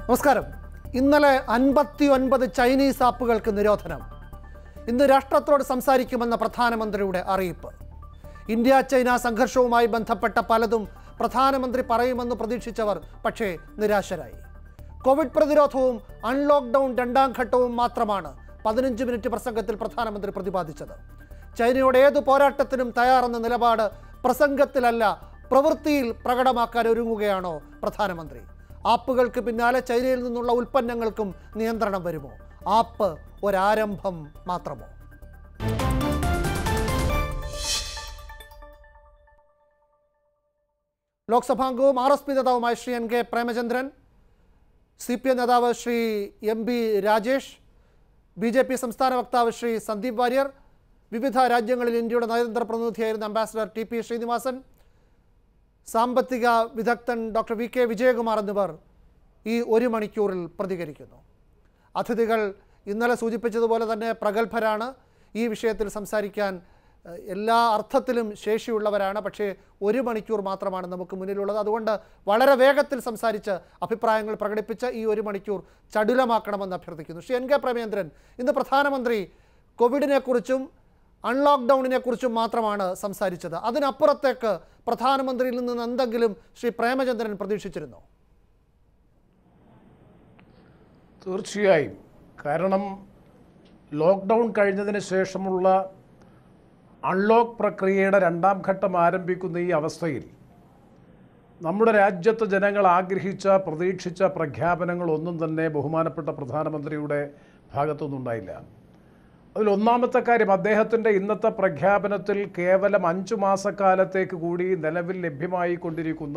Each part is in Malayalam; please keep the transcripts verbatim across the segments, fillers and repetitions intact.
നമസ്കാരം. ഇന്നലെ അൻപത്തി ഒൻപത് ചൈനീസ് ആപ്പുകൾക്ക് നിരോധനം. ഇന്ന് രാഷ്ട്രത്തോട് സംസാരിക്കുമെന്ന പ്രധാനമന്ത്രിയുടെ അറിയിപ്പ്. ഇന്ത്യ ചൈന സംഘർഷവുമായി ബന്ധപ്പെട്ട പലതും പ്രധാനമന്ത്രി പറയുമെന്ന് പ്രതീക്ഷിച്ചവർ പക്ഷേ നിരാശരായി. കോവിഡ് പ്രതിരോധവും അൺലോക്ക് ഡൗൺ രണ്ടാം ഘട്ടവും മാത്രമാണ് പതിനഞ്ച് മിനിറ്റ് പ്രസംഗത്തിൽ പ്രധാനമന്ത്രി പ്രതിപാദിച്ചത്. ചൈനയോട് ഏതു പോരാട്ടത്തിനും തയ്യാറെന്ന നിലപാട് പ്രസംഗത്തിലല്ല പ്രവൃത്തിയിൽ പ്രകടമാക്കാൻ ഒരുങ്ങുകയാണോ പ്രധാനമന്ത്രി? ആപ്പുകൾക്ക് പിന്നാലെ ചൈനയിൽ നിന്നുള്ള ഉൽപ്പന്നങ്ങൾക്കും നിയന്ത്രണം വരുമോ? ആപ്പ് ഒരാരംഭം മാത്രമോ? ലോക്സഭാംഗവും ആർ എസ് പി നേതാവുമായ Shri N K Premachandran, C P M നേതാവ് Shri M B Rajesh, B J P സംസ്ഥാന വക്താവ് ശ്രീ സന്ദീപ് വാര്യർ, വിവിധ രാജ്യങ്ങളിൽ ഇന്ത്യയുടെ നയതന്ത്ര പ്രതിനിധിയായിരുന്ന അംബാസഡർ ടി പി ശ്രീനിവാസൻ, സാമ്പത്തിക വിദഗ്ധൻ ഡോക്ടർ വി കെ വിജയകുമാർ എന്നിവർ ഈ ഒരു മണിക്കൂറിൽ പ്രതികരിക്കുന്നു. അതിഥികൾ ഇന്നലെ സൂചിപ്പിച്ചതുപോലെ തന്നെ പ്രഗത്ഭരാണ്. ഈ വിഷയത്തിൽ സംസാരിക്കാൻ എല്ലാ അർത്ഥത്തിലും ശേഷിയുള്ളവരാണ്. പക്ഷേ ഒരു മണിക്കൂർ മാത്രമാണ് നമുക്ക് മുന്നിലുള്ളത്. അതുകൊണ്ട് വളരെ വേഗത്തിൽ സംസാരിച്ച് അഭിപ്രായങ്ങൾ പ്രകടിപ്പിച്ച് ഈ ഒരു മണിക്കൂർ ചടുലമാക്കണമെന്ന് അഭ്യർത്ഥിക്കുന്നു. ശ്രീ എൻ കെ പ്രേമചന്ദ്രൻ, ഇന്ന് പ്രധാനമന്ത്രി കോവിഡിനെക്കുറിച്ചും അൺലോക്ക് ഡൗണിനെക്കുറിച്ചും മാത്രമാണ് സംസാരിച്ചത്. അതിനപ്പുറത്തേക്ക് പ്രധാനമന്ത്രിയിൽ നിന്ന് എന്തെങ്കിലും ശ്രീ പ്രേമചന്ദ്രൻ പ്രതീക്ഷിച്ചിരുന്നോ? തീർച്ചയായും. കാരണം ലോക്ക്ഡൗൺ കഴിഞ്ഞതിന് ശേഷമുള്ള അൺലോക്ക് പ്രക്രിയയുടെ രണ്ടാം ഘട്ടം ആരംഭിക്കുന്ന ഈ അവസ്ഥയിൽ നമ്മുടെ രാജ്യത്തെ ജനങ്ങൾ ആഗ്രഹിച്ച പ്രതീക്ഷിച്ച പ്രഖ്യാപനങ്ങളൊന്നും തന്നെ ബഹുമാനപ്പെട്ട പ്രധാനമന്ത്രിയുടെ ഭാഗത്തുനിന്നുണ്ടായില്ല. അതിലൊന്നാമത്തെ കാര്യം, അദ്ദേഹത്തിൻ്റെ ഇന്നത്തെ പ്രഖ്യാപനത്തിൽ കേവലം അഞ്ചു മാസക്കാലത്തേക്ക് കൂടി നിലവിൽ ലഭ്യമായി കൊണ്ടിരിക്കുന്ന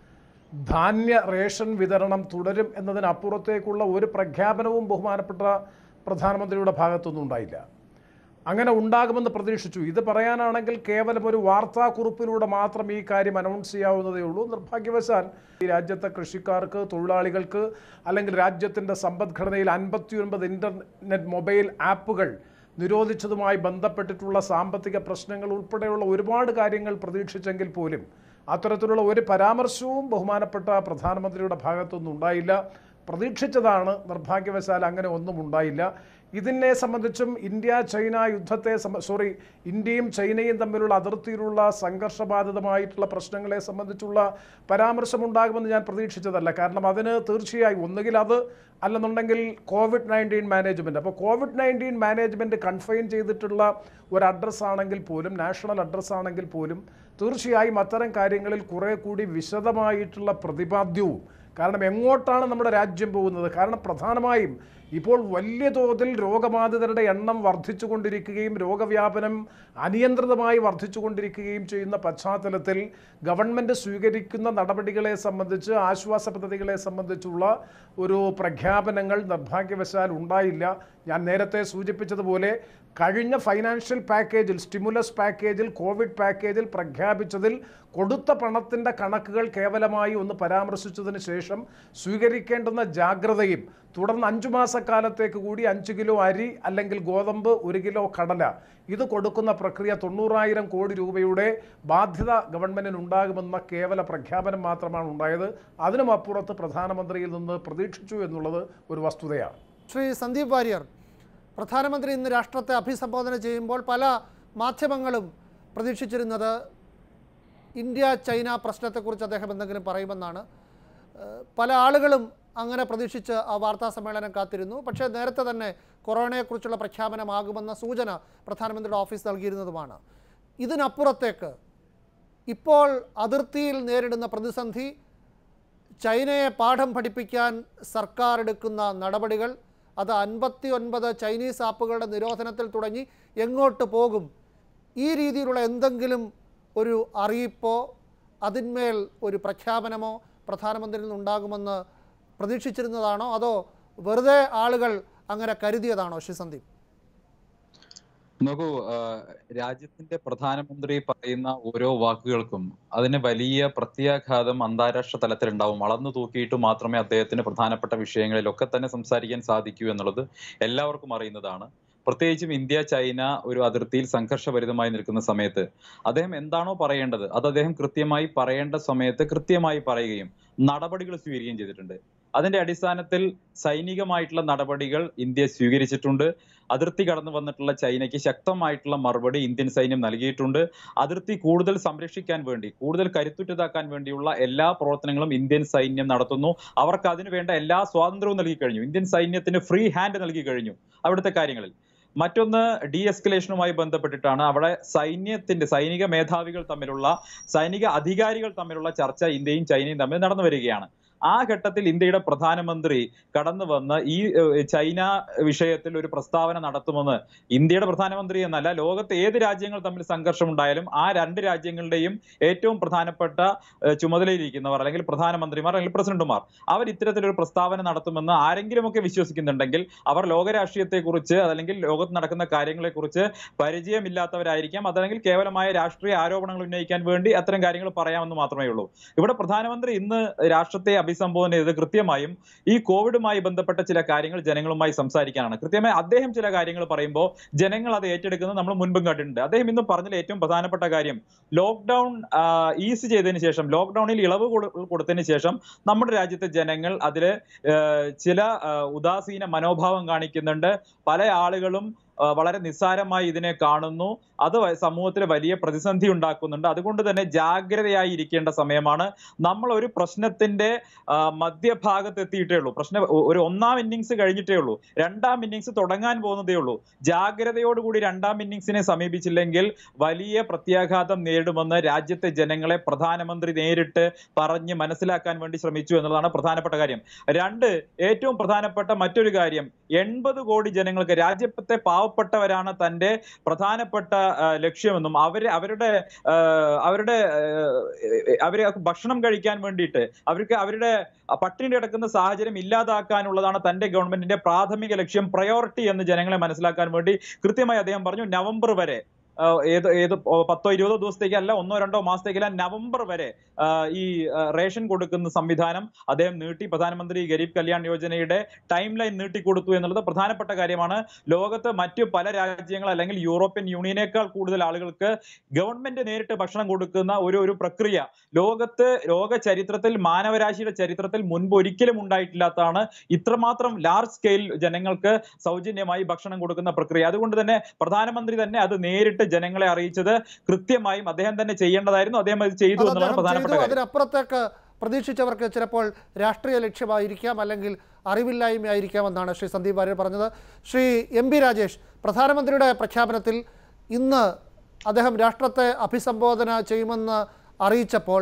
ധാന്യ റേഷൻ വിതരണം തുടരും എന്നതിനപ്പുറത്തേക്കുള്ള ഒരു പ്രഖ്യാപനവും ബഹുമാനപ്പെട്ട പ്രധാനമന്ത്രിയുടെ ഭാഗത്തുനിന്നും ഉണ്ടായില്ല. അങ്ങനെ ഉണ്ടാകുമെന്ന് പ്രതീക്ഷിച്ചു. ഇത് പറയാനാണെങ്കിൽ കേവലം ഒരു വാർത്താക്കുറിപ്പിലൂടെ മാത്രം ഈ കാര്യം അനൗൺസ് ചെയ്യാവുന്നതേ ഉള്ളൂ. നിർഭാഗ്യവശാൽ ഈ രാജ്യത്തെ കൃഷിക്കാർക്ക്, തൊഴിലാളികൾക്ക്, അല്ലെങ്കിൽ രാജ്യത്തിൻ്റെ സമ്പദ്ഘടനയിൽ അൻപത്തി ഒൻപത് ഇൻ്റർനെറ്റ് മൊബൈൽ ആപ്പുകൾ നിരോധിച്ചതുമായി ബന്ധപ്പെട്ടിട്ടുള്ള സാമ്പത്തിക പ്രശ്നങ്ങൾ ഉൾപ്പെടെയുള്ള ഒരുപാട് കാര്യങ്ങൾ പ്രതീക്ഷിച്ചെങ്കിൽ പോലും അത്തരത്തിലുള്ള ഒരു പരാമർശവും ബഹുമാനപ്പെട്ട പ്രധാനമന്ത്രിയുടെ ഭാഗത്തൊന്നും ഉണ്ടായില്ല. പ്രതീക്ഷിച്ചതാണ്, നിർഭാഗ്യവശാൽ അങ്ങനെ ഒന്നും ഉണ്ടായില്ല. ഇതിനെ സംബന്ധിച്ചും ഇന്ത്യ ചൈന യുദ്ധത്തെ സോറി ഇന്ത്യയും ചൈനയും തമ്മിലുള്ള അതിർത്തിയിലുള്ള സംഘർഷബാധിതമായിട്ടുള്ള പ്രശ്നങ്ങളെ സംബന്ധിച്ചുള്ള പരാമർശമുണ്ടാകുമെന്ന് ഞാൻ പ്രതീക്ഷിച്ചതല്ല. കാരണം അതിന് തീർച്ചയായും ഒന്നുകിൽ അത് അല്ലെന്നുണ്ടെങ്കിൽ കോവിഡ് നയൻറ്റീൻ മാനേജ്മെൻറ്റ്. അപ്പോൾ കോവിഡ് നയൻറ്റീൻ മാനേജ്മെൻറ്റ് കൺഫൈൻ ചെയ്തിട്ടുള്ള ഒരു അഡ്രസ്സാണെങ്കിൽ പോലും, നാഷണൽ അഡ്രസ്സാണെങ്കിൽ പോലും തീർച്ചയായും അത്തരം കാര്യങ്ങളിൽ കുറേ കൂടി വിശദമായിട്ടുള്ള പ്രതിപാദ്യവും, കാരണം എങ്ങോട്ടാണ് നമ്മുടെ രാജ്യം പോകുന്നത്, കാരണം പ്രധാനമായും ഇപ്പോൾ വലിയ തോതിൽ രോഗബാധിതരുടെ എണ്ണം വർദ്ധിച്ചുകൊണ്ടിരിക്കുകയും രോഗവ്യാപനം അനിയന്ത്രിതമായി വർദ്ധിച്ചുകൊണ്ടിരിക്കുകയും ചെയ്യുന്ന പശ്ചാത്തലത്തിൽ ഗവൺമെൻറ് സ്വീകരിക്കുന്ന നടപടികളെ സംബന്ധിച്ച്, ആശ്വാസ പദ്ധതികളെ സംബന്ധിച്ചുള്ള ഒരു പ്രഖ്യാപനങ്ങൾ നിർഭാഗ്യവശാൽ ഉണ്ടായില്ല. ഞാൻ നേരത്തെ സൂചിപ്പിച്ചതുപോലെ കഴിഞ്ഞ ഫൈനാൻഷ്യൽ പാക്കേജിൽ, സ്റ്റിമുലസ് പാക്കേജിൽ, കോവിഡ് പാക്കേജിൽ പ്രഖ്യാപിച്ചതിൽ കൊടുത്ത പണത്തിൻ്റെ കണക്കുകൾ കേവലമായി ഒന്ന് പരാമർശിച്ചതിന് ശേഷം സ്വീകരിക്കേണ്ടുന്ന ജാഗ്രതയും, തുടർന്ന് അഞ്ചു മാസക്കാലത്തേക്ക് കൂടി അഞ്ച് കിലോ അരി അല്ലെങ്കിൽ ഗോതമ്പ്, ഒരു കിലോ കടല ഇത് കൊടുക്കുന്ന പ്രക്രിയ തൊണ്ണൂറായിരം കോടി രൂപയുടെ ബാധ്യത ഗവൺമെൻറ്റിന് ഉണ്ടാകുമെന്ന കേവല പ്രഖ്യാപനം മാത്രമാണ് ഉണ്ടായത്. അതിനും അപ്പുറത്ത് പ്രധാനമന്ത്രിയിൽ നിന്ന് പ്രതീക്ഷിച്ചു എന്നുള്ളത് ഒരു വസ്തുതയാണ്. ശ്രീ സന്ദീപ് വാര്യർ, പ്രധാനമന്ത്രി ഇന്ന് രാഷ്ട്രത്തെ അഭിസംബോധന ചെയ്യുമ്പോൾ പല മാധ്യമങ്ങളും പ്രതീക്ഷിച്ചിരുന്നത് ഇന്ത്യ ചൈന പ്രശ്നത്തെക്കുറിച്ച് അദ്ദേഹം എന്തെങ്കിലും പറയുമെന്നാണ്. പല ആളുകളും അങ്ങനെ പ്രതീക്ഷിച്ച് ആ വാർത്താ സമ്മേളനം കാത്തിരുന്നു. പക്ഷേ നേരത്തെ തന്നെ കൊറോണയെക്കുറിച്ചുള്ള പ്രഖ്യാപനമാകുമെന്ന സൂചന പ്രധാനമന്ത്രിയുടെ ഓഫീസ് നൽകിയിരുന്നതുമാണ്. ഇതിനപ്പുറത്തേക്ക് ഇപ്പോൾ അതിർത്തിയിൽ നേരിടുന്ന പ്രതിസന്ധി, ചൈനയെ പാഠം പഠിപ്പിക്കാൻ സർക്കാർ എടുക്കുന്ന നടപടികൾ, അത് അൻപത്തി ഒൻപത് ചൈനീസ് ആപ്പുകളുടെ നിരോധനത്തിൽ തുടങ്ങി എങ്ങോട്ട് പോകും, ഈ രീതിയിലുള്ള എന്തെങ്കിലും ഒരു അറിയിപ്പോ അതിന്മേൽ ഒരു പ്രഖ്യാപനമോ പ്രധാനമന്ത്രിയിൽ നിന്നുണ്ടാകുമെന്ന് പ്രതീക്ഷിച്ചിരുന്നതാണോ, അതോ വെറുതെ ആളുകൾ അങ്ങനെ കരുതിയതാണോ? ശ്രീ സന്ദീപ്. നോക്കൂ, രാജ്യത്തിന്റെ പ്രധാനമന്ത്രി പറയുന്ന ഓരോ വാക്കുകൾക്കും അതിന് വലിയ പ്രത്യാഘാതം അന്താരാഷ്ട്ര തലത്തിലുണ്ടാവും. അളന്നു തൂക്കിയിട്ട് മാത്രമേ അദ്ദേഹത്തിന് പ്രധാനപ്പെട്ട വിഷയങ്ങളിലൊക്കെ തന്നെ സംസാരിക്കാൻ സാധിക്കൂ എന്നുള്ളത് എല്ലാവർക്കും അറിയുന്നതാണ്. പ്രത്യേകിച്ചും ഇന്ത്യ ചൈന ഒരു അതിർത്തിയിൽ സംഘർഷഭരിതമായി നിൽക്കുന്ന സമയത്ത് അദ്ദേഹം എന്താണോ പറയേണ്ടത് അത് അദ്ദേഹം കൃത്യമായി പറയേണ്ട സമയത്ത് കൃത്യമായി പറയുകയും നടപടികൾ സ്വീകരിക്കുകയും ചെയ്തിട്ടുണ്ട്. അതിന്റെ അടിസ്ഥാനത്തിൽ സൈനികമായിട്ടുള്ള നടപടികൾ ഇന്ത്യ സ്വീകരിച്ചിട്ടുണ്ട്. അതിർത്തി കടന്നു വന്നിട്ടുള്ള ചൈനയ്ക്ക് ശക്തമായിട്ടുള്ള മറുപടി ഇന്ത്യൻ സൈന്യം നൽകിയിട്ടുണ്ട്. അതിർത്തി കൂടുതൽ സംരക്ഷിക്കാൻ വേണ്ടി, കൂടുതൽ കരുത്തുറ്റതാക്കാൻ വേണ്ടിയുള്ള എല്ലാ പ്രവർത്തനങ്ങളും ഇന്ത്യൻ സൈന്യം നടത്തുന്നു. അവർക്ക് അതിനു വേണ്ട എല്ലാ സ്വാതന്ത്ര്യവും നൽകി കഴിഞ്ഞു. ഇന്ത്യൻ സൈന്യത്തിന് ഫ്രീ ഹാൻഡ് നൽകി കഴിഞ്ഞു അവിടുത്തെ കാര്യങ്ങളിൽ. മറ്റൊന്ന് ഡി എസ്കലേഷനുമായി ബന്ധപ്പെട്ടിട്ടാണ്. അവിടെ സൈന്യത്തിന്റെ സൈനിക മേധാവികൾ തമ്മിലുള്ള, സൈനിക അധികാരികൾ തമ്മിലുള്ള ചർച്ച ഇന്ത്യയും ചൈനയും തമ്മിൽ നടന്നു വരികയാണ്. ആ ഘട്ടത്തിൽ ഇന്ത്യയുടെ പ്രധാനമന്ത്രി കടന്നു വന്ന് ഈ ചൈന വിഷയത്തിൽ ഒരു പ്രസ്താവന നടത്തുമെന്ന്, ഇന്ത്യയുടെ പ്രധാനമന്ത്രി എന്നല്ല, ലോകത്തെ ഏത് രാജ്യങ്ങൾ തമ്മിൽ സംഘർഷം ഉണ്ടായാലും ആ രണ്ട് രാജ്യങ്ങളുടെയും ഏറ്റവും പ്രധാനപ്പെട്ട ചുമതലയിരിക്കുന്നവർ അല്ലെങ്കിൽ പ്രധാനമന്ത്രിമാർ അല്ലെങ്കിൽ പ്രസിഡന്റുമാർ അവർ ഇത്തരത്തിലൊരു പ്രസ്താവന നടത്തുമെന്ന് ആരെങ്കിലുമൊക്കെ വിശ്വസിക്കുന്നുണ്ടെങ്കിൽ അവർ ലോകരാഷ്ട്രീയത്തെക്കുറിച്ച് അല്ലെങ്കിൽ ലോകത്ത് നടക്കുന്ന കാര്യങ്ങളെക്കുറിച്ച് പരിചയമില്ലാത്തവരായിരിക്കാം. അതല്ലെങ്കിൽ കേവലമായ രാഷ്ട്രീയ ആരോപണങ്ങൾ ഉന്നയിക്കാൻ വേണ്ടി അത്തരം കാര്യങ്ങൾ പറയാമെന്ന് മാത്രമേ ഉള്ളൂ. ഇവിടെ പ്രധാനമന്ത്രി ഇന്ന് രാഷ്ട്രത്തെ അഭിസംബോധന ചെയ്ത് കൃത്യമായും ഈ കോവിഡുമായി ബന്ധപ്പെട്ട ചില കാര്യങ്ങൾ ജനങ്ങളുമായി സംസാരിക്കാനാണ്. കൃത്യമായി അദ്ദേഹം ചില കാര്യങ്ങൾ പറയുമ്പോൾ ജനങ്ങൾ അത് ഏറ്റെടുക്കുന്നത് നമ്മൾ മുൻപും കണ്ടിട്ടുണ്ട്. അദ്ദേഹം ഇന്ന് പറഞ്ഞതിൽ ഏറ്റവും പ്രധാനപ്പെട്ട കാര്യം, ലോക്ക്ഡൌൺ ഈസ് ചെയ്തതിന് ശേഷം, ലോക്ക്ഡൌണിൽ ഇളവ് കൊടുത്തതിന് ശേഷം നമ്മുടെ രാജ്യത്തെ ജനങ്ങൾ അതില് ചില ഉദാസീന മനോഭാവം കാണിക്കുന്നുണ്ട്. പല ആളുകളും വളരെ നിസ്സാരമായി ഇതിനെ കാണുന്നു. അത് സമൂഹത്തിൽ വലിയ പ്രതിസന്ധി ഉണ്ടാക്കുന്നുണ്ട്. അതുകൊണ്ട് തന്നെ ജാഗ്രതയായി ഇരിക്കേണ്ട സമയമാണ്. നമ്മൾ ഒരു പ്രശ്നത്തിന്റെ മധ്യഭാഗത്ത് എത്തിയിട്ടേ ഉള്ളൂ. പ്രശ്നം ഒരു ഒന്നാം ഇന്നിങ്സ് കഴിഞ്ഞിട്ടേ ഉള്ളൂ. രണ്ടാം ഇന്നിങ്സ് തുടങ്ങാൻ പോകുന്നതേ ഉള്ളൂ. ജാഗ്രതയോടുകൂടി രണ്ടാം ഇന്നിങ്സിനെ സമീപിച്ചില്ലെങ്കിൽ വലിയ പ്രത്യാഘാതം നേരിടുമെന്ന് രാജ്യത്തെ ജനങ്ങളെ പ്രധാനമന്ത്രി നേരിട്ട് പറഞ്ഞ് മനസ്സിലാക്കാൻ വേണ്ടി ശ്രമിച്ചു എന്നുള്ളതാണ് പ്രധാനപ്പെട്ട കാര്യം. രണ്ട്, ഏറ്റവും പ്രധാനപ്പെട്ട മറ്റൊരു കാര്യം, എൺപത് കോടി ജനങ്ങൾക്ക്, രാജ്യത്തെ പാവപ്പെട്ടവരാണ് തന്റെ പ്രധാനപ്പെട്ട ലക്ഷ്യമെന്നും അവര് അവരുടെ അവരുടെ അവരെ ഭക്ഷണം കഴിക്കാൻ വേണ്ടിയിട്ട് അവർക്ക് അവരുടെ പട്ടിണി കിടക്കുന്ന സാഹചര്യം ഇല്ലാതാക്കാനുള്ളതാണ് തന്റെ ഗവൺമെന്റിന്റെ പ്രാഥമിക ലക്ഷ്യം, പ്രയോറിറ്റി എന്ന് ജനങ്ങളെ മനസ്സിലാക്കാൻ വേണ്ടി കൃത്യമായി അദ്ദേഹം പറഞ്ഞു. നവംബർ വരെ, ഏത് ഏത് പത്തോ ഇരുപതോ ദിവസത്തേക്കല്ല, ഒന്നോ രണ്ടോ മാസത്തേക്കല്ല, നവംബർ വരെ ഈ റേഷൻ കൊടുക്കുന്ന സംവിധാനം അദ്ദേഹം നീട്ടി. പ്രധാനമന്ത്രി ഗരീബ് കല്യാൺ യോജനയുടെ ടൈം ലൈൻ നീട്ടിക്കൊടുത്തു എന്നുള്ളത് പ്രധാനപ്പെട്ട കാര്യമാണ്. ലോകത്ത് മറ്റു പല രാജ്യങ്ങൾ അല്ലെങ്കിൽ യൂറോപ്യൻ യൂണിയനേക്കാൾ കൂടുതൽ ആളുകൾക്ക് ഗവൺമെന്റ് നേരിട്ട് ഭക്ഷണം കൊടുക്കുന്ന ഒരു ഒരു പ്രക്രിയ ലോകത്ത്, ലോക ചരിത്രത്തിൽ, മാനവരാശിയുടെ ചരിത്രത്തിൽ മുൻപ് ഒരിക്കലും ഉണ്ടായിട്ടില്ലാത്തതാണ്. ഇത്രമാത്രം ലാർജ് സ്കെയിൽ ജനങ്ങൾക്ക് സൗജന്യമായി ഭക്ഷണം കൊടുക്കുന്ന പ്രക്രിയ. അതുകൊണ്ട് തന്നെ പ്രധാനമന്ത്രി തന്നെ അത് നേരിട്ട് ജനങ്ങളെ അറിയിച്ചത് കൃത്യമായും അദ്ദേഹം തന്നെ ചെയ്യേണ്ടതായിരുന്നു. അദ്ദേഹം അത് ചെയ്തു എന്നുള്ളതാണ് പ്രധാനപ്പെട്ട കാര്യം. അതിനപ്പുറത്തേക്ക് പ്രതീക്ഷിച്ചവർക്ക് ചിലപ്പോൾ രാഷ്ട്രീയ ലക്ഷ്യമായിരിക്കാം, അല്ലെങ്കിൽ അറിവില്ലായ്മയായിരിക്കാം എന്നാണ് ശ്രീ സന്ദീപ് വാര്യർ പറഞ്ഞത്. ശ്രീ എം ബി രാജേഷ്, പ്രധാനമന്ത്രിയുടെ പ്രഖ്യാപനത്തിൽ ഇന്ന് അദ്ദേഹം രാഷ്ട്രത്തെ അഭിസംബോധന ചെയ്യുമെന്ന് അറിയിച്ചപ്പോൾ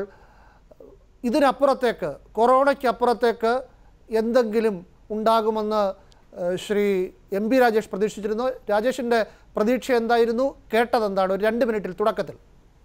ഇതിനപ്പുറത്തേക്ക്, കൊറോണയ്ക്കപ്പുറത്തേക്ക് എന്തെങ്കിലും ഉണ്ടാകുമെന്ന് ശ്രീ എം ബി രാജേഷ് പ്രതീക്ഷിച്ചിരുന്നു. രാജേഷിൻ്റെ പ്രതീക്ഷ എന്തായിരുന്നു? കേട്ടതെന്താണ്? ഒരു രണ്ട് മിനിറ്റിൽ തുടക്കത്തിൽ.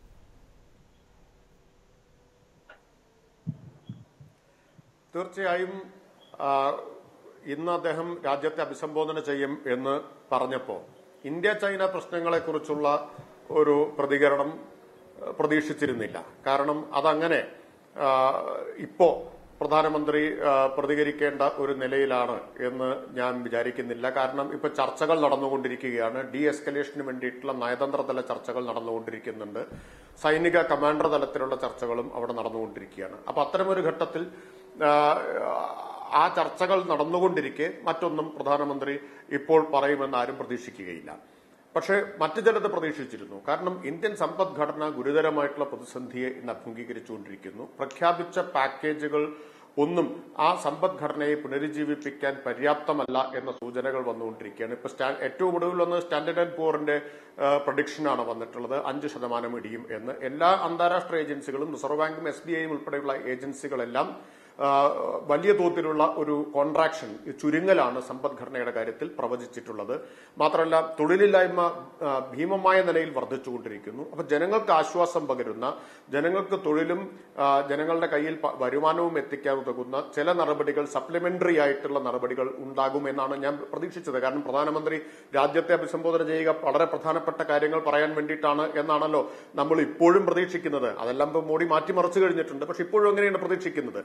തീർച്ചയായും ഇന്ന് അദ്ദേഹം രാജ്യത്തെ അഭിസംബോധന ചെയ്യും എന്ന് പറഞ്ഞപ്പോൾ ഇന്ത്യ ചൈന പ്രശ്നങ്ങളെക്കുറിച്ചുള്ള ഒരു പ്രതികരണം പ്രതീക്ഷിച്ചിരുന്നില്ല. കാരണം അതങ്ങനെ ഇപ്പോ പ്രധാനമന്ത്രി പ്രതികരിക്കേണ്ട ഒരു നിലയിലാണ് എന്ന് ഞാൻ വിചാരിക്കുന്നില്ല. കാരണം ഇപ്പൊ ചർച്ചകൾ നടന്നുകൊണ്ടിരിക്കുകയാണ്. ഡി എസ്കലേഷന് വേണ്ടിയിട്ടുള്ള നയതന്ത്രതല ചർച്ചകൾ നടന്നുകൊണ്ടിരിക്കുന്നുണ്ട്. സൈനിക കമാൻഡർ തലത്തിലുള്ള ചർച്ചകളും അവിടെ നടന്നുകൊണ്ടിരിക്കുകയാണ്. അപ്പൊ അത്തരമൊരു ഘട്ടത്തിൽ ആ ചർച്ചകൾ നടന്നുകൊണ്ടിരിക്കെ മറ്റൊന്നും പ്രധാനമന്ത്രി ഇപ്പോൾ പറയുമെന്ന് ആരും പ്രതീക്ഷിക്കുകയില്ല. പക്ഷേ മറ്റു ചിലത് പ്രതീക്ഷിച്ചിരുന്നു. കാരണം ഇന്ത്യൻ സമ്പദ്ഘടന ഗുരുതരമായിട്ടുള്ള പ്രതിസന്ധിയെ ഇന്ന് അഭിമുഖീകരിച്ചുകൊണ്ടിരിക്കുന്നു. പ്രഖ്യാപിച്ച പാക്കേജുകൾ ഒന്നും ആ സമ്പദ്ഘടനയെ പുനരുജ്ജീവിപ്പിക്കാൻ പര്യാപ്തമല്ല എന്ന സൂചനകൾ വന്നുകൊണ്ടിരിക്കുകയാണ്. ഇപ്പൊ ഏറ്റവും ഒടുവിൽ വന്ന് സ്റ്റാൻഡേർഡ് ആൻഡ് പൂറിന്റെ പ്രഡിക്ഷനാണ് വന്നിട്ടുള്ളത്, അഞ്ച് ശതമാനം ഇടിയും എന്ന്. എല്ലാ അന്താരാഷ്ട്ര ഏജൻസികളും, റിസർവ് ബാങ്കും എസ് ബി ഐയും ഉൾപ്പെടെയുള്ള ഏജൻസികളെല്ലാം വലിയ തോതിലുള്ള ഒരു കോൺട്രാക്ഷൻ, ചുരുങ്ങലാണ് സമ്പദ്ഘടനയുടെ കാര്യത്തിൽ പ്രവചിച്ചിട്ടുള്ളത്. മാത്രമല്ല തൊഴിലില്ലായ്മ ഭീമമായ നിലയിൽ വർദ്ധിച്ചുകൊണ്ടിരിക്കുന്നു. അപ്പൊ ജനങ്ങൾക്ക് ആശ്വാസം പകരുന്ന, ജനങ്ങൾക്ക് തൊഴിലും ജനങ്ങളുടെ കയ്യിൽ വരുമാനവും എത്തിക്കാൻ ഉതകുന്ന ചില നടപടികൾ, സപ്ലിമെന്ററി ആയിട്ടുള്ള നടപടികൾ ഉണ്ടാകുമെന്നാണ് ഞാൻ പ്രതീക്ഷിച്ചത്. കാരണം പ്രധാനമന്ത്രി രാജ്യത്തെ അഭിസംബോധന ചെയ്യുക വളരെ പ്രധാനപ്പെട്ട കാര്യങ്ങൾ പറയാൻ വേണ്ടിയിട്ടാണ് എന്നാണല്ലോ നമ്മൾ ഇപ്പോഴും പ്രതീക്ഷിക്കുന്നത്. അതെല്ലാം ഇപ്പൊ മോഡി മാറ്റിമറിച്ചു കഴിഞ്ഞിട്ടുണ്ട്. പക്ഷെ ഇപ്പോഴും അങ്ങനെയാണ് പ്രതീക്ഷിക്കുന്നത്.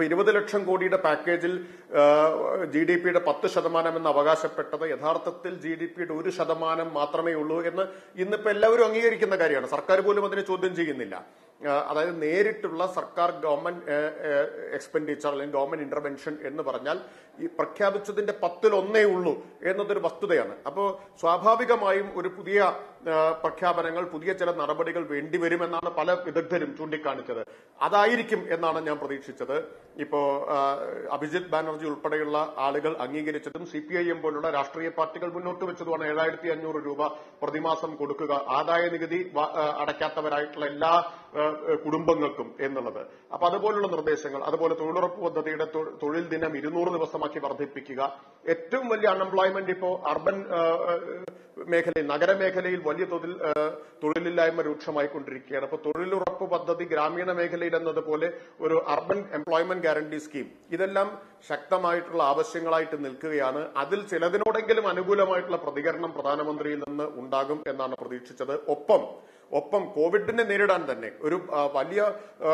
അപ്പൊ ഇരുപത് ലക്ഷം കോടിയുടെ പാക്കേജിൽ ജി ഡി പിയുടെ പത്ത് ശതമാനം എന്ന് അവകാശപ്പെട്ടത് യഥാർത്ഥത്തിൽ ജി ഡി പിയുടെ ഒരു ശതമാനം മാത്രമേ ഉള്ളൂ എന്ന് ഇന്നിപ്പോ എല്ലാവരും അംഗീകരിക്കുന്ന കാര്യമാണ്. സർക്കാർ പോലും അതിനെ ചോദ്യം ചെയ്യുന്നില്ല. അതായത് നേരിട്ടുള്ള സർക്കാർ ഗവൺമെന്റ് എക്സ്പെൻഡിച്ചർ അല്ലെങ്കിൽ ഗവൺമെന്റ് ഇന്റർവെൻഷൻ എന്ന് പറഞ്ഞാൽ ഈ പ്രഖ്യാപിച്ചതിന്റെ പത്തിൽ ഒന്നേ ഉള്ളൂ എന്നതൊരു വസ്തുതയാണ്. അപ്പോൾ സ്വാഭാവികമായും ഒരു പുതിയ പ്രഖ്യാപനങ്ങൾ, പുതിയ ചില നടപടികൾ വേണ്ടിവരുമെന്നാണ് പല വിദഗ്ധരും ചൂണ്ടിക്കാണിച്ചത്. അതായിരിക്കും എന്നാണ് ഞാൻ പ്രതീക്ഷിച്ചത്. ഇപ്പോ അഭിജിത് ബാനർജി ഉൾപ്പെടെയുള്ള ആളുകൾ അംഗീകരിച്ചതും സി പി ഐ എം പോലുള്ള രാഷ്ട്രീയ പാർട്ടികൾ മുന്നോട്ട് വെച്ചതുമാണ് ഏഴായിരത്തി അഞ്ഞൂറ് രൂപ പ്രതിമാസം കൊടുക്കുക ആദായ നികുതി അടയ്ക്കാത്തവരായിട്ടുള്ള എല്ലാ കുടുംബങ്ങൾക്കും എന്നുള്ളത്. അപ്പൊ അതുപോലുള്ള നിർദ്ദേശങ്ങൾ, അതുപോലെ തൊഴിലുറപ്പ് പദ്ധതിയുടെ തൊഴിൽ ദിനം ഇരുന്നൂറ് ദിവസമാക്കി വർദ്ധിപ്പിക്കുക. ഏറ്റവും വലിയ അൺഎംപ്ലോയ്മെന്റ് ഇപ്പോ അർബൻ മേഖലയിൽ, നഗരമേഖലയിൽ വലിയ തോതിൽ തൊഴിലില്ലായ്മ രൂക്ഷമായിക്കൊണ്ടിരിക്കുകയാണ്. അപ്പൊ തൊഴിലുറപ്പ് പദ്ധതി ഗ്രാമീണ മേഖലയിൽ എന്നതുപോലെ ഒരു അർബൻ എംപ്ലോയ്മെന്റ് ഗ്യാരണ്ടി സ്കീം, ഇതെല്ലാം ശക്തമായിട്ടുള്ള ആവശ്യങ്ങളായിട്ട് നിൽക്കുകയാണ്. അതിൽ ചിലതിനോടെങ്കിലും അനുകൂലമായിട്ടുള്ള പ്രതികരണം പ്രധാനമന്ത്രിയിൽ നിന്ന് ഉണ്ടാകും എന്നാണ് പ്രതീക്ഷിച്ചത്. ഒപ്പം ഒപ്പം കോവിഡിനെ നേരിടാൻ തന്നെ ഒരു വലിയ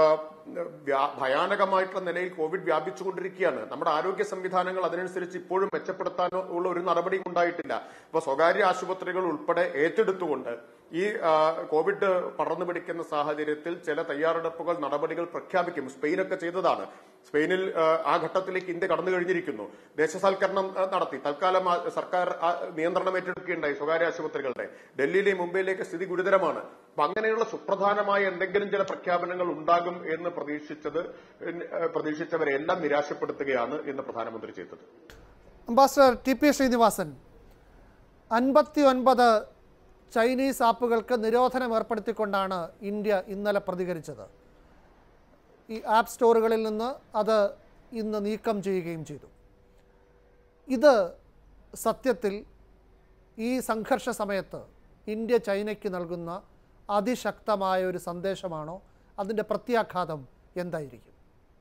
ഭയാനകമായിട്ടുള്ള നിലയിൽ കോവിഡ് വ്യാപിച്ചുകൊണ്ടിരിക്കുകയാണ്. നമ്മുടെ ആരോഗ്യ സംവിധാനങ്ങൾ അതിനനുസരിച്ച് ഇപ്പോഴും മെച്ചപ്പെടുത്താനോ ഉള്ള ഒരു നടപടിയും ഉണ്ടായിട്ടില്ല. ഇപ്പൊ സ്വകാര്യ ആശുപത്രികൾ ഉൾപ്പെടെ ഏറ്റെടുത്തുകൊണ്ട് ഈ കോവിഡ് പടർന്നു പിടിക്കുന്ന സാഹചര്യത്തിൽ ചില തയ്യാറെടുപ്പുകൾ, നടപടികൾ പ്രഖ്യാപിക്കും. സ്പെയിനൊക്കെ ചെയ്തതാണ്. സ്പെയിനിൽ ആ ഘട്ടത്തിലേക്ക് ഇന്ത്യ കടന്നു കഴിഞ്ഞിരിക്കുന്നു. ദേശസാൽക്കരണം നടത്തി തൽക്കാലം സർക്കാർ നിയന്ത്രണം ഏറ്റെടുക്കുകയുണ്ടായി സ്വകാര്യ ആശുപത്രികളുടെ. ഡൽഹിയിലെയും മുംബൈയിലേക്ക് സ്ഥിതി ഗുരുതരമാണ്. അപ്പൊ അങ്ങനെയുള്ള സുപ്രധാനമായ എന്തെങ്കിലും ചില പ്രഖ്യാപനങ്ങൾ ഉണ്ടാകും എന്ന് പ്രതീക്ഷിച്ചത് പ്രതീക്ഷിച്ചവരെല്ലാം നിരാശപ്പെടുത്തുകയാണ് ഇന്ന് പ്രധാനമന്ത്രി ചെയ്തത്. അംബാസഡർ ടി പി ശ്രീനിവാസൻ, അൻപത്തി ഒൻപത് ചൈനീസ് ആപ്പുകൾക്ക് നിരോധനം ഏർപ്പെടുത്തിക്കൊണ്ടാണ് ഇന്ത്യ ഇന്നലെ പ്രതികരിച്ചത്. ഈ ആപ്പ് സ്റ്റോറുകളിൽ നിന്ന് അത് ഇന്ന് നീക്കം ചെയ്യുകയും ചെയ്തു. ഇത് സത്യത്തിൽ ഈ സംഘർഷ സമയത്ത് ഇന്ത്യ ചൈനയ്ക്ക് നൽകുന്ന അതിശക്തമായ ഒരു സന്ദേശമാണോ? അതിൻ്റെ പ്രത്യാഘാതം എന്തായിരിക്കും?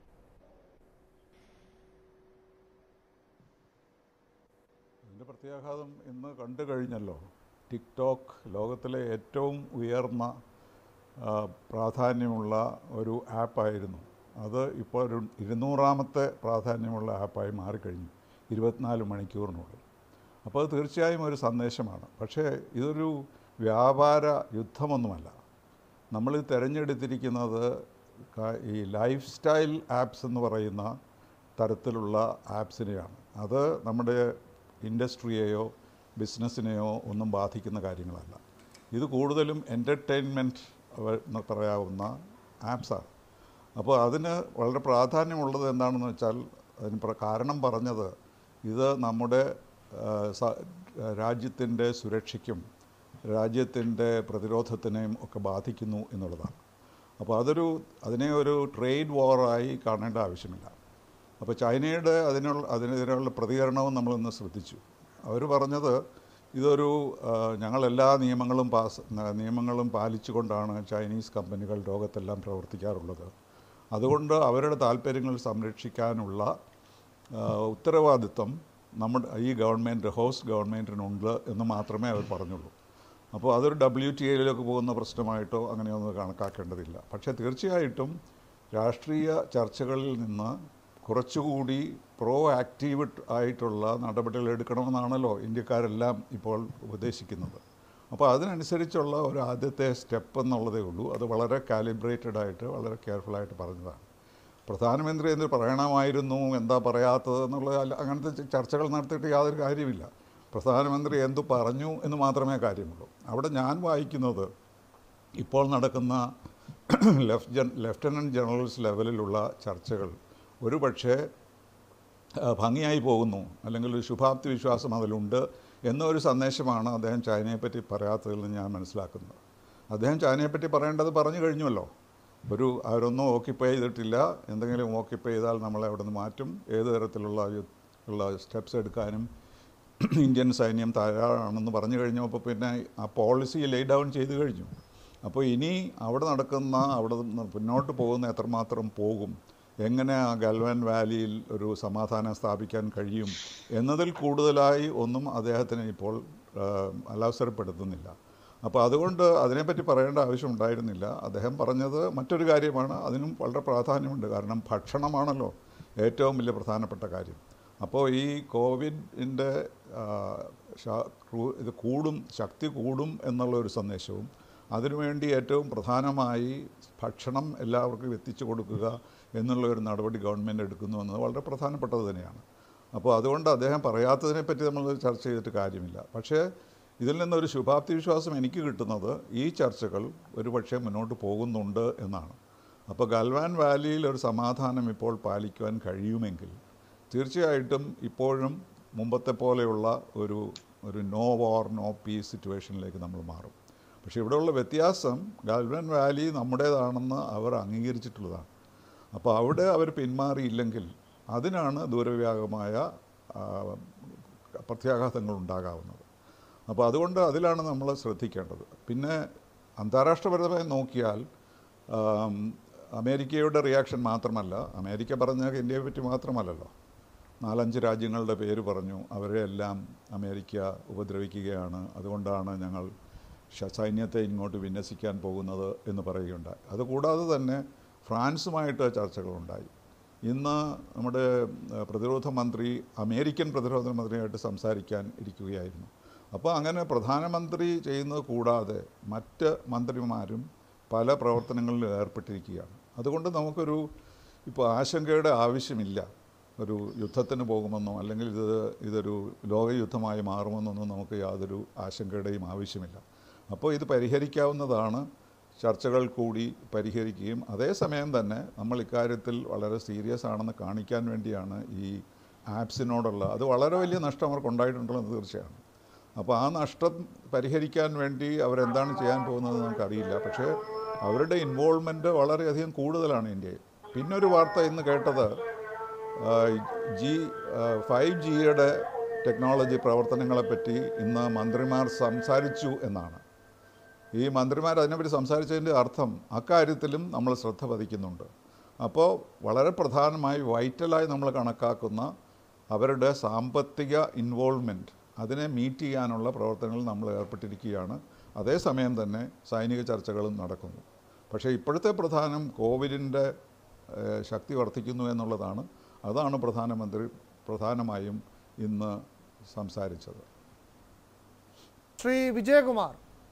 അതിൻ്റെ പ്രത്യാഘാതം ഇന്ന് കണ്ടു കഴിഞ്ഞല്ലോ. ടിക്ടോക്ക് ലോകത്തിലെ ഏറ്റവും ഉയർന്ന പ്രാധാന്യമുള്ള ഒരു ആപ്പായിരുന്നു. അത് ഇപ്പോൾ ഒരു ഇരുന്നൂറാമത്തെ പ്രാധാന്യമുള്ള ആപ്പായി മാറിക്കഴിഞ്ഞു ഇരുപത്തിനാല് മണിക്കൂറിനുള്ളിൽ. അപ്പോൾ അത് തീർച്ചയായും ഒരു സന്ദേശമാണ്. പക്ഷേ ഇതൊരു വ്യാപാര യുദ്ധമൊന്നുമല്ല. നമ്മൾ തിരഞ്ഞെടുത്തിരിക്കുന്നത് ഈ ലൈഫ് സ്റ്റൈൽ ആപ്സ് എന്ന് പറയുന്ന തരത്തിലുള്ള ആപ്സിനെയാണ്. അത് നമ്മുടെ ഇൻഡസ്ട്രിയെയോ ബിസിനസ്സിനെയോ ഒന്നും ബാധിക്കുന്ന കാര്യങ്ങളല്ല. ഇത് കൂടുതലും എൻ്റർടൈൻമെൻറ്റ് എന്ന് പറയാവുന്ന ആപ്സാണ്. അപ്പോൾ അതിന് വളരെ പ്രാധാന്യമുള്ളത് എന്താണെന്ന് വെച്ചാൽ, അതിന് കാരണം പറഞ്ഞത് ഇത് നമ്മുടെ രാജ്യത്തിൻ്റെ സുരക്ഷയ്ക്കും രാജ്യത്തിൻ്റെ പ്രതിരോധത്തിനെയും ഒക്കെ ബാധിക്കുന്നു എന്നുള്ളതാണ്. അപ്പോൾ അതൊരു അതിനെ ഒരു ട്രേഡ് വാറായി കാണേണ്ട ആവശ്യമില്ല. അപ്പോൾ ചൈനയുടെ അതിനുള്ള അതിനെതിരെയുള്ള പ്രതികരണവും നമ്മളൊന്ന് ശ്രദ്ധിച്ചു. അവർ പറഞ്ഞത് ഇതൊരു ഞങ്ങളെല്ലാ നിയമങ്ങളും പാസ് നിയമങ്ങളും പാലിച്ചുകൊണ്ടാണ് ചൈനീസ് കമ്പനികൾ ലോകത്തെല്ലാം പ്രവർത്തിക്കാറുള്ളത്. അതുകൊണ്ട് അവരുടെ താല്പര്യങ്ങൾ സംരക്ഷിക്കാനുള്ള ഉത്തരവാദിത്വം നമ്മുടെ ഈ ഗവൺമെൻറ് ഹോസ്റ്റ് ഗവൺമെൻറ്റിനുണ്ട് എന്ന് മാത്രമേ അവർ പറഞ്ഞുള്ളൂ. അപ്പോൾ അതൊരു ഡബ്ല്യു ടി എയിലേക്ക് പോകുന്ന പ്രശ്നമായിട്ടോ അങ്ങനെയൊന്നും കണക്കാക്കേണ്ടതില്ല. പക്ഷേ തീർച്ചയായിട്ടും രാഷ്ട്രീയ ചർച്ചകളിൽ നിന്ന് കുറച്ചുകൂടി പ്രോ ആക്റ്റീവ് ആയിട്ടുള്ള നടപടികൾ എടുക്കണമെന്നാണല്ലോ ഇന്ത്യക്കാരെല്ലാം ഇപ്പോൾ ഉപദേശിക്കുന്നത്. അപ്പോൾ അതിനനുസരിച്ചുള്ള ഒരു ആദ്യത്തെ സ്റ്റെപ്പ് എന്നുള്ളതേ ഉള്ളൂ. അത് വളരെ കാലിബ്രേറ്റഡ് ആയിട്ട് വളരെ കെയർഫുള്ളായിട്ട് പറഞ്ഞതാണ്. പ്രധാനമന്ത്രി എന്ത് പറയണമായിരുന്നു, എന്താ പറയാത്തത് എന്നുള്ള അങ്ങനത്തെ ചർച്ചകൾ നടത്തിയിട്ട് യാതൊരു കാര്യമില്ല. പ്രധാനമന്ത്രി എന്തു പറഞ്ഞു എന്ന് മാത്രമേ കാര്യമുള്ളൂ. അവിടെ ഞാൻ വായിക്കുന്നത് ഇപ്പോൾ നടക്കുന്ന ലെഫ്റ്റ് ജൻ ലെഫ്റ്റനൻറ്റ് ജനറൽസ് ലെവലിലുള്ള ചർച്ചകൾ ഒരു പക്ഷേ ഭംഗിയായി പോകുന്നു, അല്ലെങ്കിൽ ഒരു ശുഭാപ്തി വിശ്വാസം അതിലുണ്ട് എന്നൊരു സന്ദേശമാണ് അദ്ദേഹം ചൈനയെപ്പറ്റി പറയാത്തതിൽ നിന്ന് ഞാൻ മനസ്സിലാക്കുന്നത്. അദ്ദേഹം ചൈനയെപ്പറ്റി പറയേണ്ടത് പറഞ്ഞു കഴിഞ്ഞുവല്ലോ. ഒരു അവരൊന്നും ഓക്യുപ്പൈ ചെയ്തിട്ടില്ല, എന്തെങ്കിലും ഓക്യുപ്പൈ ചെയ്താൽ നമ്മളെ അവിടെ നിന്ന് മാറ്റും, ഏത് തരത്തിലുള്ള ഉള്ള സ്റ്റെപ്സ് എടുക്കാനും ഇന്ത്യൻ സൈന്യം തയ്യാറാണെന്ന് പറഞ്ഞു കഴിഞ്ഞപ്പോൾ പിന്നെ ആ പോളിസി ലേ ഡൗൺ ചെയ്ത് കഴിഞ്ഞു. അപ്പോൾ ഇനി അവിടെ നടക്കുന്ന അവിടെ നിന്ന് മുന്നോട്ട് പോകുന്ന എത്രമാത്രം പോകും, എങ്ങനെ ആ ഗൽവാൻ വാലിയിൽ ഒരു സമാധാനം സ്ഥാപിക്കാൻ കഴിയും എന്നതിൽ കൂടുതലായി ഒന്നും അദ്ദേഹത്തിന് ഇപ്പോൾ അലവസരപ്പെടുത്തുന്നില്ല. അപ്പോൾ അതുകൊണ്ട് അതിനെപ്പറ്റി പറയേണ്ട ആവശ്യം ഉണ്ടായിരുന്നില്ല. അദ്ദേഹം പറഞ്ഞത് മറ്റൊരു കാര്യമാണ്, അതിനും വളരെ പ്രാധാന്യമുണ്ട്. കാരണം ഭക്ഷണമാണല്ലോ ഏറ്റവും വലിയ പ്രധാനപ്പെട്ട കാര്യം. അപ്പോൾ ഈ കോവിഡിൻ്റെ ഇത് കൂടും, ശക്തി കൂടും എന്നുള്ളൊരു സന്ദേശവും അതിനുവേണ്ടി ഏറ്റവും പ്രധാനമായി ഭക്ഷണം എല്ലാവർക്കും എത്തിച്ചു കൊടുക്കുക എന്നുള്ള ഒരു നടപടി ഗവൺമെൻറ് എടുക്കുന്നു എന്നത് വളരെ പ്രധാനപ്പെട്ടത് തന്നെയാണ്. അപ്പോൾ അതുകൊണ്ട് അദ്ദേഹം പറയാത്തതിനെപ്പറ്റി നമ്മൾ ചർച്ച ചെയ്തിട്ട് കാര്യമില്ല. പക്ഷേ ഇതിൽ നിന്നൊരു ശുഭാപ്തി വിശ്വാസം എനിക്ക് കിട്ടുന്നത് ഈ ചർച്ചകൾ ഒരു പക്ഷേ മുന്നോട്ട് പോകുന്നുണ്ട് എന്നാണ്. അപ്പോൾ ഗൽവാൻ വാലിയിൽ ഒരു സമാധാനം ഇപ്പോൾ പാലിക്കുവാൻ കഴിയുമെങ്കിൽ തീർച്ചയായിട്ടും ഇപ്പോഴും മുമ്പത്തെ പോലെയുള്ള ഒരു ഒരു നോ വാർ നോ പീസ് സിറ്റുവേഷനിലേക്ക് നമ്മൾ മാറും. പക്ഷേ ഇവിടെയുള്ള വ്യത്യാസം ഗൽവാൻ വാലി നമ്മുടേതാണെന്ന് അവർ അംഗീകരിച്ചിട്ടുള്ളതാണ്. അപ്പോൾ അവിടെ അവർ പിന്മാറിയില്ലെങ്കിൽ അതിനാണ് ദൂരവ്യാപകമായ പ്രത്യാഘാതങ്ങൾ ഉണ്ടാകാവുന്നത്. അപ്പോൾ അതുകൊണ്ട് അതിലാണ് നമ്മൾ ശ്രദ്ധിക്കേണ്ടത്. പിന്നെ അന്താരാഷ്ട്രപരമായി നോക്കിയാൽ അമേരിക്കയുടെ റിയാക്ഷൻ മാത്രമല്ല, അമേരിക്ക പറഞ്ഞ ഇന്ത്യയെ പറ്റി മാത്രമല്ലല്ലോ, നാലഞ്ച് രാജ്യങ്ങളുടെ പേര് പറഞ്ഞു, അവരെല്ലാം അമേരിക്ക ഉപദ്രവിക്കുകയാണ്, അതുകൊണ്ടാണ് ഞങ്ങൾ സൈന്യത്തെ ഇങ്ങോട്ട് വിന്യസിക്കാൻ പോകുന്നത് എന്ന് പറയുകയുണ്ടായി. അതുകൂടാതെ തന്നെ ഫ്രാൻസുമായിട്ട് ചർച്ചകളുണ്ടായി. ഇന്ന് നമ്മുടെ പ്രതിരോധ മന്ത്രി അമേരിക്കൻ പ്രതിരോധ മന്ത്രിയായിട്ട് സംസാരിക്കാൻ ഇരിക്കുകയായിരുന്നു. അപ്പോൾ അങ്ങനെ പ്രധാനമന്ത്രി ചെയ്യുന്നത് കൂടാതെ മറ്റ് മന്ത്രിമാരും പല പ്രവർത്തനങ്ങളിൽ ഏർപ്പെട്ടിരിക്കുകയാണ്. അതുകൊണ്ട് നമുക്കൊരു ഇപ്പോൾ ആശങ്കയുടെ ആവശ്യമില്ല. ഒരു യുദ്ധത്തിന് പോകുമെന്നോ അല്ലെങ്കിൽ ഇത് ഇതൊരു ലോകയുദ്ധമായി മാറുമെന്നൊന്നും നമുക്ക് യാതൊരു ആശങ്കയുടെയും ആവശ്യമില്ല. അപ്പോൾ ഇത് പരിഹരിക്കാവുന്നതാണ്. ചർച്ചകൾ കൂടി പരിഹരിക്കുകയും അതേസമയം തന്നെ നമ്മൾ ഇക്കാര്യത്തിൽ വളരെ സീരിയസ് ആണെന്ന് കാണിക്കാൻ വേണ്ടിയാണ് ഈ ആപ്സിനോടുള്ള, അത് വളരെ വലിയ നഷ്ടം അവർക്ക് ഉണ്ടായിട്ടുണ്ടെന്ന് തീർച്ചയാണ്. അപ്പോൾ ആ നഷ്ടം പരിഹരിക്കാൻ വേണ്ടി അവരെന്താണ് ചെയ്യാൻ പോകുന്നത് നമുക്കറിയില്ല. പക്ഷേ അവരുടെ ഇൻവോൾവ്മെൻറ്റ് വളരെയധികം കൂടുതലാണ് ഇന്ത്യയിൽ. പിന്നൊരു വാർത്ത ഇന്ന് കേട്ടത് ജി ഫൈവ് ജിയുടെ ടെക്നോളജി പ്രവർത്തനങ്ങളെപ്പറ്റി ഇന്ന് മന്ത്രിമാർ സംസാരിച്ചു എന്നാണ്. ഈ മന്ത്രിമാർ അതിനെപ്പറ്റി സംസാരിച്ചതിൻ്റെ അർത്ഥം അക്കാര്യത്തിലും നമ്മൾ ശ്രദ്ധ പതിക്കുന്നുണ്ട്. അപ്പോൾ വളരെ പ്രധാനമായി വൈറ്റലായി നമ്മൾ കണക്കാക്കുന്ന അവരുടെ സാമ്പത്തിക ഇൻവോൾവ്മെൻറ്റ്, അതിനെ മീറ്റ് ചെയ്യാനുള്ള പ്രവർത്തനങ്ങളിൽ നമ്മൾ ഏർപ്പെട്ടിരിക്കുകയാണ്. അതേസമയം തന്നെ സൈനിക ചർച്ചകളും നടക്കുന്നു. പക്ഷേ ഇപ്പോഴത്തെ പ്രധാനം കോവിഡിൻ്റെ ശക്തി വർദ്ധിക്കുന്നു എന്നുള്ളതാണ്. അതാണ് പ്രധാനമന്ത്രി പ്രധാനമായും ഇന്ന് സംസാരിച്ചത്. ശ്രീ വിജയകുമാർ,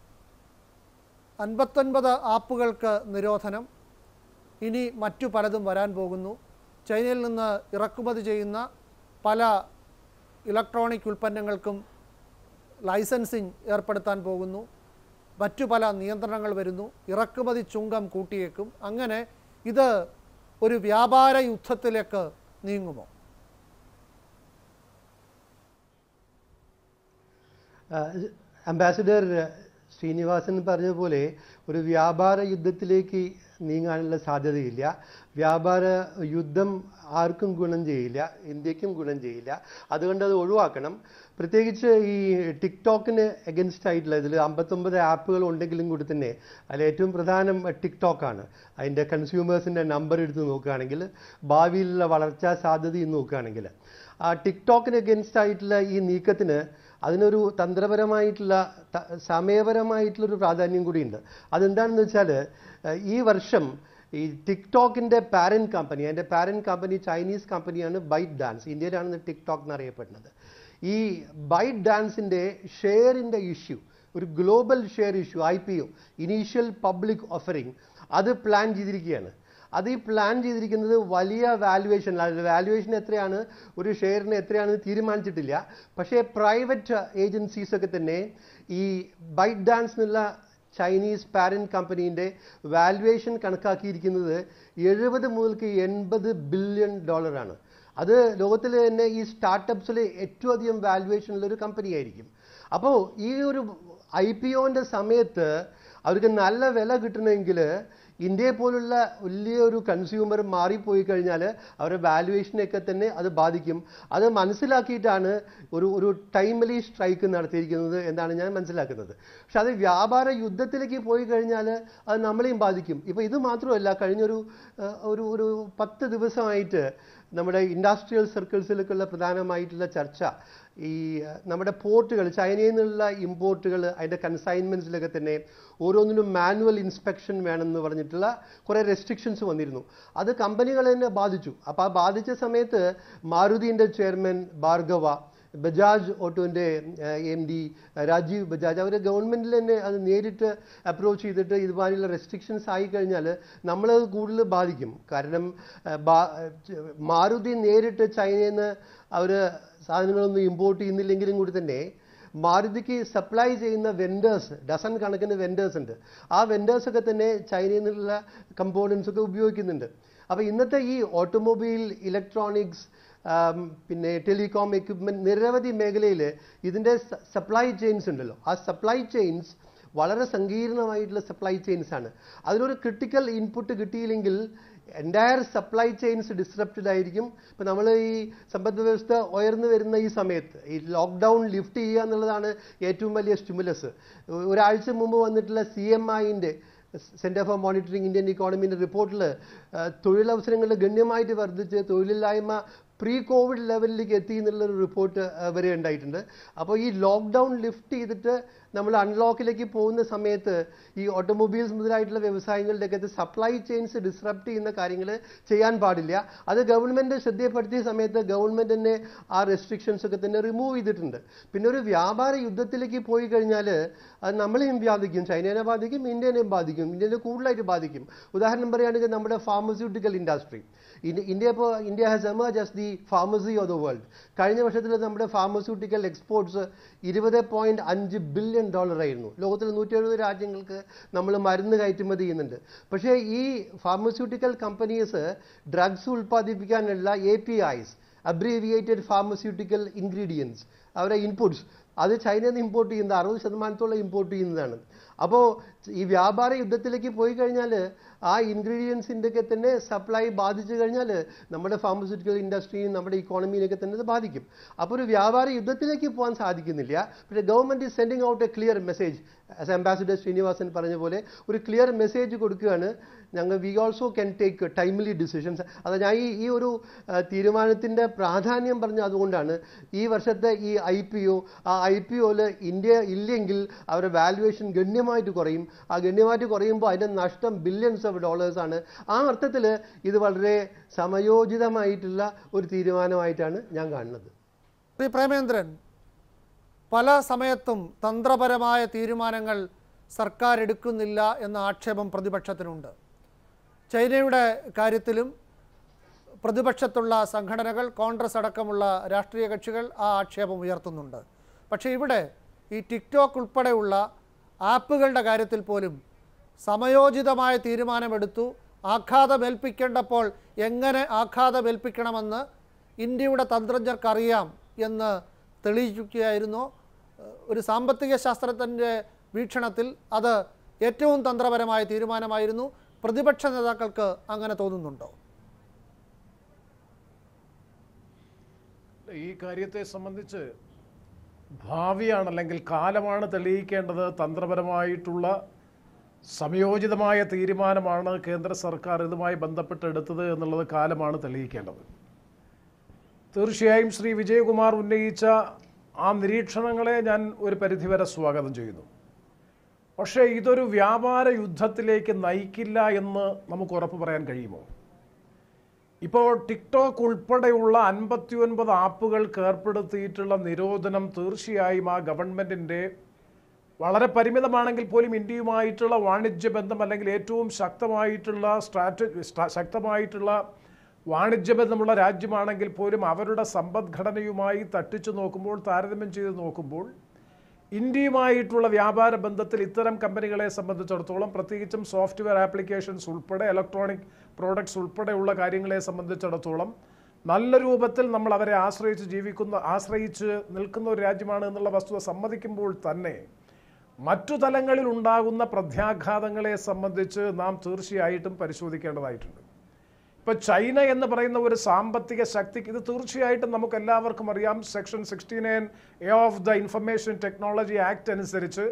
അൻപത്തൊൻപത് ആപ്പുകൾക്ക് നിരോധനം, ഇനി മറ്റു പലതും വരാൻ പോകുന്നു. ചൈനയിൽ നിന്ന് ഇറക്കുമതി ചെയ്യുന്ന പല ഇലക്ട്രോണിക് ഉൽപ്പന്നങ്ങൾക്കും ലൈസൻസിങ് ഏർപ്പെടുത്താൻ പോകുന്നു. മറ്റു പല നിയന്ത്രണങ്ങൾ വരുന്നു. ഇറക്കുമതി ചുങ്കം കൂട്ടിയേക്കും. അങ്ങനെ ഇത് ഒരു വ്യാപാര യുദ്ധത്തിലേക്ക് നീങ്ങുമോ? അംബാസിഡർ ശ്രീനിവാസൻ പറഞ്ഞതുപോലെ ഒരു വ്യാപാര യുദ്ധത്തിലേക്ക് നീങ്ങാനുള്ള സാധ്യതയില്ല. വ്യാപാര യുദ്ധം ആർക്കും ഗുണം ചെയ്യില്ല, ഇന്ത്യക്കും ഗുണം ചെയ്യില്ല. അതുകൊണ്ട് അത് ഒഴിവാക്കണം. പ്രത്യേകിച്ച് ഈ ടിക്ടോക്കിന് എഗൻസ്റ്റ് ആയിട്ടുള്ള ഇതിൽ അമ്പത്തൊമ്പത് ആപ്പുകൾ ഉണ്ടെങ്കിലും കൂടി തന്നെ അതിൽ ഏറ്റവും പ്രധാനം ടിക്ടോക്കാണ്. അതിൻ്റെ കൺസ്യൂമേഴ്സിൻ്റെ നമ്പർ എടുത്ത് നോക്കുകയാണെങ്കിൽ, ഭാവിയിലുള്ള വളർച്ചാ സാധ്യതയും നോക്കുകയാണെങ്കിൽ, ആ ടിക്ടോക്കിന് എഗൻസ്റ്റ് ആയിട്ടുള്ള ഈ നീക്കത്തിന് അതിനൊരു തന്ത്രപരമായിട്ടുള്ള സമയപരമായിട്ടുള്ളൊരു പ്രാധാന്യം കൂടിയുണ്ട്. അതെന്താണെന്ന് വെച്ചാൽ ഈ വർഷം ഈ ടിക്ടോക്കിൻ്റെ പാരൻറ്റ് കമ്പനി, അതിൻ്റെ പാരൻറ്റ് കമ്പനി ചൈനീസ് കമ്പനിയാണ് ബൈറ്റ് ഡാൻസ്. ഇന്ത്യയിലാണ് ടിക്ടോക്ക് എന്നറിയപ്പെടുന്നത്. ഈ ബൈറ്റ് ഡാൻസിൻ്റെ ഷെയറിൻ്റെ ഇഷ്യൂ, ഒരു global share issue, I P O, initial public offering, അത് പ്ലാൻ ചെയ്തിരിക്കുകയാണ്. അത് ഈ പ്ലാൻ ചെയ്തിരിക്കുന്നത് വലിയ വാല്യുവേഷൻ, വാല്യുവേഷൻ എത്രയാണ്, ഒരു ഷെയറിന് എത്രയാണെന്ന് തീരുമാനിച്ചിട്ടില്ല. പക്ഷേ പ്രൈവറ്റ് ഏജൻസീസൊക്കെ തന്നെ ഈ ബൈറ്റ് ഡാൻസ് എന്നുള്ള ചൈനീസ് പാരൻറ്റ് കമ്പനീൻ്റെ വാല്യുവേഷൻ കണക്കാക്കിയിരിക്കുന്നത് എഴുപത് മുതൽക്ക് എൺപത് ബില്യൺ ഡോളറാണ്. അത് ലോകത്തിൽ തന്നെ ഈ സ്റ്റാർട്ടപ്സിൽ ഏറ്റവും അധികം വാല്യുവേഷനുള്ളൊരു കമ്പനി ആയിരിക്കും. അപ്പോൾ ഈ ഒരു ഐ പി ഒൻ്റെ സമയത്ത് അവർക്ക് നല്ല വില കിട്ടണമെങ്കിൽ ഇന്ത്യയെ പോലുള്ള വലിയൊരു കൺസ്യൂമർ മാറിപ്പോയി കഴിഞ്ഞാൽ അവരുടെ വാല്യുവേഷനെയൊക്കെ തന്നെ അത് ബാധിക്കും. അത് മനസ്സിലാക്കിയിട്ടാണ് ഒരു ഒരു ടൈംലി സ്ട്രൈക്ക് നടത്തിയിരിക്കുന്നത് എന്നാണ് ഞാൻ മനസ്സിലാക്കുന്നത്. പക്ഷെ അത് വ്യാപാര യുദ്ധത്തിലേക്ക് പോയി കഴിഞ്ഞാൽ അത് നമ്മളെയും ബാധിക്കും. ഇപ്പോൾ ഇത് മാത്രമല്ല, കഴിഞ്ഞൊരു ഒരു ഒരു പത്ത് ദിവസമായിട്ട് നമ്മുടെ ഇൻഡസ്ട്രിയൽ സർക്കിൾസിലേക്കുള്ള പ്രധാനമായിട്ടുള്ള ചർച്ച ഈ നമ്മുടെ പോർട്ടുകൾ ചൈനയിൽ നിന്നുള്ള ഇമ്പോർട്ടുകൾ അതിൻ്റെ കൺസൈൻമെൻറ്റ്സിലൊക്കെ തന്നെ ഓരോന്നിനും മാനുവൽ ഇൻസ്പെക്ഷൻ വേണമെന്ന് പറഞ്ഞിട്ടുള്ള കുറേ റെസ്ട്രിക്ഷൻസ് വന്നിരുന്നു. അത് കമ്പനികളെ തന്നെ ബാധിച്ചു. അപ്പോൾ ആ ബാധിച്ച സമയത്ത് മാരുതിൻ്റെ ചെയർമാൻ ഭാർഗവ, ബജാജ് ഓട്ടോൻ്റെ എം ഡി രാജീവ് ബജാജ്, അവർ ഗവൺമെൻറ്റിൽ തന്നെ അത് നേരിട്ട് അപ്രോച്ച് ചെയ്തിട്ട് ഇതുമാതിരിയുള്ള റെസ്ട്രിക്ഷൻസ് ആയിക്കഴിഞ്ഞാൽ നമ്മളത് കൂടുതൽ ബാധിക്കും. കാരണം മാരുതി നേരിട്ട് ചൈനയിൽ നിന്ന് അവർ സാധനങ്ങളൊന്നും ഇമ്പോർട്ട് ചെയ്യുന്നില്ലെങ്കിലും കൂടി തന്നെ മാരുതിക്ക് സപ്ലൈ ചെയ്യുന്ന വെൻഡേഴ്സ്, ഡസൺ കണക്കിന് വെൻഡേഴ്സ് ഉണ്ട്. ആ വെൻഡേഴ്സൊക്കെ തന്നെ ചൈനയിൽ നിന്നുള്ള കമ്പോണൻസ് ഒക്കെ ഉപയോഗിക്കുന്നുണ്ട്. അപ്പോൾ ഇന്നത്തെ ഈ ഓട്ടോമൊബൈൽ, ഇലക്ട്രോണിക്സ്, പിന്നെ ടെലികോം എക്യുപ്മെൻറ്റ്, നിരവധി മേഖലയിൽ ഇതിൻ്റെ സപ്ലൈ ചെയിൻസ് ഉണ്ടല്ലോ. ആ സപ്ലൈ ചെയിൻസ് വളരെ സങ്കീർണമായിട്ടുള്ള സപ്ലൈ ചെയിൻസ് ആണ്. അതിലൊരു ക്രിട്ടിക്കൽ ഇൻപുട്ട് കിട്ടിയില്ലെങ്കിൽ എൻറ്റയർ സപ്ലൈ ചെയിൻസ് ഡിസ്റപ്റ്റഡ് ആയിരിക്കും. ഇപ്പം നമ്മൾ ഈ സമ്പദ് വ്യവസ്ഥ ഉയർന്നു വരുന്ന ഈ സമയത്ത് ഈ ലോക്ക്ഡൗൺ ലിഫ്റ്റ് ചെയ്യുക എന്നുള്ളതാണ് ഏറ്റവും വലിയ സ്റ്റിമുലസ്. ഒരാഴ്ച മുമ്പ് വന്നിട്ടുള്ള സി എം ഐൻ്റെ സെൻറ്റർ ഫോർ മോണിറ്ററിംഗ് ഇന്ത്യൻ ഇക്കോണമിൻ്റെ റിപ്പോർട്ടിൽ തൊഴിലവസരങ്ങൾ ഗണ്യമായിട്ട് വർദ്ധിച്ച് തൊഴിലില്ലായ്മ പ്രീ കോവിഡ് ലെവലിലേക്ക് എത്തി എന്നുള്ളൊരു റിപ്പോർട്ട് വരെ ഉണ്ടായിട്ടുണ്ട്. അപ്പോൾ ഈ ലോക്ക്ഡൗൺ ലിഫ്റ്റ് ചെയ്തിട്ട് നമ്മൾ അൺലോക്കിലേക്ക് പോകുന്ന സമയത്ത് ഈ ഓട്ടോമൊബൈൽസ് മുതലായിട്ടുള്ള വ്യവസായങ്ങളിലേക്ക് സപ്ലൈ ചെയിൻസ് ഡിസ്റപ്റ്റ് ചെയ്യുന്ന കാര്യങ്ങൾ ചെയ്യാൻ പാടില്ല. അത് ഗവൺമെൻറ് ശ്രദ്ധപ്പെടുത്തിയ സമയത്ത് ഗവൺമെൻറ് തന്നെ ആ റെസ്ട്രിക്ഷൻസ് ഒക്കെ തന്നെ റിമൂവ് ചെയ്തിട്ടുണ്ട്. പിന്നെ ഒരു വ്യാപാര യുദ്ധത്തിലേക്ക് പോയി കഴിഞ്ഞാൽ അത് നമ്മളെയും ബാധിക്കും, ചൈനയെ ബാധിക്കും, ഇന്ത്യനെയും ബാധിക്കും, ഇന്ത്യനെ കൂടുതലായിട്ട് ബാധിക്കും. ഉദാഹരണം പറയുകയാണെങ്കിൽ നമ്മുടെ ഫാർമസ്യൂട്ടിക്കൽ ഇൻഡസ്ട്രി, ഇന്ത്യ ഇപ്പോൾ India has emerge as the pharmacy of the world. കഴിഞ്ഞ വർഷത്തിൽ നമ്മുടെ ഫാർമസ്യൂട്ടിക്കൽ എക്സ്പോർട്സ് ഇരുപത് പോയിന്റ് അഞ്ച് ബില്യൺ ഡോളർ ആയിരുന്നു. ലോകത്തിൽ നൂറ്റി എഴുപത് രാജ്യങ്ങൾക്ക് നമ്മൾ മരുന്ന് കയറ്റുമതി ചെയ്യുന്നുണ്ട്. പക്ഷേ ഈ ഫാർമസ്യൂട്ടിക്കൽ കമ്പനീസ് ഡ്രഗ്സ് ഉൽപ്പാദിപ്പിക്കാനുള്ള A P Is, abbreviated pharmaceutical ingredients, അവരുടെ ഇൻപുട്സ്, അത് ചൈനയിൽ നിന്ന് ഇമ്പോർട്ട് ചെയ്യുന്നത് അറുപത് ശതമാനത്തോളം ഇമ്പോർട്ട് ചെയ്യുന്നതാണ്. അപ്പോൾ ഈ വ്യാപാര യുദ്ധത്തിലേക്ക് പോയി കഴിഞ്ഞാൽ ആ ഇൻഗ്രീഡിയൻസിൻ്റെ ഒക്കെ തന്നെ സപ്ലൈ ബാധിച്ചു കഴിഞ്ഞാൽ നമ്മുടെ ഫാർമസ്യൂട്ടിക്കൽ ഇൻഡസ്ട്രിയും നമ്മുടെ ഇക്കോണമിയിലേക്ക് തന്നെ അത് ബാധിക്കും. അപ്പോൾ ഒരു വ്യാപാര യുദ്ധത്തിലേക്ക് പോകാൻ സാധിക്കുന്നില്ല. പക്ഷേ government is sending out a clear message. As ambassador Srinivasan പറഞ്ഞ പോലെ ഒരു ക്ലിയർ മെസ്സേജ് കൊടുക്കുകയാണ്, ഞങ്ങൾ we also can take timely decisions. അത് ഞാൻ ഈ ഈ ഒരു തീരുമാനത്തിൻ്റെ പ്രാധാന്യം പറഞ്ഞ അതുകൊണ്ടാണ്. ഈ വർഷത്തെ ഈ ഐ പി ഒ ആ ഐ പി ഒയിൽ ഇന്ത്യ ഇല്ലെങ്കിൽ അവരുടെ വാല്യുവേഷൻ ഗണ്യമായിട്ട് കുറയും. ആ ഗണ്യമായിട്ട് കുറയുമ്പോൾ അതിൻ്റെ നഷ്ടം ബില്യൺസ് ഓഫ് ഡോളേഴ്സ് ആണ്. ആ അർത്ഥത്തിൽ ഇത് വളരെ സമയോചിതമായിട്ടുള്ള ഒരു തീരുമാനമായിട്ടാണ് ഞാൻ കാണുന്നത്. ശ്രീ പ്രേമേന്ദ്രൻ, പല സമയത്തും തന്ത്രപരമായ തീരുമാനങ്ങൾ സർക്കാർ എടുക്കുന്നില്ല എന്ന ആക്ഷേപം പ്രതിപക്ഷത്തിനുണ്ട്. ചൈനയുടെ കാര്യത്തിലും പ്രതിപക്ഷത്തുള്ള സംഘടനകൾ, കോൺഗ്രസ് അടക്കമുള്ള രാഷ്ട്രീയ കക്ഷികൾ ആ ആക്ഷേപം ഉയർത്തുന്നുണ്ട്. പക്ഷേ ഇവിടെ ഈ ടിക്ടോക്ക് ഉൾപ്പെടെയുള്ള ആപ്പുകളുടെ കാര്യത്തിൽ പോലും സമയോചിതമായ തീരുമാനമെടുത്തു. ആഘാതമേൽപ്പിക്കേണ്ടപ്പോൾ എങ്ങനെ ആഘാതമേൽപ്പിക്കണമെന്ന് ഇന്ത്യയുടെ തന്ത്രജ്ഞർക്കറിയാം എന്ന് തെളിയിക്കുകയായിരുന്നു. ഒരു സാമ്പത്തിക ശാസ്ത്രജ്ഞൻ്റെ വീക്ഷണത്തിൽ അത് ഏറ്റവും തന്ത്രപരമായ തീരുമാനമായിരുന്നു. പ്രതിപക്ഷ നേതാക്കൾക്ക് അങ്ങനെ തോന്നുന്നുണ്ടോ? ഈ കാര്യത്തെ സംബന്ധിച്ച് ഭാവിയാണ് അല്ലെങ്കിൽ കാലമാണ് തെളിയിക്കേണ്ടത്. തന്ത്രപരമായിട്ടുള്ള സംയോജിതമായ തീരുമാനമാണ് കേന്ദ്ര സർക്കാർ ഇതുമായി ബന്ധപ്പെട്ട് എടുത്തത് എന്നുള്ളത് കാലമാണ് തെളിയിക്കേണ്ടത്. തീർച്ചയായും ശ്രീ വിജയകുമാർ ഉന്നയിച്ച ആ നിരീക്ഷണങ്ങളെ ഞാൻ ഒരു പരിധിവരെ സ്വാഗതം ചെയ്യുന്നു. പക്ഷേ ഇതൊരു വ്യാപാര യുദ്ധത്തിലേക്ക് നയിക്കില്ല എന്ന് നമുക്ക് ഉറപ്പ് പറയാൻ കഴിയുമോ? ഇപ്പോൾ ടിക്ടോക്ക് ഉൾപ്പെടെയുള്ള അൻപത്തി ഒൻപത് ആപ്പുകൾക്ക് ഏർപ്പെടുത്തിയിട്ടുള്ള നിരോധനം തീർച്ചയായും ആ ഗവൺമെൻറ്റിൻ്റെ വളരെ പരിമിതമാണെങ്കിൽ പോലും ഇന്ത്യയുമായിട്ടുള്ള വാണിജ്യ ബന്ധം അല്ലെങ്കിൽ ഏറ്റവും ശക്തമായിട്ടുള്ള സ്ട്രാറ്റജി ശക്തമായിട്ടുള്ള വാണിജ്യബന്ധമുള്ള രാജ്യമാണെങ്കിൽ പോലും അവരുടെ സമ്പദ്ഘടനയുമായി തട്ടിച്ചു നോക്കുമ്പോൾ, താരതമ്യം ചെയ്ത് നോക്കുമ്പോൾ ഇന്ത്യയുമായിട്ടുള്ള വ്യാപാര ബന്ധത്തിൽ ഇത്തരം കമ്പനികളെ സംബന്ധിച്ചിടത്തോളം, പ്രത്യേകിച്ചും സോഫ്റ്റ്വെയർ ആപ്ലിക്കേഷൻസ് ഉൾപ്പെടെ ഇലക്ട്രോണിക് പ്രോഡക്ട്സ് ഉൾപ്പെടെയുള്ള കാര്യങ്ങളെ സംബന്ധിച്ചിടത്തോളം നല്ല രൂപത്തിൽ നമ്മൾ അവരെ ആശ്രയിച്ച് ജീവിക്കുന്ന ആശ്രയിച്ച് നിൽക്കുന്ന ഒരു രാജ്യമാണ് എന്നുള്ള വസ്തുത സമ്മതിക്കുമ്പോൾ തന്നെ മറ്റു തലങ്ങളിൽ ഉണ്ടാകുന്ന പ്രത്യാഘാതങ്ങളെ സംബന്ധിച്ച് നാം തീർച്ചയായിട്ടും പരിശോധിക്കേണ്ടതായിട്ടുണ്ട്. ഇപ്പോൾ ചൈന എന്ന് പറയുന്ന ഒരു സാമ്പത്തിക ശക്തിക്ക് ഇത് തീർച്ചയായിട്ടും നമുക്ക് എല്ലാവർക്കും അറിയാം. Section sixty nine A of the information technology act അനുസരിച്ച്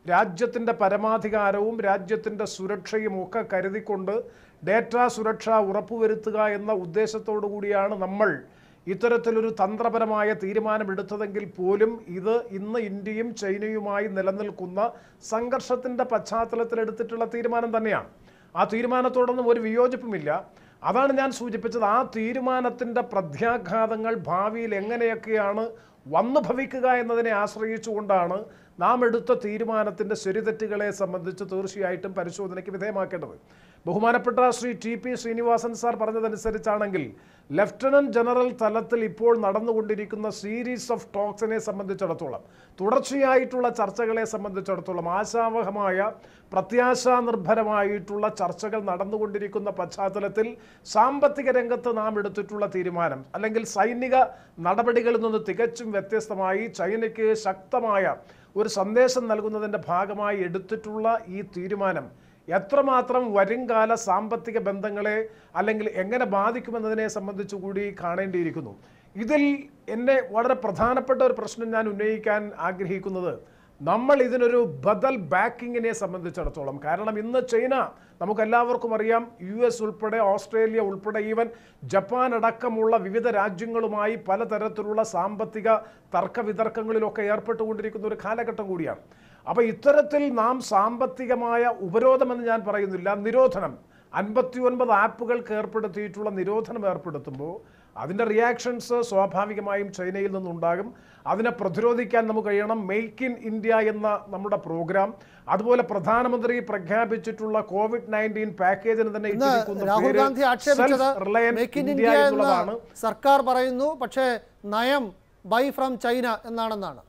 രാജ്യത്തിൻ്റെ പരമാധികാരവും രാജ്യത്തിൻ്റെ സുരക്ഷയും ഒക്കെ കരുതിക്കൊണ്ട് ഡേറ്റാ സുരക്ഷ ഉറപ്പുവരുത്തുക എന്ന ഉദ്ദേശത്തോടു കൂടിയാണ് നമ്മൾ ഇത്തരത്തിലൊരു തന്ത്രപരമായ തീരുമാനമെടുത്തതെങ്കിൽ പോലും ഇത് ഇന്ന് ഇന്ത്യയും ചൈനയുമായി നിലനിൽക്കുന്ന സംഘർഷത്തിൻ്റെ പശ്ചാത്തലത്തിൽ എടുത്തിട്ടുള്ള തീരുമാനം തന്നെയാണ്. ആ തീരുമാനത്തോടൊന്നും ഒരു വിയോജിപ്പുമില്ല. അതാണ് ഞാൻ സൂചിപ്പിച്ചത്. ആ തീരുമാനത്തിൻ്റെ പ്രത്യാഘാതങ്ങൾ ഭാവിയിൽ എങ്ങനെയൊക്കെയാണ് വന്നു ഭവിക്കുക എന്നതിനെ ആശ്രയിച്ചുകൊണ്ടാണ് നാം എടുത്ത തീരുമാനത്തിൻ്റെ ശരിതെറ്റുകളെ സംബന്ധിച്ച് തീർച്ചയായിട്ടും പരിശോധനയ്ക്ക് വിധേയമാക്കേണ്ടത്. ബഹുമാനപ്പെട്ട Shri T P Srinivasan sir പറഞ്ഞതനുസരിച്ചാണെങ്കിൽ ലഫ്റ്റനന്റ് ജനറൽ തലത്തിൽ ഇപ്പോൾ നടന്നുകൊണ്ടിരിക്കുന്ന സീരീസ് ഓഫ് ടോക്സിനെ സംബന്ധിച്ചിടത്തോളം, തുടർച്ചയായിട്ടുള്ള ചർച്ചകളെ സംബന്ധിച്ചിടത്തോളം ആശാവഹമായ പ്രത്യാശാ നിർഭരമായിട്ടുള്ള ചർച്ചകൾ നടന്നുകൊണ്ടിരിക്കുന്ന പശ്ചാത്തലത്തിൽ സാമ്പത്തിക രംഗത്ത് നാം എടുത്തിട്ടുള്ള തീരുമാനം അല്ലെങ്കിൽ സൈനിക നടപടികളിൽ നിന്ന് തികച്ചും വ്യത്യസ്തമായി ചൈനയ്ക്ക് ശക്തമായ ഒരു സന്ദേശം നൽകുന്നതിൻ്റെ ഭാഗമായി എടുത്തിട്ടുള്ള ഈ തീരുമാനം എത്രമാത്രം വരുംകാല സാമ്പത്തിക ബന്ധങ്ങളെ അല്ലെങ്കിൽ എങ്ങനെ ബാധിക്കുമെന്നതിനെ സംബന്ധിച്ചു കൂടി കാണേണ്ടിയിരിക്കുന്നു. ഇതിൽ എന്നെ വളരെ പ്രധാനപ്പെട്ട ഒരു പ്രശ്നം ഞാൻ ഉന്നയിക്കാൻ ആഗ്രഹിക്കുന്നത്, നമ്മൾ ഇതിനൊരു ബദൽ ബാക്കിങ്ങിനെ സംബന്ധിച്ചിടത്തോളം, കാരണം ഇന്ന് ചൈന നമുക്കെല്ലാവർക്കും അറിയാം, യു എസ് ഉൾപ്പെടെ ഓസ്ട്രേലിയ ഉൾപ്പെടെ ഈവൻ ജപ്പാൻ അടക്കമുള്ള വിവിധ രാജ്യങ്ങളുമായി പലതരത്തിലുള്ള സാമ്പത്തിക തർക്ക വിതർക്കങ്ങളിലൊക്കെ ഏർപ്പെട്ടുകൊണ്ടിരിക്കുന്ന ഒരു കാലഘട്ടം കൂടിയാണ്. അപ്പോൾ ഇത്തരത്തിൽ നാം സാമ്പത്തികമായ ഉപരോധമെന്ന് ഞാൻ പറയുന്നില്ല, നിരോധനം, അൻപത്തി ഒൻപത് ആപ്പുകൾക്ക് ഏർപ്പെടുത്തിയിട്ടുള്ള നിരോധനം ഏർപ്പെടുത്തുമ്പോൾ അതിൻ്റെ റിയാക്ഷൻസ് സ്വാഭാവികമായും ചൈനയിൽ നിന്നുണ്ടാകും. അതിനെ പ്രതിരോധിക്കാൻ നമുക്ക് കഴിയണം. മെയ്ക്ക് ഇൻ ഇന്ത്യ എന്ന നമ്മുടെ പ്രോഗ്രാം, അതുപോലെ പ്രധാനമന്ത്രി പ്രഖ്യാപിച്ചിട്ടുള്ള കോവിഡ് നയൻറ്റീൻ പാക്കേജിന് തന്നെ രാഹുൽ ഗാന്ധി ആക്ഷേപിച്ചത് മേക്ക് ഇൻ ഇന്ത്യ എന്നുള്ളതാണ്. സർക്കാർ പറയുന്നു, പക്ഷേ നയം ബൈ ഫ്രം ചൈന എന്നാണെന്നാണ്.